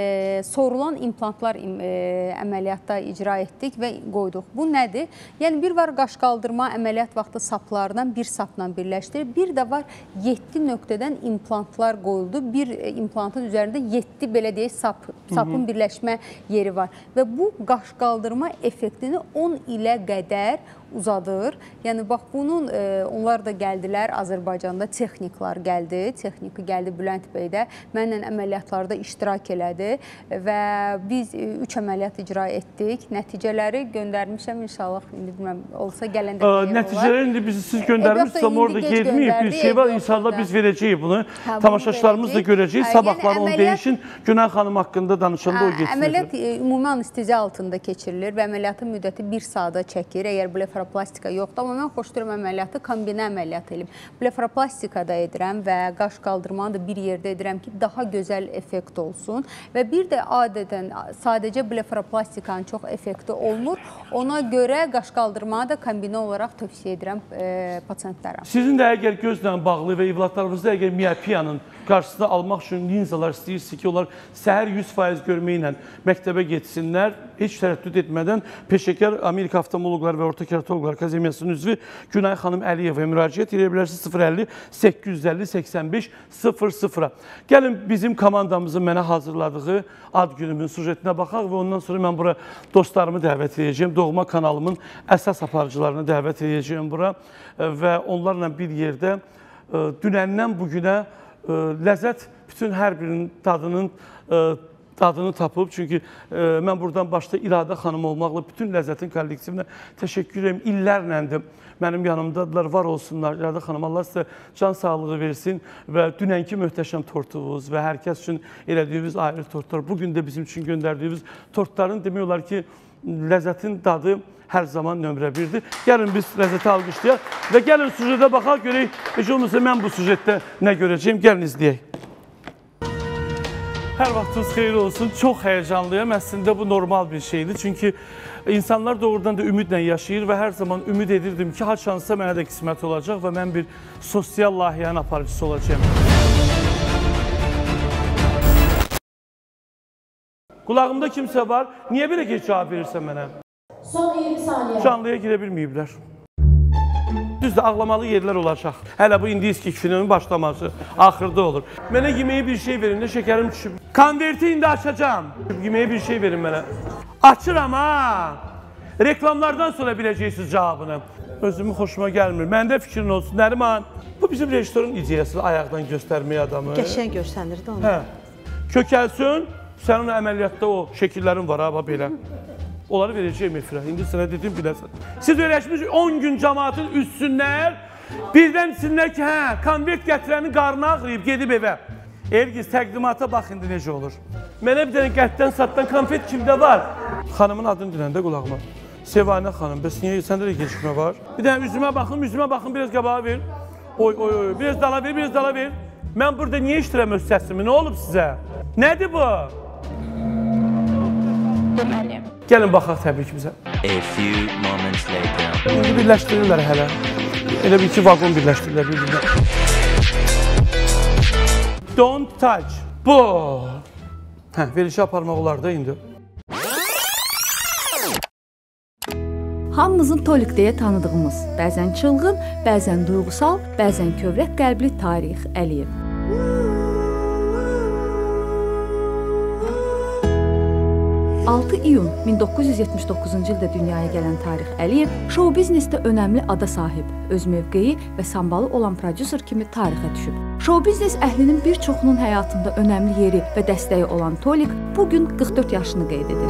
sorulan implantlar əməliyyatda icra etdik və qoyduq. Bu nədir? Yəni, bir var qaş qaldırma əməliyyat vaxtı saplardan bir sapla birləşdirir, bir də var yeddi nöqtədən implantlar qoyuldu. Bir implantın üzərində yeddi belə deyək sap, sapın birləşmə yeri var və bu qaş qaldırma effektini on ilə qədər uzadır. Yəni, bax, bunun, onlar da gəldilər, Azərbaycanda texniklar gəldi, texniki gəldi Bülent bəy də, mənlə əməliyyatlarda iştirak elədi və biz üç əməliyyat icra etdik. Nəticələri göndərmişəm, inşallah, indi bilməm, olsa gələndə deyək olar. Nəticələri indi bizi siz göndərmişsiniz, amma orada getməyib bir şey var, inşallah biz verəcəyik bunu, tamaşaçılarımız da görəcəyik, sabahları onu değişin, Günay xanım haqqında danışanda o geçsin. Əməliyyat ümumi anesteziya altında keçirilir və əməliyyatın müddəti bir saata çəkir, əgər blefaroplastika yoxdur, amma mən xoşdurum əməliyyatı, kombinə əməliyyat edim. Blefaroplastika da edirəm və qaş qaldırmanı da bir yerdə edirəm ki, daha gözəl effekt olsun və bir də adətən sadəcə blefaroplastikanın çox effekti olmur, ona görə qaş qaldırmanı da kombinə olaraq tövsiyə edirəm pasientlərə. Sizin də əgər gözlə bağlı və evlatlarınızda əgər miyopiyanın qarşısını almaq üçün linzalar istəyirsiniz ki, onlar səhər yüz faiz görməklə məktəbə getsinlər, heç tərəddüd etmədən peşəkar Amerika Oftalmoloqlar və Orta Keratologlar Akademiyasının üzvü Günay xanım Əliyevə müraciət edə bilərsiniz sıfır əlli səkkiz yüz əlli səksən beş sıfır sıfıra. Gəlin bizim komandamızın mənə hazırladığı ad günümün sujetinə baxaq və ondan sonra mən bura dostlarımı dəvət edəcəyim, doğma kanalımın əsas aparıcılarını dəvət edəcəyim bura və onlarla bir yerdə dünəndən bugünə ləzzət bütün hər birinin dadının dadını tapıb. Çünki mən buradan başda İradə xanım olmaqla bütün ləzzətin kollektivinə təşəkkür edirəm. İllərləndim. Mənim yanımdadılar, var olsunlar. İradə xanım, Allah sizə can sağlığı versin və dünənki möhtəşəm tortunuz və hər kəs üçün elədiyiniz ayrı tortlar, bugün də bizim üçün göndərdiyiniz tortların demək olar ki, ləzzətin dadı hər zaman nömrə birdir. Gəlin biz ləzzəti alqışlayaq və gəlin sujetə baxaq, görək, heç olmasa mən bu sujetdə nə görəcəyim, gəlin izləyək. Hər vaxtınız xeyir olsun, çox həyəcanlıyam, əslində bu normal bir şeydir, çünki insanlar doğrudan da ümidlə yaşayır və hər zaman ümid edirdim ki, haçansa mənə də qismət olacaq və mən bir sosial layihənin aparıcısı olacağım. Qulağımda kimsə var, niyə belə geç cavab verirsən mənə? Son iyirmi saniyə. Canlıya girə bilməyiblər. Düzdür, ağlamalı yerlər olacaq. Hələ bu indiyski filmin başlaması, axırda olur. Mənə yeməyə bir şey verin, nə şəkərim düşüb. Konverti indi açacağım. Yeməyə bir şey verin mənə. Açıram ha. Reklamlardan sonra biləcəksiniz cavabını. Özümün xoşuma gəlmir. Məndə fikrin olsun, Nəriman. Bu bizim rejissorun ideyası, ayaqdan göstərməyə adamı. Qəşəng görsənirdi onu. Hə. Kökəlsin, sənin əməliyyatda o şəkillərin var ha, belə. Onları verəcəyim efirə. İndi sənə dedim, biləsən. Siz öyrəşmiş on gün cəmaatın üstünlər, birdən desinlər ki, hə, konvert gətirənin qarnı ağrıyıb, gedib evə. Elgiz, təqdimata bax indi necə olur. Mənə bir dənə qətdən satdan konfet kimdə var? Xanımın adını dinəndə qulağıma. Sevanə xanım, bəs niyə səndə də gecikmə var? Bir dənə üzümə baxın, üzümə baxın, biraz qabağa ver. Oy, oy, oy, biraz dala ver, biraz dala ver. Mən burada niyə işdirəm öz səsimi, nə olub sizə? Nədir bu? Deməli. Gəlin baxaq təbrikimizə. A few moments later. İndi birləşdirirlər hələ. Elə bir iki vagon birləşdirirlər bir-birinə. Don't touch. Bu. Hə, verişi aparmaq olar da indi. Hamımızın Tolik deyə tanıdığımız, bəzən çılğın, bəzən duyğusal, bəzən kövrək qəlbli Tarix Əliyev. altı iyun min doqquz yüz yetmiş doqquzuncu ildə dünyaya gələn Tarix Əliyev şou biznesdə önəmli ada sahib, öz mövqeyi və sambalı olan prodüser kimi tarixə düşüb. Şou biznes əhlinin bir çoxunun həyatında önəmli yeri və dəstəyi olan Tolik bugün qırx dörd yaşını qeyd edir.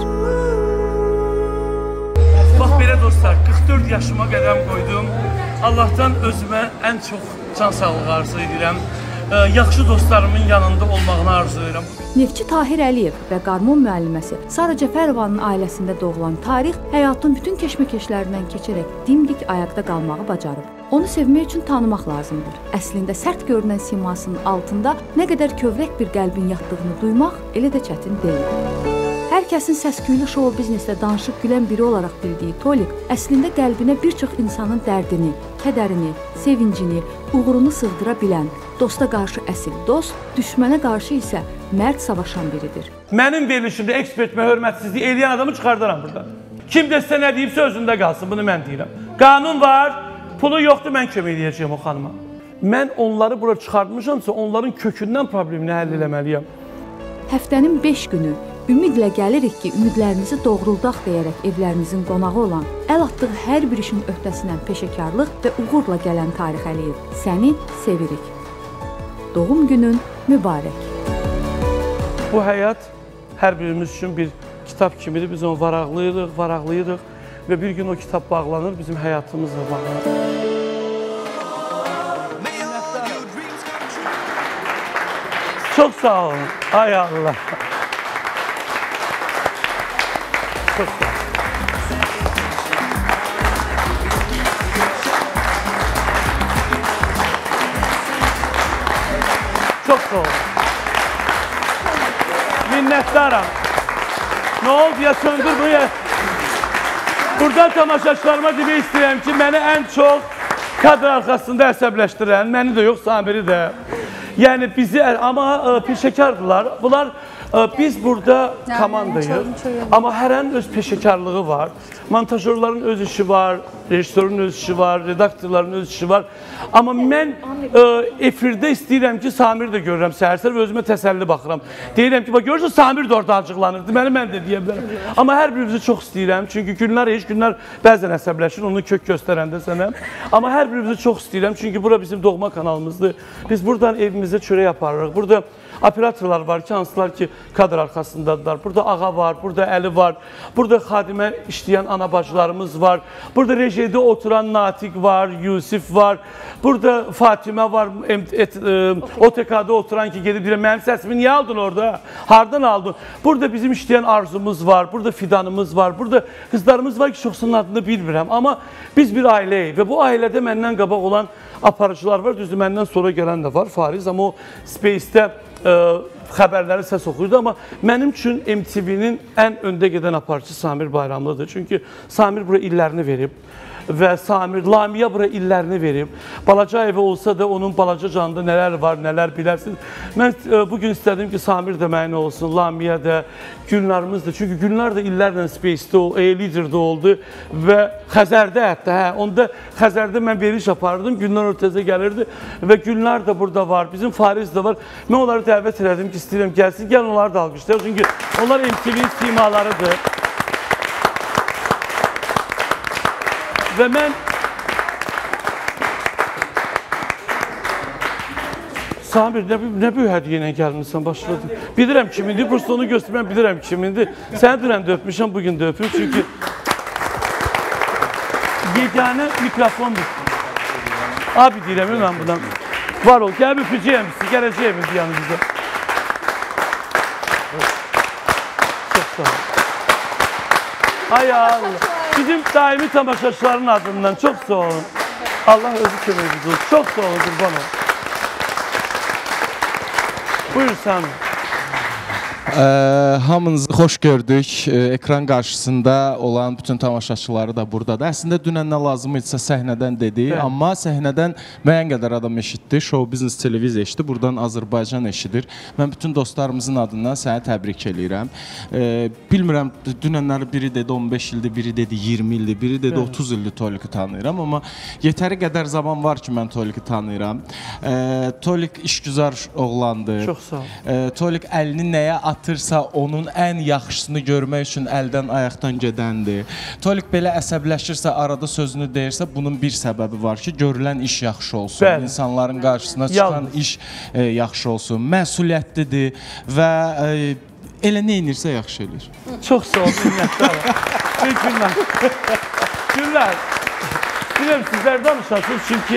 Bax belə dostlar, qırx dörd yaşıma qədəm qoydum. Allahdan özümə ən çox can sağlığı arzu edirəm yaxşı dostlarımın yanında olmağını arzulayıram. Neftçi Tahir Əliyev və qarmon müəlliməsi Sara Cəfərovanın ailəsində doğulan Tarix həyatın bütün keşməkeşlərindən keçərək dimdik ayaqda qalmağı bacarıb. Onu sevmək üçün tanımaq lazımdır. Əslində sərt görünən simasının altında nə qədər kövrək bir qəlbin yatdığını duymaq elə də çətin deyil. Hər kəsin səs-küylü şou biznesdə danışıb gülən biri olaraq bildiyi Tolik, əslində qəlbinə bir çox insanın dərdini, kədərini, sevincini, uğurunu sığdıra bilən, dosta qarşı əsil dost, düşmənə qarşı isə mərd savaşan biridir. Mənim verilişimdə ekspertmə hörmətsizlik eləyən adamı çıxardaram buradan. Kim desə nə deyibsə özündə qalsın, bunu mən deyirəm. Qanun var, pulu yoxdur, mən kömək edəcəyəm o xanıma. Mən onları bura çıxartmışamsa, onların kökündən problemini həll eləməliyəm. Həftənin beş günü ümidlə gəlirik ki, ümidlərinizi doğruldaq deyərək evlərinizin qonağı olan, əl atdığı hər bir işin öhdəsindən peşəkarlıq və uğurla gələn Tarix Əliyev. Səni sevirik. Doğum günün mübarək. Bu həyat hər birimiz üçün bir kitab kimidir. Biz onu varaqlayırıq, varaqlayırıq və bir gün o kitab bağlanır, bizim həyatımızla bağlanır. Çox sağ olun. Ay Allah. Çok sağ olun. Çok sağ olun. Minnettarım. Ne oldu ya, söndür bunu ya. Buradan tamaşaçılarıma demək istəyirəm ki, məni ən çox kadr arxasında əsəbləşdirən, məni də yox, Samiri də. Yəni bizi, amma peşəkardırlar. Bunlar, biz burada komandayıq, amma hərənin öz peşəkarlığı var. Montajörlərin öz işi var, rejissorun öz işi var, redaktorların öz işi var. Amma mən efirdə istəyirəm ki, Samir də görürəm səhər-səhər və özümə təsəlli baxıram. Deyirəm ki, görürsən, Samir də orada acıqlanır, deməli mən də deyə bilərəm. Amma hər birimizi çox istəyirəm, çünki günlər, heç günlər bəzən əsəbləşir, onu kök göstərəndə sənə. Amma hər birimizi çox istəyirəm, çünki bura bizim doğma kanalımızdır. Biz buradan evimizə çörək aparırıq. Burada operatorlar var ki, hansılar ki, kadr arxasındadılar. Burada ağa var, burada Əli var, burada xadimə işləyən ana bacılarımız var, burada rejiyede oturan Natiq var, Yusif var, burada Fatimə var, O T K'da oturan ki, gedib deyirəm, mənim səsimi niyə aldın orada? Hardan aldın? Burada bizim işləyən Arzumuz var, burada Fidanımız var, burada qızlarımız var ki, çoxsunun adını bilmirəm. Amma biz bir ailəyik və bu ailədə məndən qabaq olan aparıcılar var, düzdür, məndən sonra gələn də var, Fariz, amma o Space-də xəbərləri səs oxuyurdu, amma mənim üçün M T V-nin ən öndə gedən aparıcı Samir Bayramlıdır. Çünki Samir bura illərini verib və Samir, Lamiyə bura illərini verib. Balaca evi olsa da onun balaca canında nələr var, nələr bilərsiniz. Mən bugün istədim ki, Samir də mənə olsun, Lamiyə də, Gülnarımız da. Çünki Gülnar da illərlə Space-də, E-Lider'də oldu və Xəzərdə hətta, hə, onda Xəzərdə mən veriş yapardım, Gülnar Ortezə gəlirdi və Gülnar da burada var, bizim Fariz də var. Mən onları dəvət elədim ki, istəyirəm gəlsin, gəlin onları da alqışlayaq. Çünki onlar M T V-nin simalarıdır. Və mən Samir, nə böyük hədiyyə ilə gəlmişsən, başladım. Bilirəm kimindir, bursa onu göstərməm, bilirəm kimindir. Səni dünən də öpmüşəm, bugün də öpüm, çünki yeganə mikrofondur. Abi deyirəm, mən bundan var ol, gəlib öpəcəyəm sizi, gələcəyəm yanımıza. Çox sağ olun. Ay Allah. Bizim daimi tamaşaçıların adından çox sağ olun. Allah özü köməyiniz olsun. Çox sağ olun, qurban olun. Buyur Samir. Ə, hamınızı xoş gördük. Ə, ekran qarşısında olan bütün tamaşaçıları da buradadır. Əslində dünən nə lazım idisə səhnədən dedi, Hə. amma səhnədən müəyyən qədər adam eşitdi. Show Business televiziya eşitdi, buradan Azərbaycan eşidir. Mən bütün dostlarımızın adından səni təbrik eləyirəm. Ə, bilmirəm, dünənləri biri dedi on beş ildir, biri dedi iyirmi ildir, biri dedi otuz ildir Tolik'i tanıyıram, amma yetəri qədər zaman var ki, mən Tolik'i tanıyıram. Ə, Tolik işgüzar oğlandır. Çox sağ ol. Ə, Tolik əlini nəyə atırsa onun ən yaxşısını görmək üçün əldən ayaqdan gedəndir. Tolik belə əsəbləşirsə, arada sözünü deyirsə, bunun bir səbəbi var ki, görülən iş yaxşı olsun. Bəli. İnsanların qarşısına çıxan Yalnız. iş e, yaxşı olsun. Məsuliyyətlidir və e, elə nə inirsə yaxşı eləyir. Çox sağ ol, minnətdarım. Günlər. Günlər. Bilirəm, sizlər danışarsınız, çünki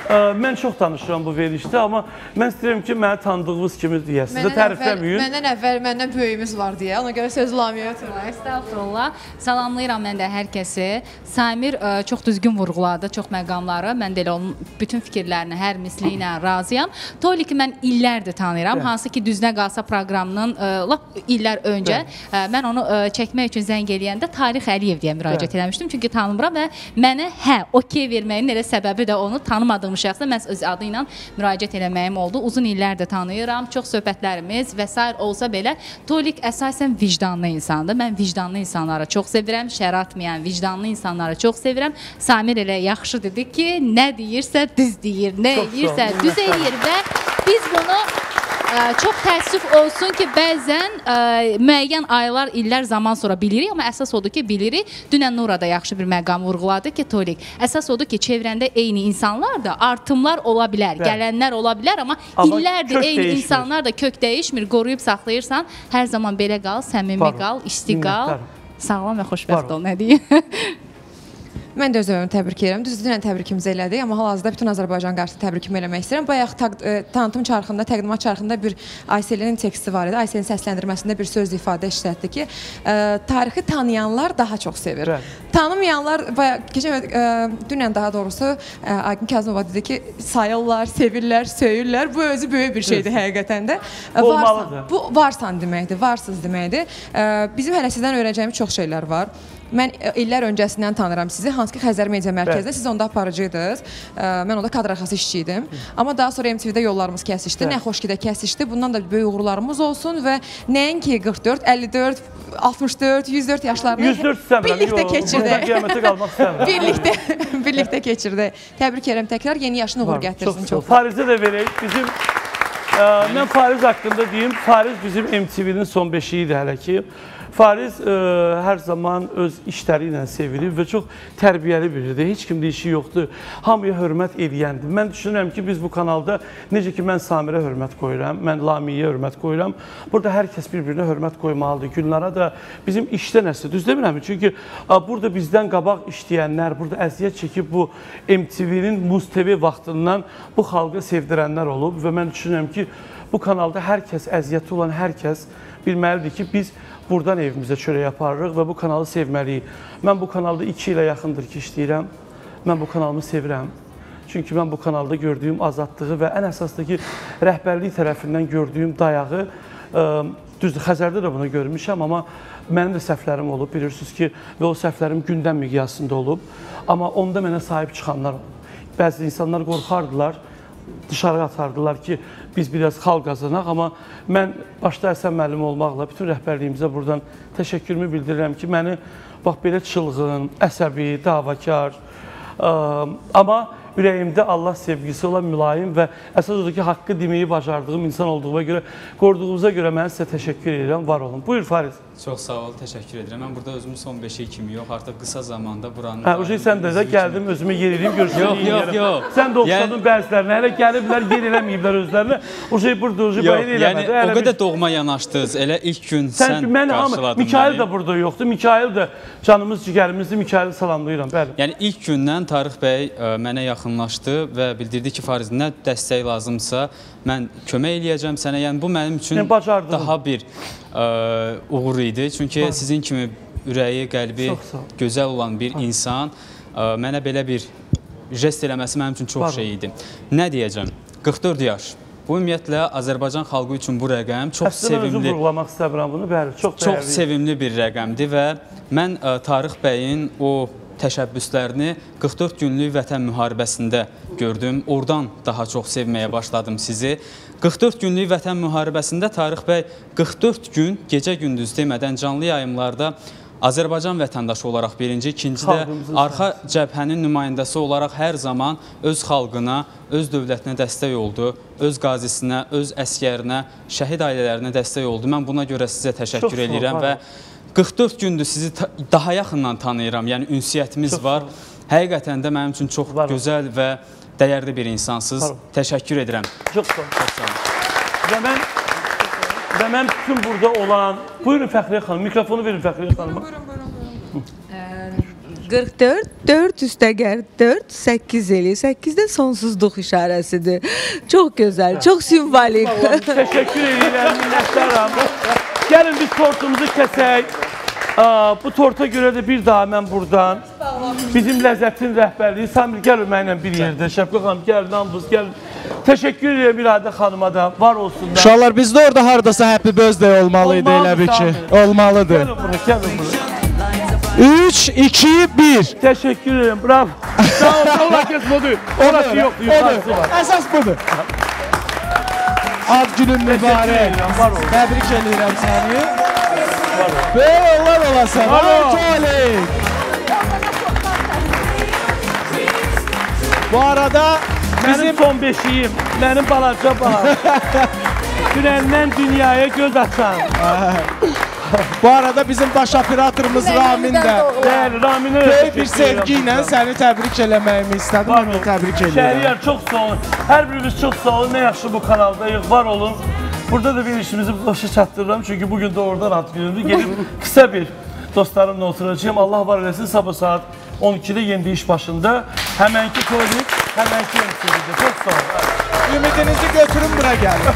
mən çox danışıram bu verilişdə, amma mən istəyirəm ki, mənə tanıdığınız kimi deyəsiniz və tərifləməyin. Məndən əvvəl məndən böyüyümüz var deyə, ona görə söz Lamiyə ötürürəm. Estağfurullah. Salamlayıram mən də hər kəsi. Samir çox düzgün vurğuladı, çox məqamları. Mən də elə onun bütün fikirlərini hər misli ilə razıyam. Toliki mən illərdir tanıyıram. Hansı ki, Düznə Qalsa proqramının lap illər öncə mən onu çəkmək üçün zəng eləyəndə Tarix Əliyev deyə müraciət eləmişdim. Çünki tanımıram və mənə hə, okey verməyin elə səbəbi də onu tanımadığım şəxsə məhz öz adı ilə müraciət eləməyim oldu. Uzun illərdir tanıyıram, çox söhbətlərimiz və s. olsa belə Tolik əsasən vicdanlı insandır. Mən vicdanlı insanları çox sevirəm, şər atmayan vicdanlı insanları çox sevirəm. Samir elə yaxşı dedi ki, nə deyirsə düz deyir, nə deyirsə düz eləyir və biz bunu çox təəssüf olsun ki, bəzən müəyyən aylar, illər zaman sonra bilirik, amma əsas odur ki, bilirik. Dünən Nura da yaxşı bir məqam vurğuladı ki, Tolik, əsas odur ki, çevrəndə eyni insanlar da artımlar ola bilər, gələnlər ola bilər, amma illərdir eyni insanlar da kök dəyişmir, qoruyub saxlayırsan, hər zaman belə qal, səmimi qal, isti qal, sağlam və xoşbəxt ol, nə deyim? Mən də öz övümü təbrik edirəm. Düzdür, dünən təbrikimizi elədik, amma hal-hazırda bütün Azərbaycan qarşısında təbrikimi eləmək istəyirəm. Bayaq tanıtım çarxında, təqdimat çarxında bir Ayselinin teksti var idi. Ayselin səsləndirməsində bir söz ifadə işlətdi ki, tarixi tanıyanlar daha çox sevir. Tanımayanlar, dünən daha doğrusu Aygün Kazımova dedi ki, sayırlar, sevirlər, söyürlər. Bu özü böyük bir şeydir həqiqətən də. Olmalıdır. Bu varsan deməkdir, varsız deməkdir. Bizim hələ sizdən öyrənəcəyimiz çox şeylər var. Mən illər öncəsindən tanıram sizi, hansı ki Xəzər Media Mərkəzdə, siz onda aparıcıydınız, mən onda kadr arxası işçiydim. Amma daha sonra M T V-də yollarımız kəsişdi, nə xoş ki də kəsişdi, bundan da böyük uğurlarımız olsun və nəinki qırx dörd, əlli dörd, altmış dörd, yüz dörd yaşlarını birlikdə keçirdi. Birlikdə keçirdi. Təbrik edirəm təkrar, yeni yaşını uğur gətirsin. Farizə də verək, bizim, mən Fariz haqqında deyim, Fariz bizim M T V-nin son beşiyi idi hələ ki. Fariz ə, hər zaman öz işləri ilə sevilir və çox tərbiyəli biridir. Heç kimdə işi yoxdur. Hamıya hörmət edəyəndir. Mən düşünürəm ki, biz bu kanalda, necə ki, mən Samirə hörmət qoyuram, mən Lamiyə hörmət qoyuram. Burada hər kəs bir-birinə hörmət qoymalıdır. Gülnara da bizim işdə nəsə, düz demirəm. Çünki ə, burada bizdən qabaq işləyənlər, burada əziyyət çəkib bu M T V-nin Muz T V vaxtından bu xalqa sevdirənlər olub və mən düşünürəm ki, bu kanalda hər kəs, əziyyəti olan hər kəs bilməlidir ki, biz buradan evimizə çörək aparırıq və bu kanalı sevməliyik. Mən bu kanalda iki ilə yaxındır ki, işləyirəm. Mən bu kanalımı sevirəm. Çünki mən bu kanalda gördüyüm azadlığı və ən əsaslı ki, rəhbərlik tərəfindən gördüyüm dayağı, ə, düzdür, Xəzərdə də bunu görmüşəm, amma mənim də səhvlərim olub, bilirsiniz ki, və o səhvlərim gündəm miqyasında olub. Amma onda mənə sahib çıxanlar olub. Bəzi insanlar qorxardılar, dışarı atardılar ki, biz biraz xalq qazanaq, amma mən başda Həsən müəllim olmaqla bütün rəhbərliyimizə buradan təşəkkürümü bildirirəm ki, məni bax belə çılğın, əsəbi, davakar, ə, amma ürəyimdə Allah sevgisi olan mülayim və əsas odur ki, haqqı deməyi bacardığım insan olduğuma görə, qoruduğunuza görə mən sizə təşəkkür edirəm, var olun. Buyur Fariz. Çox sağ ol, təşəkkür edirəm. Mən burada özümü son beşi kimi yox, artıq qısa zamanda buranın... Hə, o şey sən də gəldim, özümü yer eləyim, görüşürəm. Yox, yox, yox. Sən də oxşadın bəzilərinə, hələ gəliblər, yer eləməyiblər özlərinə. O şey burada, o şey bayır eləmədi. Yəni, o qədər doğma yanaşdınız, elə ilk gün sən qarşıladın məni. Mikail də burada yoxdur, Mikail də canımız, cigərimizdir, Mikaili salamlayıram, bəli. Yəni, ilk gündən Tarix bəy mənə yaxınlaşdı və bildirdi ki, Fariz, nə dəstək lazımsa, mən kömək eləyəcəm sənə. Yəni, bu mənim üçün daha bir uğur idi. Çünki sizin kimi ürəyi, qəlbi gözəl olan bir insan mənə belə bir jest eləməsi mənim üçün çox şey idi. Nə deyəcəm? qırx dörd yaş. Bu, ümumiyyətlə, Azərbaycan xalqı üçün bu rəqəm çox sevimli. Əslində özüm vurğulamaq istəmirəm bunu, bəli, çox dəyərli. Çox sevimli bir rəqəmdir və mən Tarix bəyin o təşəbbüslərini qırx dörd günlük vətən müharibəsində gördüm. Oradan daha çox sevməyə başladım sizi. qırx dörd günlük vətən müharibəsində Tarix bəy qırx dörd gün gecə-gündüz demədən canlı yayımlarda Azərbaycan vətəndaşı olaraq birinci, ikinci də arxa cəbhənin nümayəndəsi olaraq hər zaman öz xalqına, öz dövlətinə dəstək oldu, öz qazisinə, öz əskərinə, şəhid ailələrinə dəstək oldu. Mən buna görə sizə təşəkkür edirəm və qırx dörd gündür sizi daha yaxından tanıyıram, yəni ünsiyyətimiz var. Həqiqətən də mənim üçün çox gözəl və dəyərli bir insansınız. Təşəkkür edirəm. Çox sağ olun. Və mən, və mən bütün burada olan... Buyurun Fəxriyə xanım, mikrofonu verin Fəxriyə xanıma. Buyurun, buyurun, buyurun. qırx dörd, dörd üstəgər dörd, səkkiz eləyir. səkkizdə sonsuzluq işarəsidir. Çox gözəl, çox simvolik. Təşəkkür edirəm, minnətdaram. Gəlin biz tortumuzu kəsək. Bu torta görə də bir daha mən buradan bizim ləzzətin rəhbərliyi Samir gəlir mənimlə bir yerdə. Şəfqə xanım gəlin, Ambuz gəlin. Təşəkkür edirəm İradə xanıma da, var olsunlar. Uşaqlar bizdə orada haradasa happy birthday olmalıydı elə bir ki. Olmalıdır. Gəlin bura, gəlin bura. üç, iki, bir. Təşəkkür edirəm, bravo. Sağ ol, ola kes budur. Orası yox, yuxarısı var. Əsas budur. Ad günün mübarək. Təbrik edirəm səni. Böyük oğlan olasan. Aleyküm. Bu arada Bizim son beşiyim, mənim balaca balam. Dünəndən dünyaya göz açan. Bu arada bizim baş operatorumuz Ramin də Bəli, Raminə böyük bir sevgi ilə səni təbrik eləməyimi istədim. Mən də təbrik edirəm. Şəhriyar, çox sağ olun. Hər birimiz çox sağ olun. Nə yaxşı bu kanaldayıq, var olun. Burada da bir işimizi başa çatdırıram. Çünki bugün de oradan ad günümdür. Gelip kısa bir dostlarımla oturacağım. Allah var eləsin, sabah saat on ikidə yeni iş başında. Həmənki tolik, həmənki yemsizlikdə. Çok sağ olun. Ümidinizi götürün, bura gəlin.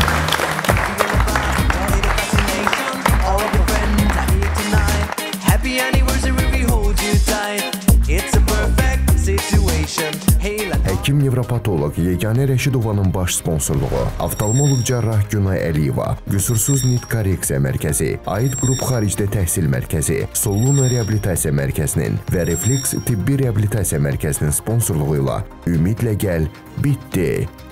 Həkim nevropatoloq Yeganə Rəşidovanın baş sponsorluğu, oftalmoloq cərrah Günay Əliyeva, Qüsursuz Nit Korreksiya Mərkəzi, Aid Qrup Xaricdə Təhsil Mərkəzi, Soluna Reabilitasiya Mərkəzinin və Refleks Tibbi Reabilitasiya Mərkəzinin sponsorluğu ilə Ümidlə gəl, bitdi.